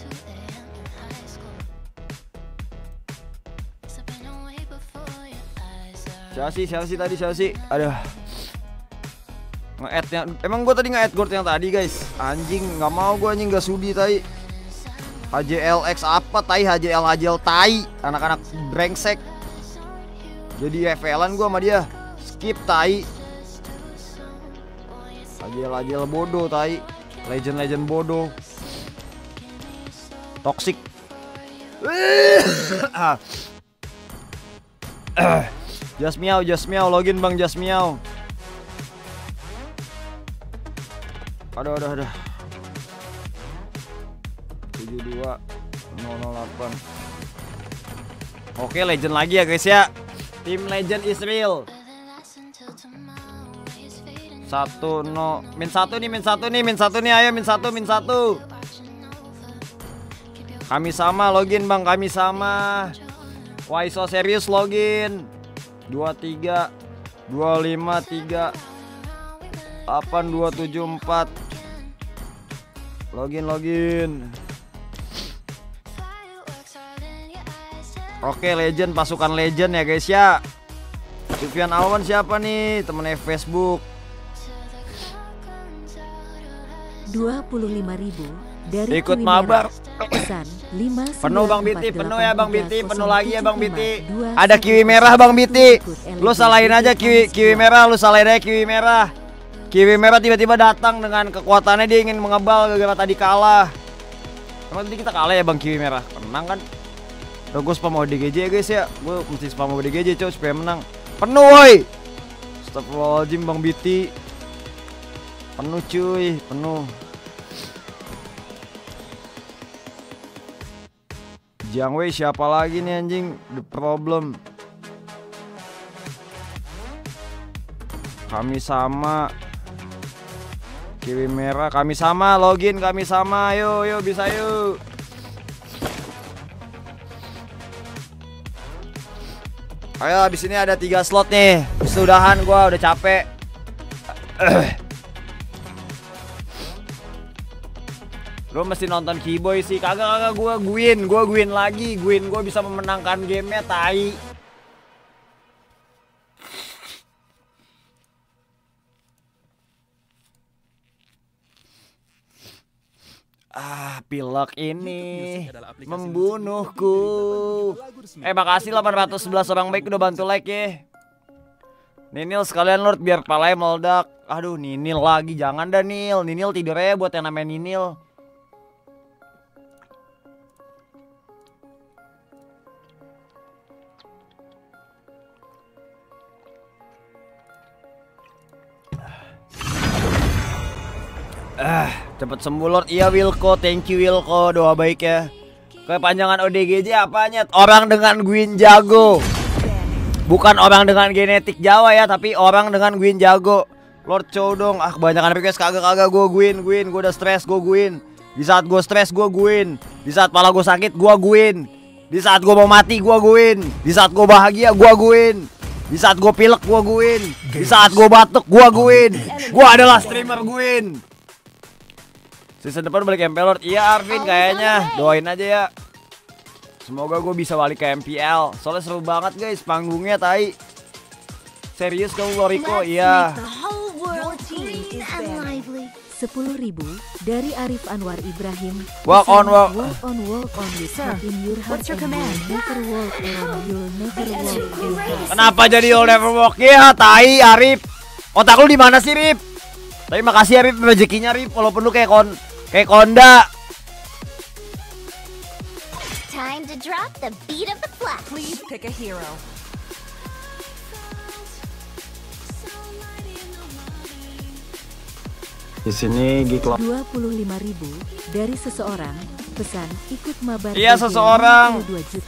[SPEAKER 1] Siapa sih tadi siapa sih? Aduh. Nge-add-nya, emang gue tadi nge-add Gord yang tadi guys. Anjing, nggak mau gue anjing, nggak sudi tai. HJLX apa tai, HJL tai, anak-anak brengsek. Jadi FL-an gue sama dia. Skip tai. HJL bodoh tai. Legend bodoh. Toxic. Just meow, login bang, just meow. Aduh. 72-008. Oke, legend lagi ya guys ya. Tim legend is real. Min satu nih, ayo min satu. Kami sama login bang, kami sama. Why so serius login. 23 253 8274. Login. Oke, legend, pasukan legend ya guys ya. Sufyan Alwan siapa nih? Temennya Facebook.
[SPEAKER 10] 25.000 dari
[SPEAKER 1] ikut mabar.
[SPEAKER 10] Pesan 5.
[SPEAKER 1] Penuh Bang Biti, penuh ya Bang Biti, penuh lagi ya Bang Biti. Ada kiwi merah Bang Biti. Lu salahin aja kiwi merah, lu salahin aja kiwi merah. Kiwi merah tiba-tiba datang dengan kekuatannya, dia ingin mengebal gara-gara tadi kalah. Emang tadi kita kalah ya Bang kiwi merah? Menang kan? Udah gue spam ODGJ ya guys ya. Gue mesti spam ODGJ coy supaya menang. Penuh woi. Astagfirullahaladzim Bang Biti. Penuh cuy, penuh. Jiang Wei siapa lagi nih anjing? The problem. Kami sama. Kiwi merah kami sama, login kami sama. Yuk bisa yuk. Ayo abis ini ada 3 slot nih. Sudahan gua udah capek. Lu mesti nonton Keyboy sih. Kagak gua Gwyn lagi. Gwyn gua bisa memenangkan gamenya tai. Pilek ini membunuhku. Makasih 811 orang baik udah bantu like ya. Ninil sekalian Lord biar palanya meledak. Aduh Ninil lagi, jangan dah Nil. Ninil tidur ya buat yang namanya Ninil. Cepet sembuh Lord. Iya Wilko, thank you Wilko, doa baik ya. Kepanjangan ODGJ apanya? Orang dengan Gwyn jago. Bukan orang dengan genetik Jawa ya, tapi orang dengan Gwyn jago. Lord Chow dong. Kebanyakan request kagak gue Gwyn. Gue udah stres gue Gwyn. Di saat gue stres gue Gwyn. Di saat pala gue sakit gue Gwyn. Di saat gue mau mati gue Gwyn. Di saat gue bahagia gue Gwyn. Di saat gue pilek gue Gwyn. Di saat gue batuk gue Gwyn. Gue adalah streamer Gwyn. Season depan balik MPL Lord. Iya Arvin kayaknya. Doain aja ya. Semoga gue bisa balik ke MPL. Soalnya seru banget guys panggungnya tai. Serius kamu Loriko? Iya.
[SPEAKER 10] 10.000 dari Arif Anwar Ibrahim.
[SPEAKER 1] Walk on.
[SPEAKER 10] With in your heart and never walk alone. You'll never walk alone.
[SPEAKER 1] Kenapa jadi you'll never walk ya tai Arif? Otak lu di mana sih Rip? Tapi makasih ya Rip rezekinya Rip. Walaupun lu kayak Konda.
[SPEAKER 13] drop the beat of the flag.
[SPEAKER 12] Please pick a hero.
[SPEAKER 7] Di sini Geek
[SPEAKER 10] 25.000 dari seseorang. Pesan ikut mabar.
[SPEAKER 1] Iya, seseorang.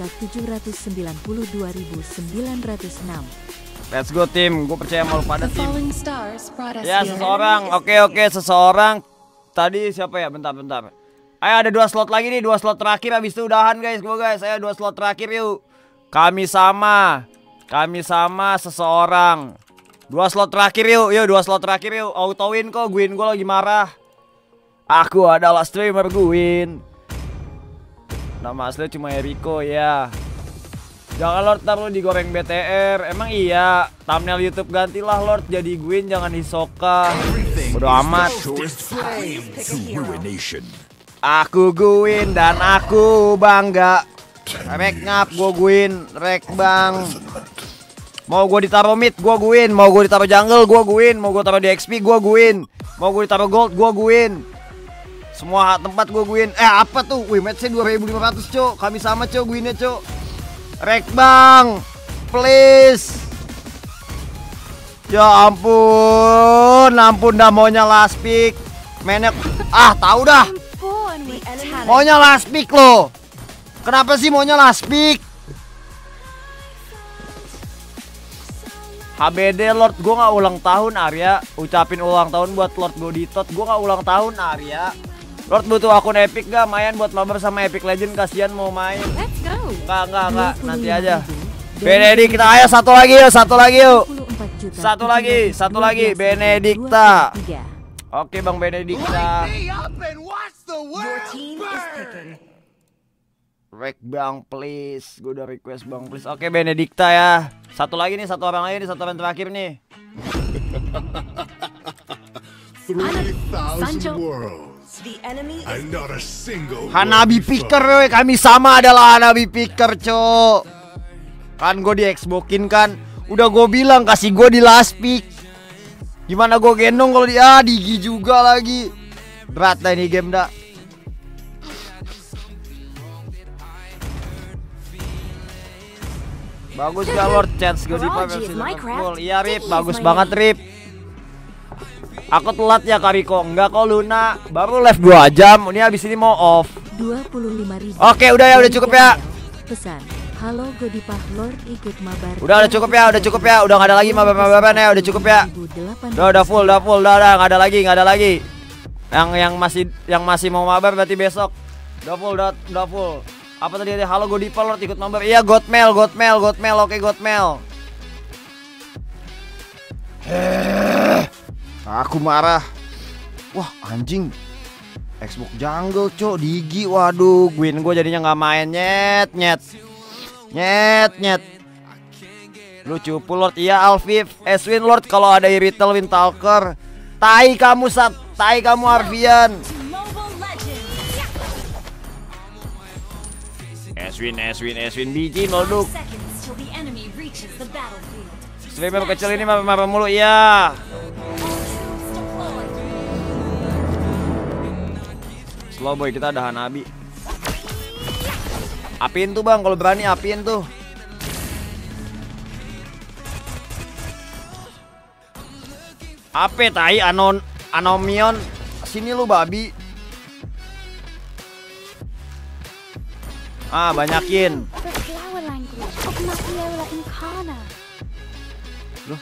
[SPEAKER 10] 22.792.906.
[SPEAKER 1] Let's go tim, gue percaya mau pada tim. Ya
[SPEAKER 10] Ya,
[SPEAKER 1] seseorang, oke seseorang. Tadi siapa ya? Bentar. Ayo ada 2 slot lagi nih, 2 slot terakhir habis itu udahan guys. Ayo 2 slot terakhir yuk. Kami sama seseorang. 2 slot terakhir yuk, 2 slot terakhir yuk. Auto-win kok, Gwyn gue lagi marah. Aku adalah streamer Gwyn. Nama asli cuma Eriko ya. Jangan Lord ntar lu digoreng BTR. Emang iya, thumbnail YouTube gantilah Lord jadi Gwyn, jangan Hisoka. Bodo amat. Aku Gwyn dan aku bangga. Rek ngap gue Gwyn, rek bang. Mau gue ditaruh mid gue Gwyn, mau gue ditaruh jungle gue Gwyn, mau gue taruh di XP gue Gwyn, mau gue ditaruh gold gue Gwyn. Semua tempat gue Gwyn. Apa tuh? Wih, matchnya 2.500 cok. Kami sama cok Gwynnya cok. Rek bang, please. Ya ampun dah maunya last pick. Mainnya tahu dah. Maunya last pick loh. Kenapa sih maunya last pick? HBD Lord, gue gak ulang tahun Arya. Ucapin ulang tahun buat Lord Goditot. Gue gak ulang tahun Arya. Lord butuh akun Epic gak? Main buat mabar sama Epic Legend, kasihan mau main.
[SPEAKER 4] Let's go.
[SPEAKER 1] Enggak, nanti aja. Benedict kita ayo satu lagi yuk. Satu lagi Benedicta. Oke Bang Benedicta. Rek Bang please, gue udah request Bang please. Oke Benedicta ya. Satu lagi nih, satu orang lagi nih, satu orang terakhir nih.
[SPEAKER 8] 3,000 worlds and not a single
[SPEAKER 1] Hanabi Picker, kami sama adalah Hanabi Picker, cok. Kan gue di Xboxin kan. Udah gue bilang kasih gue di last pick. Gimana gue gendong kalau dia Digi juga lagi. Berat dah ini game dah. Bagus gak Lord chance gue di versi Liverpool. Iya Rip, bagus banget Rip. Aku telat ya Kariko. Enggak kok Luna. Baru live 2 jam. Ini habis ini mau off.
[SPEAKER 10] 25.000.
[SPEAKER 1] Oke, udah cukup ya.
[SPEAKER 10] Pesan. Halo Godipah Lord ikut mabar.
[SPEAKER 1] Udah cukup ya. Udah gak ada lagi mabar-mabaran ya. Udah cukup ya. Udah full. Udah gak ada lagi. Yang masih mau mabar berarti besok. Udah full. Apa tadi ada? Halo Godipah Lord ikut mabar. Iya, Godmail. Oke, Godmail. Aku marah. Wah anjing. Xbox jungle cok, Digi. Waduh, Gwyn gue jadinya nggak main. Nyet. Lu cupu Lord. Iya Alvif, Eswin Lord kalau ada Iritel Windtalker. Tai kamu Arvian. Eswin biji meleduk. Streamer kecil ini marah mulu ya. Slow boy, kita ada Hanabi. Apiin tuh bang, kalau berani apiin tuh. Ape tai Anomion. Sini lu babi. Banyakin. Loh.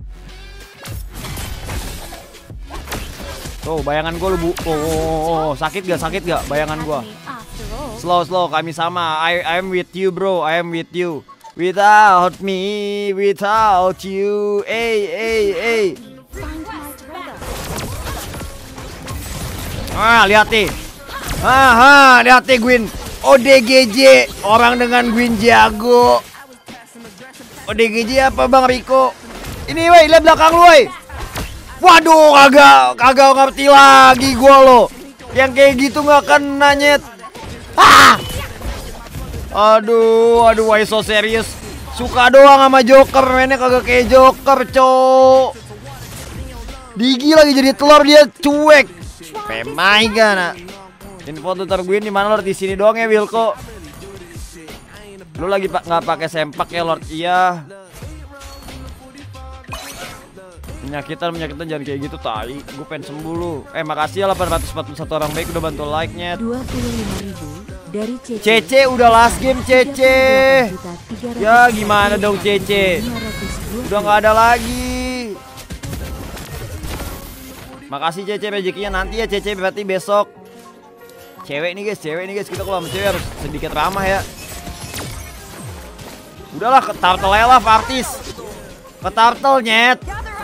[SPEAKER 1] Tuh bayangan gue lu sakit gak bayangan gue. Slow kami sama. I'm with you bro, I am with you. Without me, without you. Lihat nih. Lihat nih Gwyn. ODGJ, orang dengan Gwyn jago. ODGJ apa Bang Riko? Ini woi, lihat belakang lu woi. Waduh, kagak ngerti lagi gua lo. Yang kayak gitu nggak kena nyet. Aduh, why so serious. Suka doang sama Joker, mainnya kagak kayak Joker, cok. Digi lagi jadi telur dia cuek. Pemai kan. Info tutor gue di mana Lord, di sini doang ya Wilko. Lu lagi nggak pakai sempak ya Lord? Iya. Menyakitan jangan kayak gitu tai. Gue pengen sembuh lu. Makasih ya 841 orang baik udah bantu like-nya.
[SPEAKER 10] 25.000 dari Cece.
[SPEAKER 1] Cece udah last game Cece. Ya gimana dong Cece? Udah nggak ada lagi. Makasih Cece, rezekinya nanti ya Cece, berarti besok. Cewek nih guys, kita kalau sama cewek harus sedikit ramah ya. Udahlah ke turtle lah Fartis. Ke turtle nyet.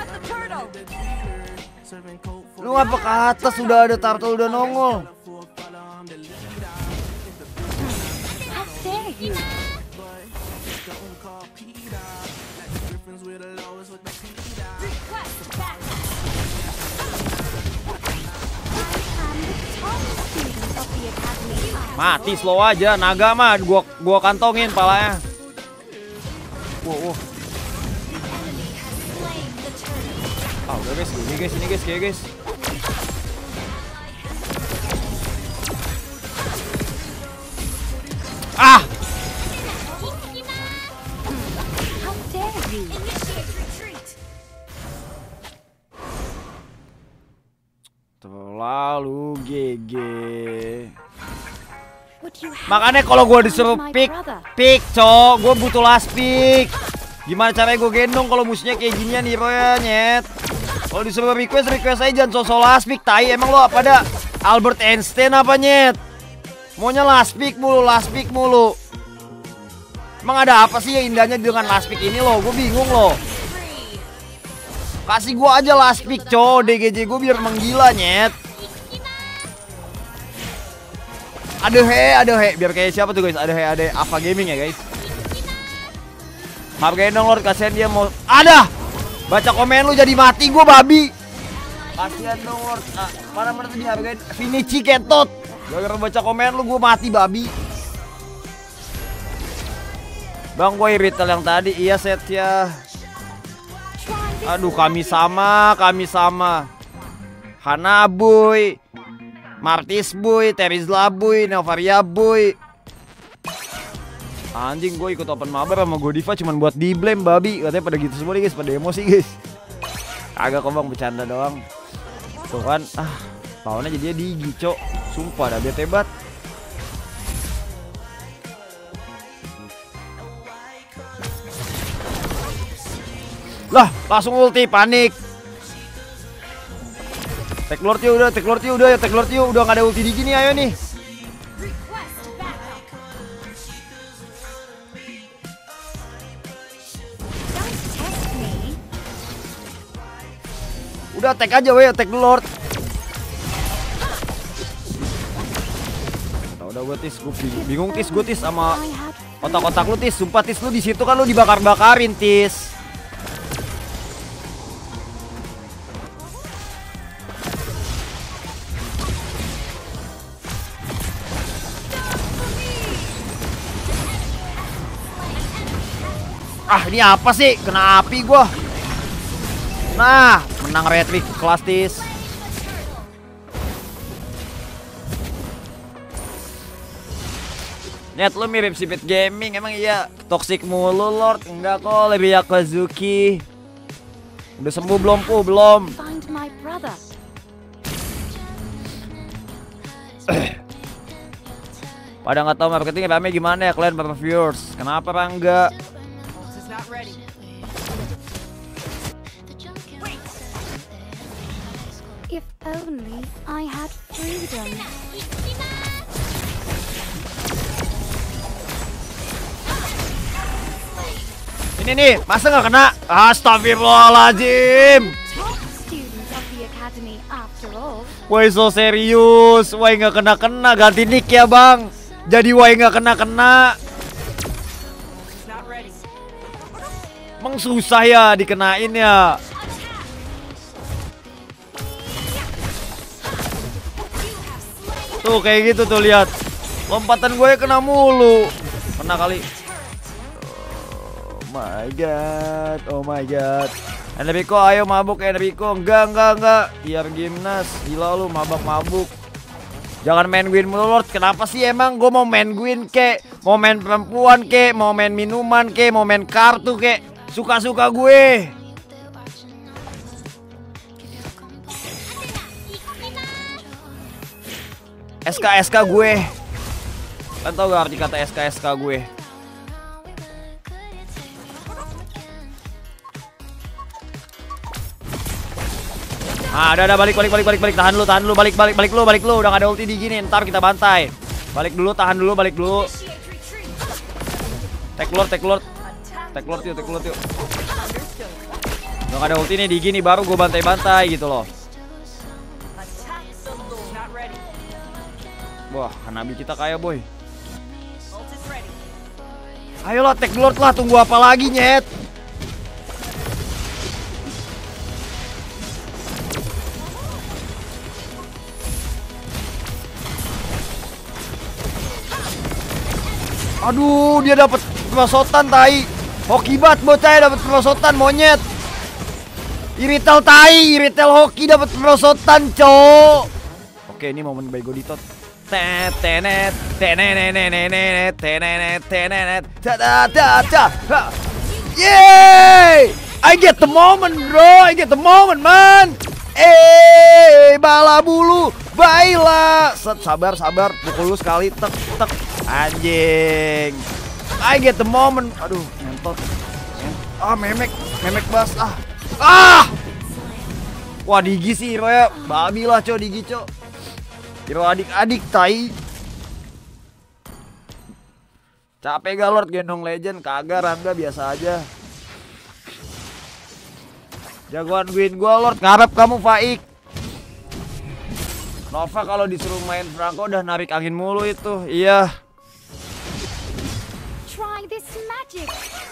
[SPEAKER 1] Lu ngapa ke atas udah ada turtle udah nongol. Mati slow aja, naga mah gua kantongin palanya. Wow. Udah guys, ini guys. Ah! Terlalu GG. Makanya kalau gue disuruh pick, cok, gue butuh last pick. Gimana caranya gue gendong kalau musuhnya kayak ginian hero ya nyet. Kalau disuruh request aja, jangan sosok last pick tai. Emang lo apa dah Albert Einstein apa nyet? Maunya last pick mulu. Emang ada apa sih yang indahnya dengan last pick ini lo? Gue bingung lo. Kasih gue aja last pick cok, DGJ gue biar menggila nyet. Ada he, biar kayak siapa tuh guys? Ada Ava Gaming ya guys. Hargain dong Lord, kasihan dia mau. Ada. Baca komen lu jadi mati gue babi. Kasihan dong Lord. Mana tuh dihargain. Finici ketot. Gara-gara baca komen lu gue mati babi. Bang gue irital yang tadi. Iya set ya. Aduh kami sama. Hana boy, Martis boy, Terizla boy, Novaria boy. Anjing gue ikut open mabar sama Godiva cuman buat di blame babi. Katanya pada gitu semua nih guys, pada emosi guys. Agak kok bang, bercanda doang. Tuh kan, lawannya jadinya digi cok. Sumpah dah bete banget. Lah, langsung ulti, panik. Tag Lord yuk udah gak ada ulti digi nih, ayo nih. Udah tag aja weh, tag Lord. Udah gue tis, gue bingung tis, gue tis sama otak-otak lu tis. Sumpah tis, lu di situ kan lu dibakar-bakarin tis. Ini apa sih? Kena api gua. Nah, menang retrik kelas tis. Net lu mirip Sipit Gaming, emang iya toxic mulu Lord? Enggak kok, lebih Yakuzuki. Udah sembuh belum pu? Belum. Pada nggak tahu marketing rame gimana ya kalian para viewers? Kenapa enggak?
[SPEAKER 15] If only I had freedom.
[SPEAKER 1] Ini nih, masa nggak kena? Astagfirullahaladzim. Woi so serius, woi nggak kena, ganti nick ya bang. Jadi woi nggak kena. Emang susah ya dikenain ya. Tuh kayak gitu tuh lihat. Lompatan gue kena mulu. Kena kali. Oh my god. Enrico ayo mabuk Enrico. Enggak. Biar gimnas. Gila lu mabuk. Jangan main Gwyn mulu Lord. Kenapa sih emang gue mau main Gwyn kek? Mau main perempuan kek, mau main minuman kek, mau main kartu kek, suka-suka gue. SK gue. Kan tau gak arti kata SK gue? Ah, udah balik. Tahan dulu, balik lu. Udah gak ada ulti di gini, ntar kita bantai. Balik dulu, tahan dulu, balik dulu. Take lord yuk. Udah gak ada ulti nih di gini, baru gue bantai-bantai gitu loh. Wah, Hanabi kita kaya boy. Ayolah take lord lah, tunggu apa lagi nyet. Aduh, dia dapat perosotan tai. Hoki bat bocah dapat perosotan monyet. Iritel tai, iritel hoki dapat perosotan, cok. Oke, ini momen by Goditot. Tenet. Yeay! I get the moment, bro. I get the moment, man. Bala bulu. Baiklah. Sabar. Pukul lu sekali. Tek. Anjing. I get the moment. Aduh, ngentot. Memek bas. Wah, Digi sih hero ya. Babi lah, cok, Digi, cok. Hero adik-adik tai. Capek gak Lord gendong legend? Kagak, Rangga biasa aja. Jagoan win gua Lord, ngarep kamu Faik. Nova kalau disuruh main Franco udah narik angin mulu itu. Iya.
[SPEAKER 15] Try this magic.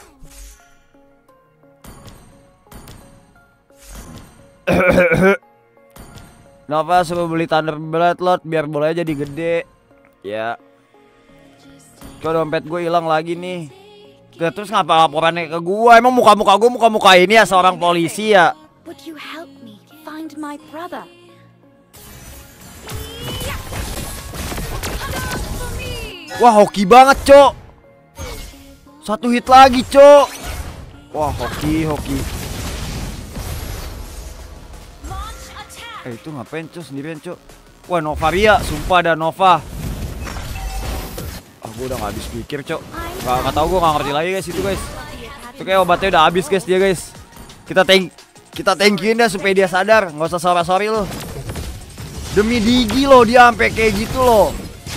[SPEAKER 1] Nova suruh beli Thunderblade Lord biar bolanya jadi gede. Ya. Kok dompet gue hilang lagi nih. Terus ngapa laporannya ke gua? Emang muka-muka gue muka-muka ini ya seorang polisi ya?
[SPEAKER 15] Would you help me find my brother?
[SPEAKER 1] Wah, hoki banget, Cok. Satu hit lagi, Cok. Wah, hoki. Itu ngapain, Cok, sendirian, Cok? Wah, Novaria, sumpah ada Nova. Gue udah gak habis pikir, Cok. Gak tau, gue gak ngerti lagi guys itu guys. Itu kayak obatnya udah habis guys dia guys. Kita thank-in dah supaya dia sadar. Gak usah sorry lo. Demi Digi loh dia sampai kayak gitu loh.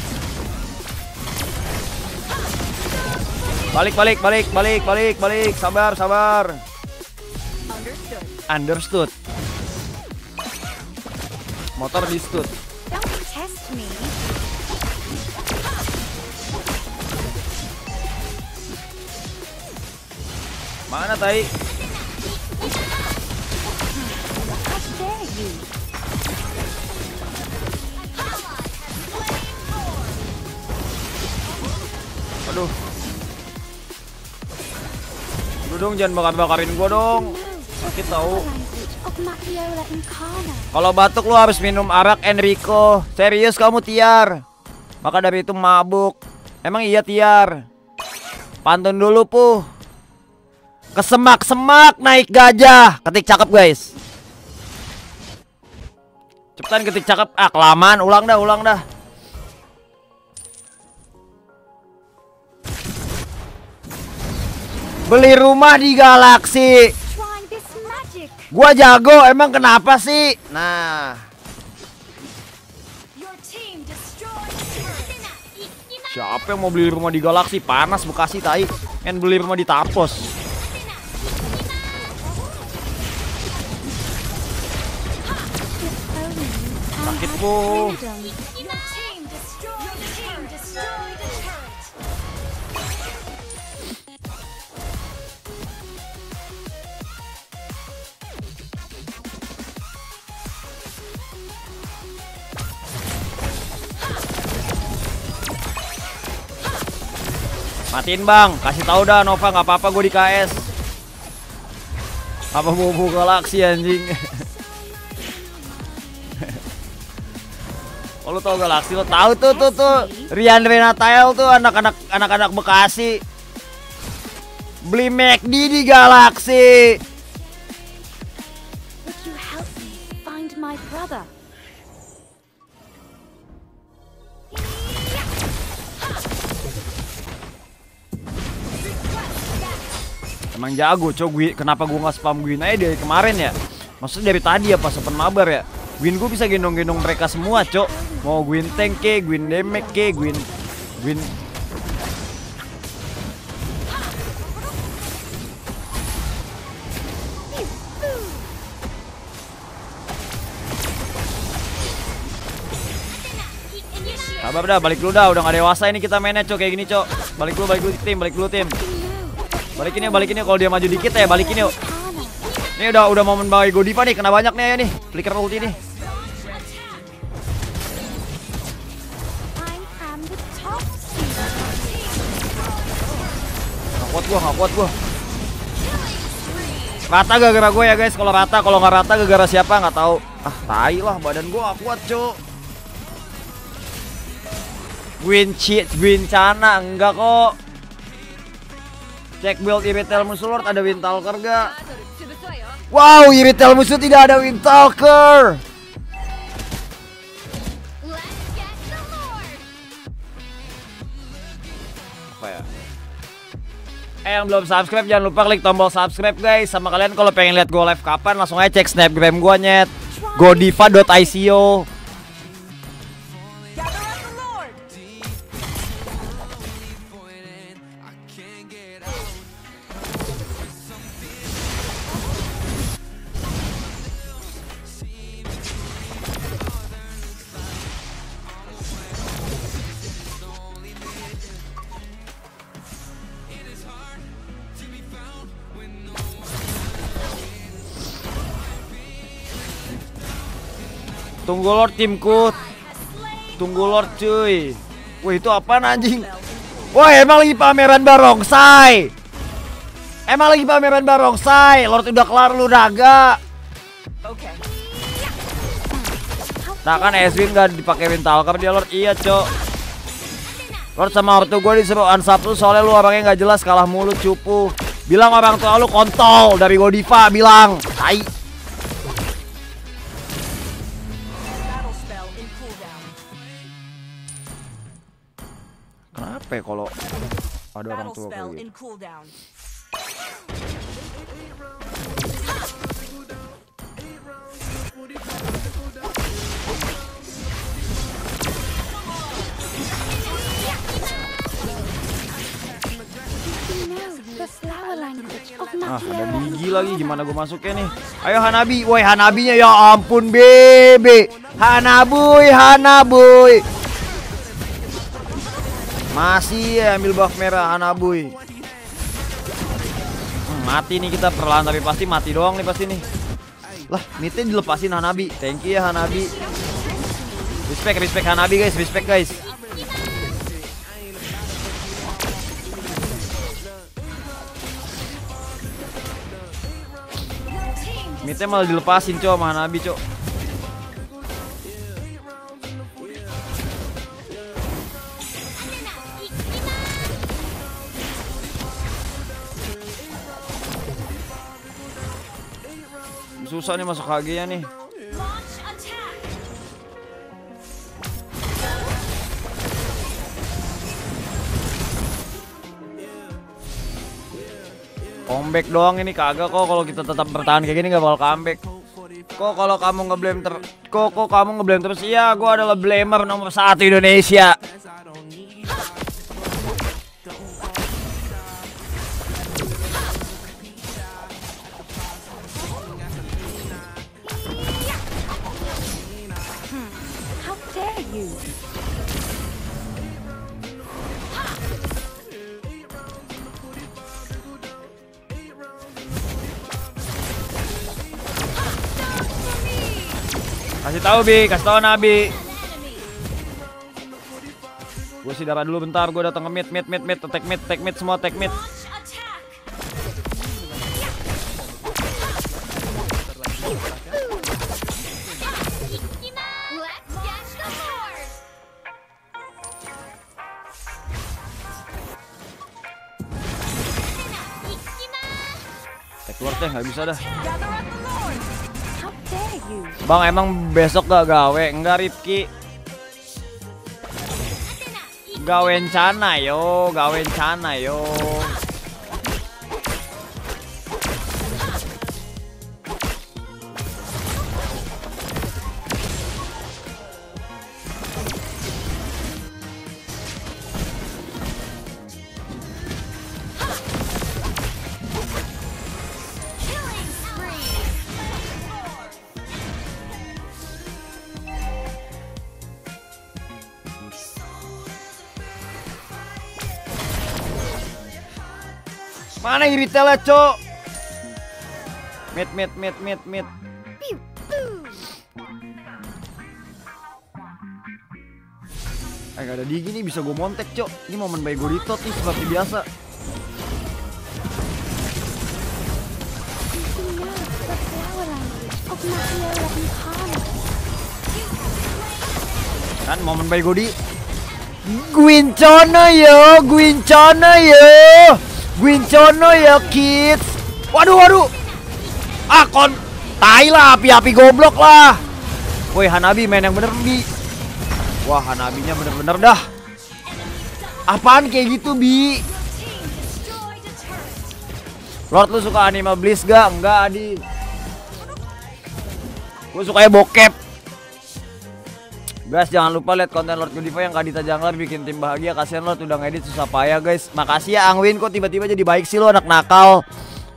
[SPEAKER 1] Balik. Sabar. Understood. Motor di stud.
[SPEAKER 15] Don't test me.
[SPEAKER 1] Mana tai? Aduh. Lu dong jangan bakar-bakarin gua dong. Sakit tahu. Kalau batuk lu harus minum arak Enrico. Serius kamu Tiar. Maka dari itu mabuk. Emang iya Tiar. Pantun dulu Puh. Kesemak-semak naik gajah. Ketik cakep guys. Cepetan ketik cakep. Kelamaan. Ulang dah. Beli rumah di Galaksi. Gua jago. Emang kenapa sih? Nah. Siapa yang mau beli rumah di Galaksi? Panas Bekasi tai. Kan beli rumah di Tapos. Sakit Bu. Matiin bang, kasih tahu dah Nova nggak apa-apa gue di KS. Apa bobo Galaksi anjing. Oh, lu tau Galaxy, lo tahu tuh Rian Renatael tuh anak-anak Bekasi. Beli McD di Galaxy.
[SPEAKER 15] Would you help me find my brother?
[SPEAKER 1] Emang jago, Gwyn. Kenapa gua nggak spam Gwyn aja dari kemarin ya? Maksudnya dari tadi ya pas open mabar ya. Gwyn gua bisa gendong-gendong mereka semua, Cok. Mau Gwyn tank ke, Gwyn damage ke, Gwyn. Sabar dah, balik dulu dah. Udah gak dewasa ini kita mainnya, Cok, kayak gini, Cok. Balik dulu tim. Balikin yuk kalau dia maju dikit ya, balikin yuk. Ini udah momen bagi Godiva nih, kena banyak nih ya nih. Flicker ulti nih. Nggak kuat gua. Rata gara-gara gue ya guys. Kalau nggak rata gara-gara siapa nggak tahu. Ah, tai lah, badan gua nggak kuat, Cuk. Gwyn Cana enggak kok. Cek build Iritel musuh Lord, ada Windtalker gak? Wow, Iritel musuh tidak ada Windtalker. Apa ya? Yang belum subscribe jangan lupa klik tombol subscribe guys. Sama kalian kalau pengen lihat gue live kapan langsung aja cek snapgram gue nyet. Godiva.ico. Tunggu Lord timku. Tunggu Lord cuy. Wah itu apaan anjing? Wah emang lagi pameran barongsai. Lord udah kelar lu naga. Nah kan Eswin gak dipakai Windtalker dia Lord. Iya cok. Lord sama ortu gue disuruh unsub lu soalnya lu orangnya gak jelas, kalah mulu cupu. Bilang orang tua lu kontol dari Godiva, bilang. Tai. Kenapa ya kalau ada orang tua kayak gitu? Ah, ada Digi lagi, gimana gue masuknya nih? Ayo Hanabi, woi Hanabinya ya ampun bebe. Hanabuy. Masih ya ambil buff merah Hanabuy. Mati nih kita perlahan tapi pasti mati doang nih pasti nih. Lah, mitnya dilepasin Hanabi. Thank you ya Hanabi. Respect Hanabi guys, respect guys. Mitnya malah dilepasin cok sama Hanabi cok. Susah nih masuk HG-nya nih. Comeback doang ini kagak kok, kalau kita tetap bertahan kayak gini gak bakal comeback. Kok kalau kamu ngeblame kamu ngeblame terus. Iya, gua adalah blamer nomor 1 Indonesia. Kasih tahu Bi, kasih tahu Nabi. Gue sih darah dulu bentar, gue datang ke mid, attack mid, semua attack mid. Edwardnya nggak bisa dah.
[SPEAKER 15] How dare you?
[SPEAKER 1] Bang emang besok gak gawe? Enggak Rifki. Gawencana yo, gawencana yo. Mana iritelnya, Cok? Mid. Gak ada Digi nih, bisa gue montek, Cok. Ini momen baik gue ditot nih, seperti biasa. Kan momen baik gue di Gwincono ya kids. Waduh. Kon tai lah, api-api goblok lah. Woi Hanabi main yang bener Bi. Wah Hanabinya bener-bener dah. Apaan kayak gitu Bi? Lord lu suka anime Bliss gak? Enggak Adi. Gue sukanya bokep. Guys jangan lupa lihat konten Lord Goodify yang Kadita Jungler bikin tim bahagia. Kasihan Lord udah ngedit susah payah guys. Makasih ya Angwin, kok tiba-tiba jadi baik sih lo anak nakal.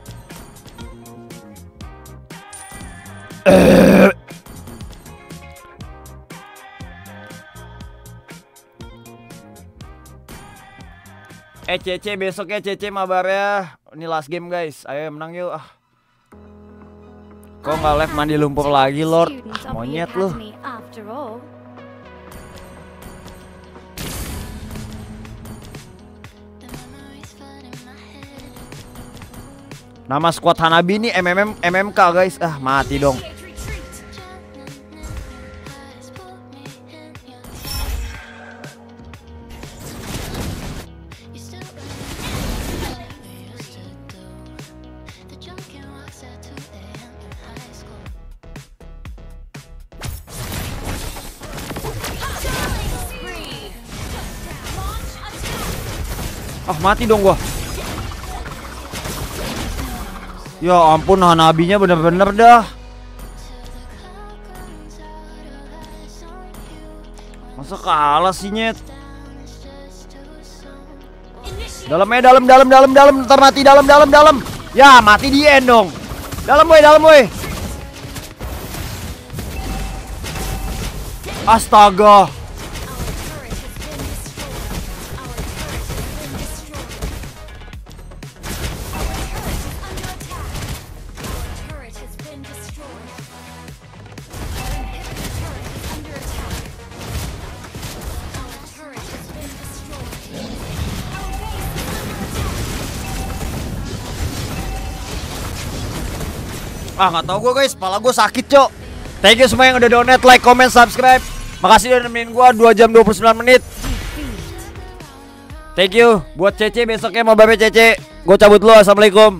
[SPEAKER 1] CC besoknya CC mabar ya. Ini last game guys. Ayo menang yuk. Kok nggak live mandi lumpur lagi Lord? Monyet lu. Nama squad Hanabi ini MMK guys. Mati dong. Mati dong gua. Ya ampun Hanabinya bener-bener dah. Masa kalah sih nyet. Dalam. Ntar mati dalam. Ya mati di end dong. Dalam woi. Astaga. Nggak tahu gue guys, kepala gue sakit Cok. Thank you semua yang udah donate, like, comment, subscribe. Makasih udah nemenin gue 2 jam 29 menit. Thank you buat Cece besoknya mau babe Cece. Gue cabut dulu, assalamualaikum.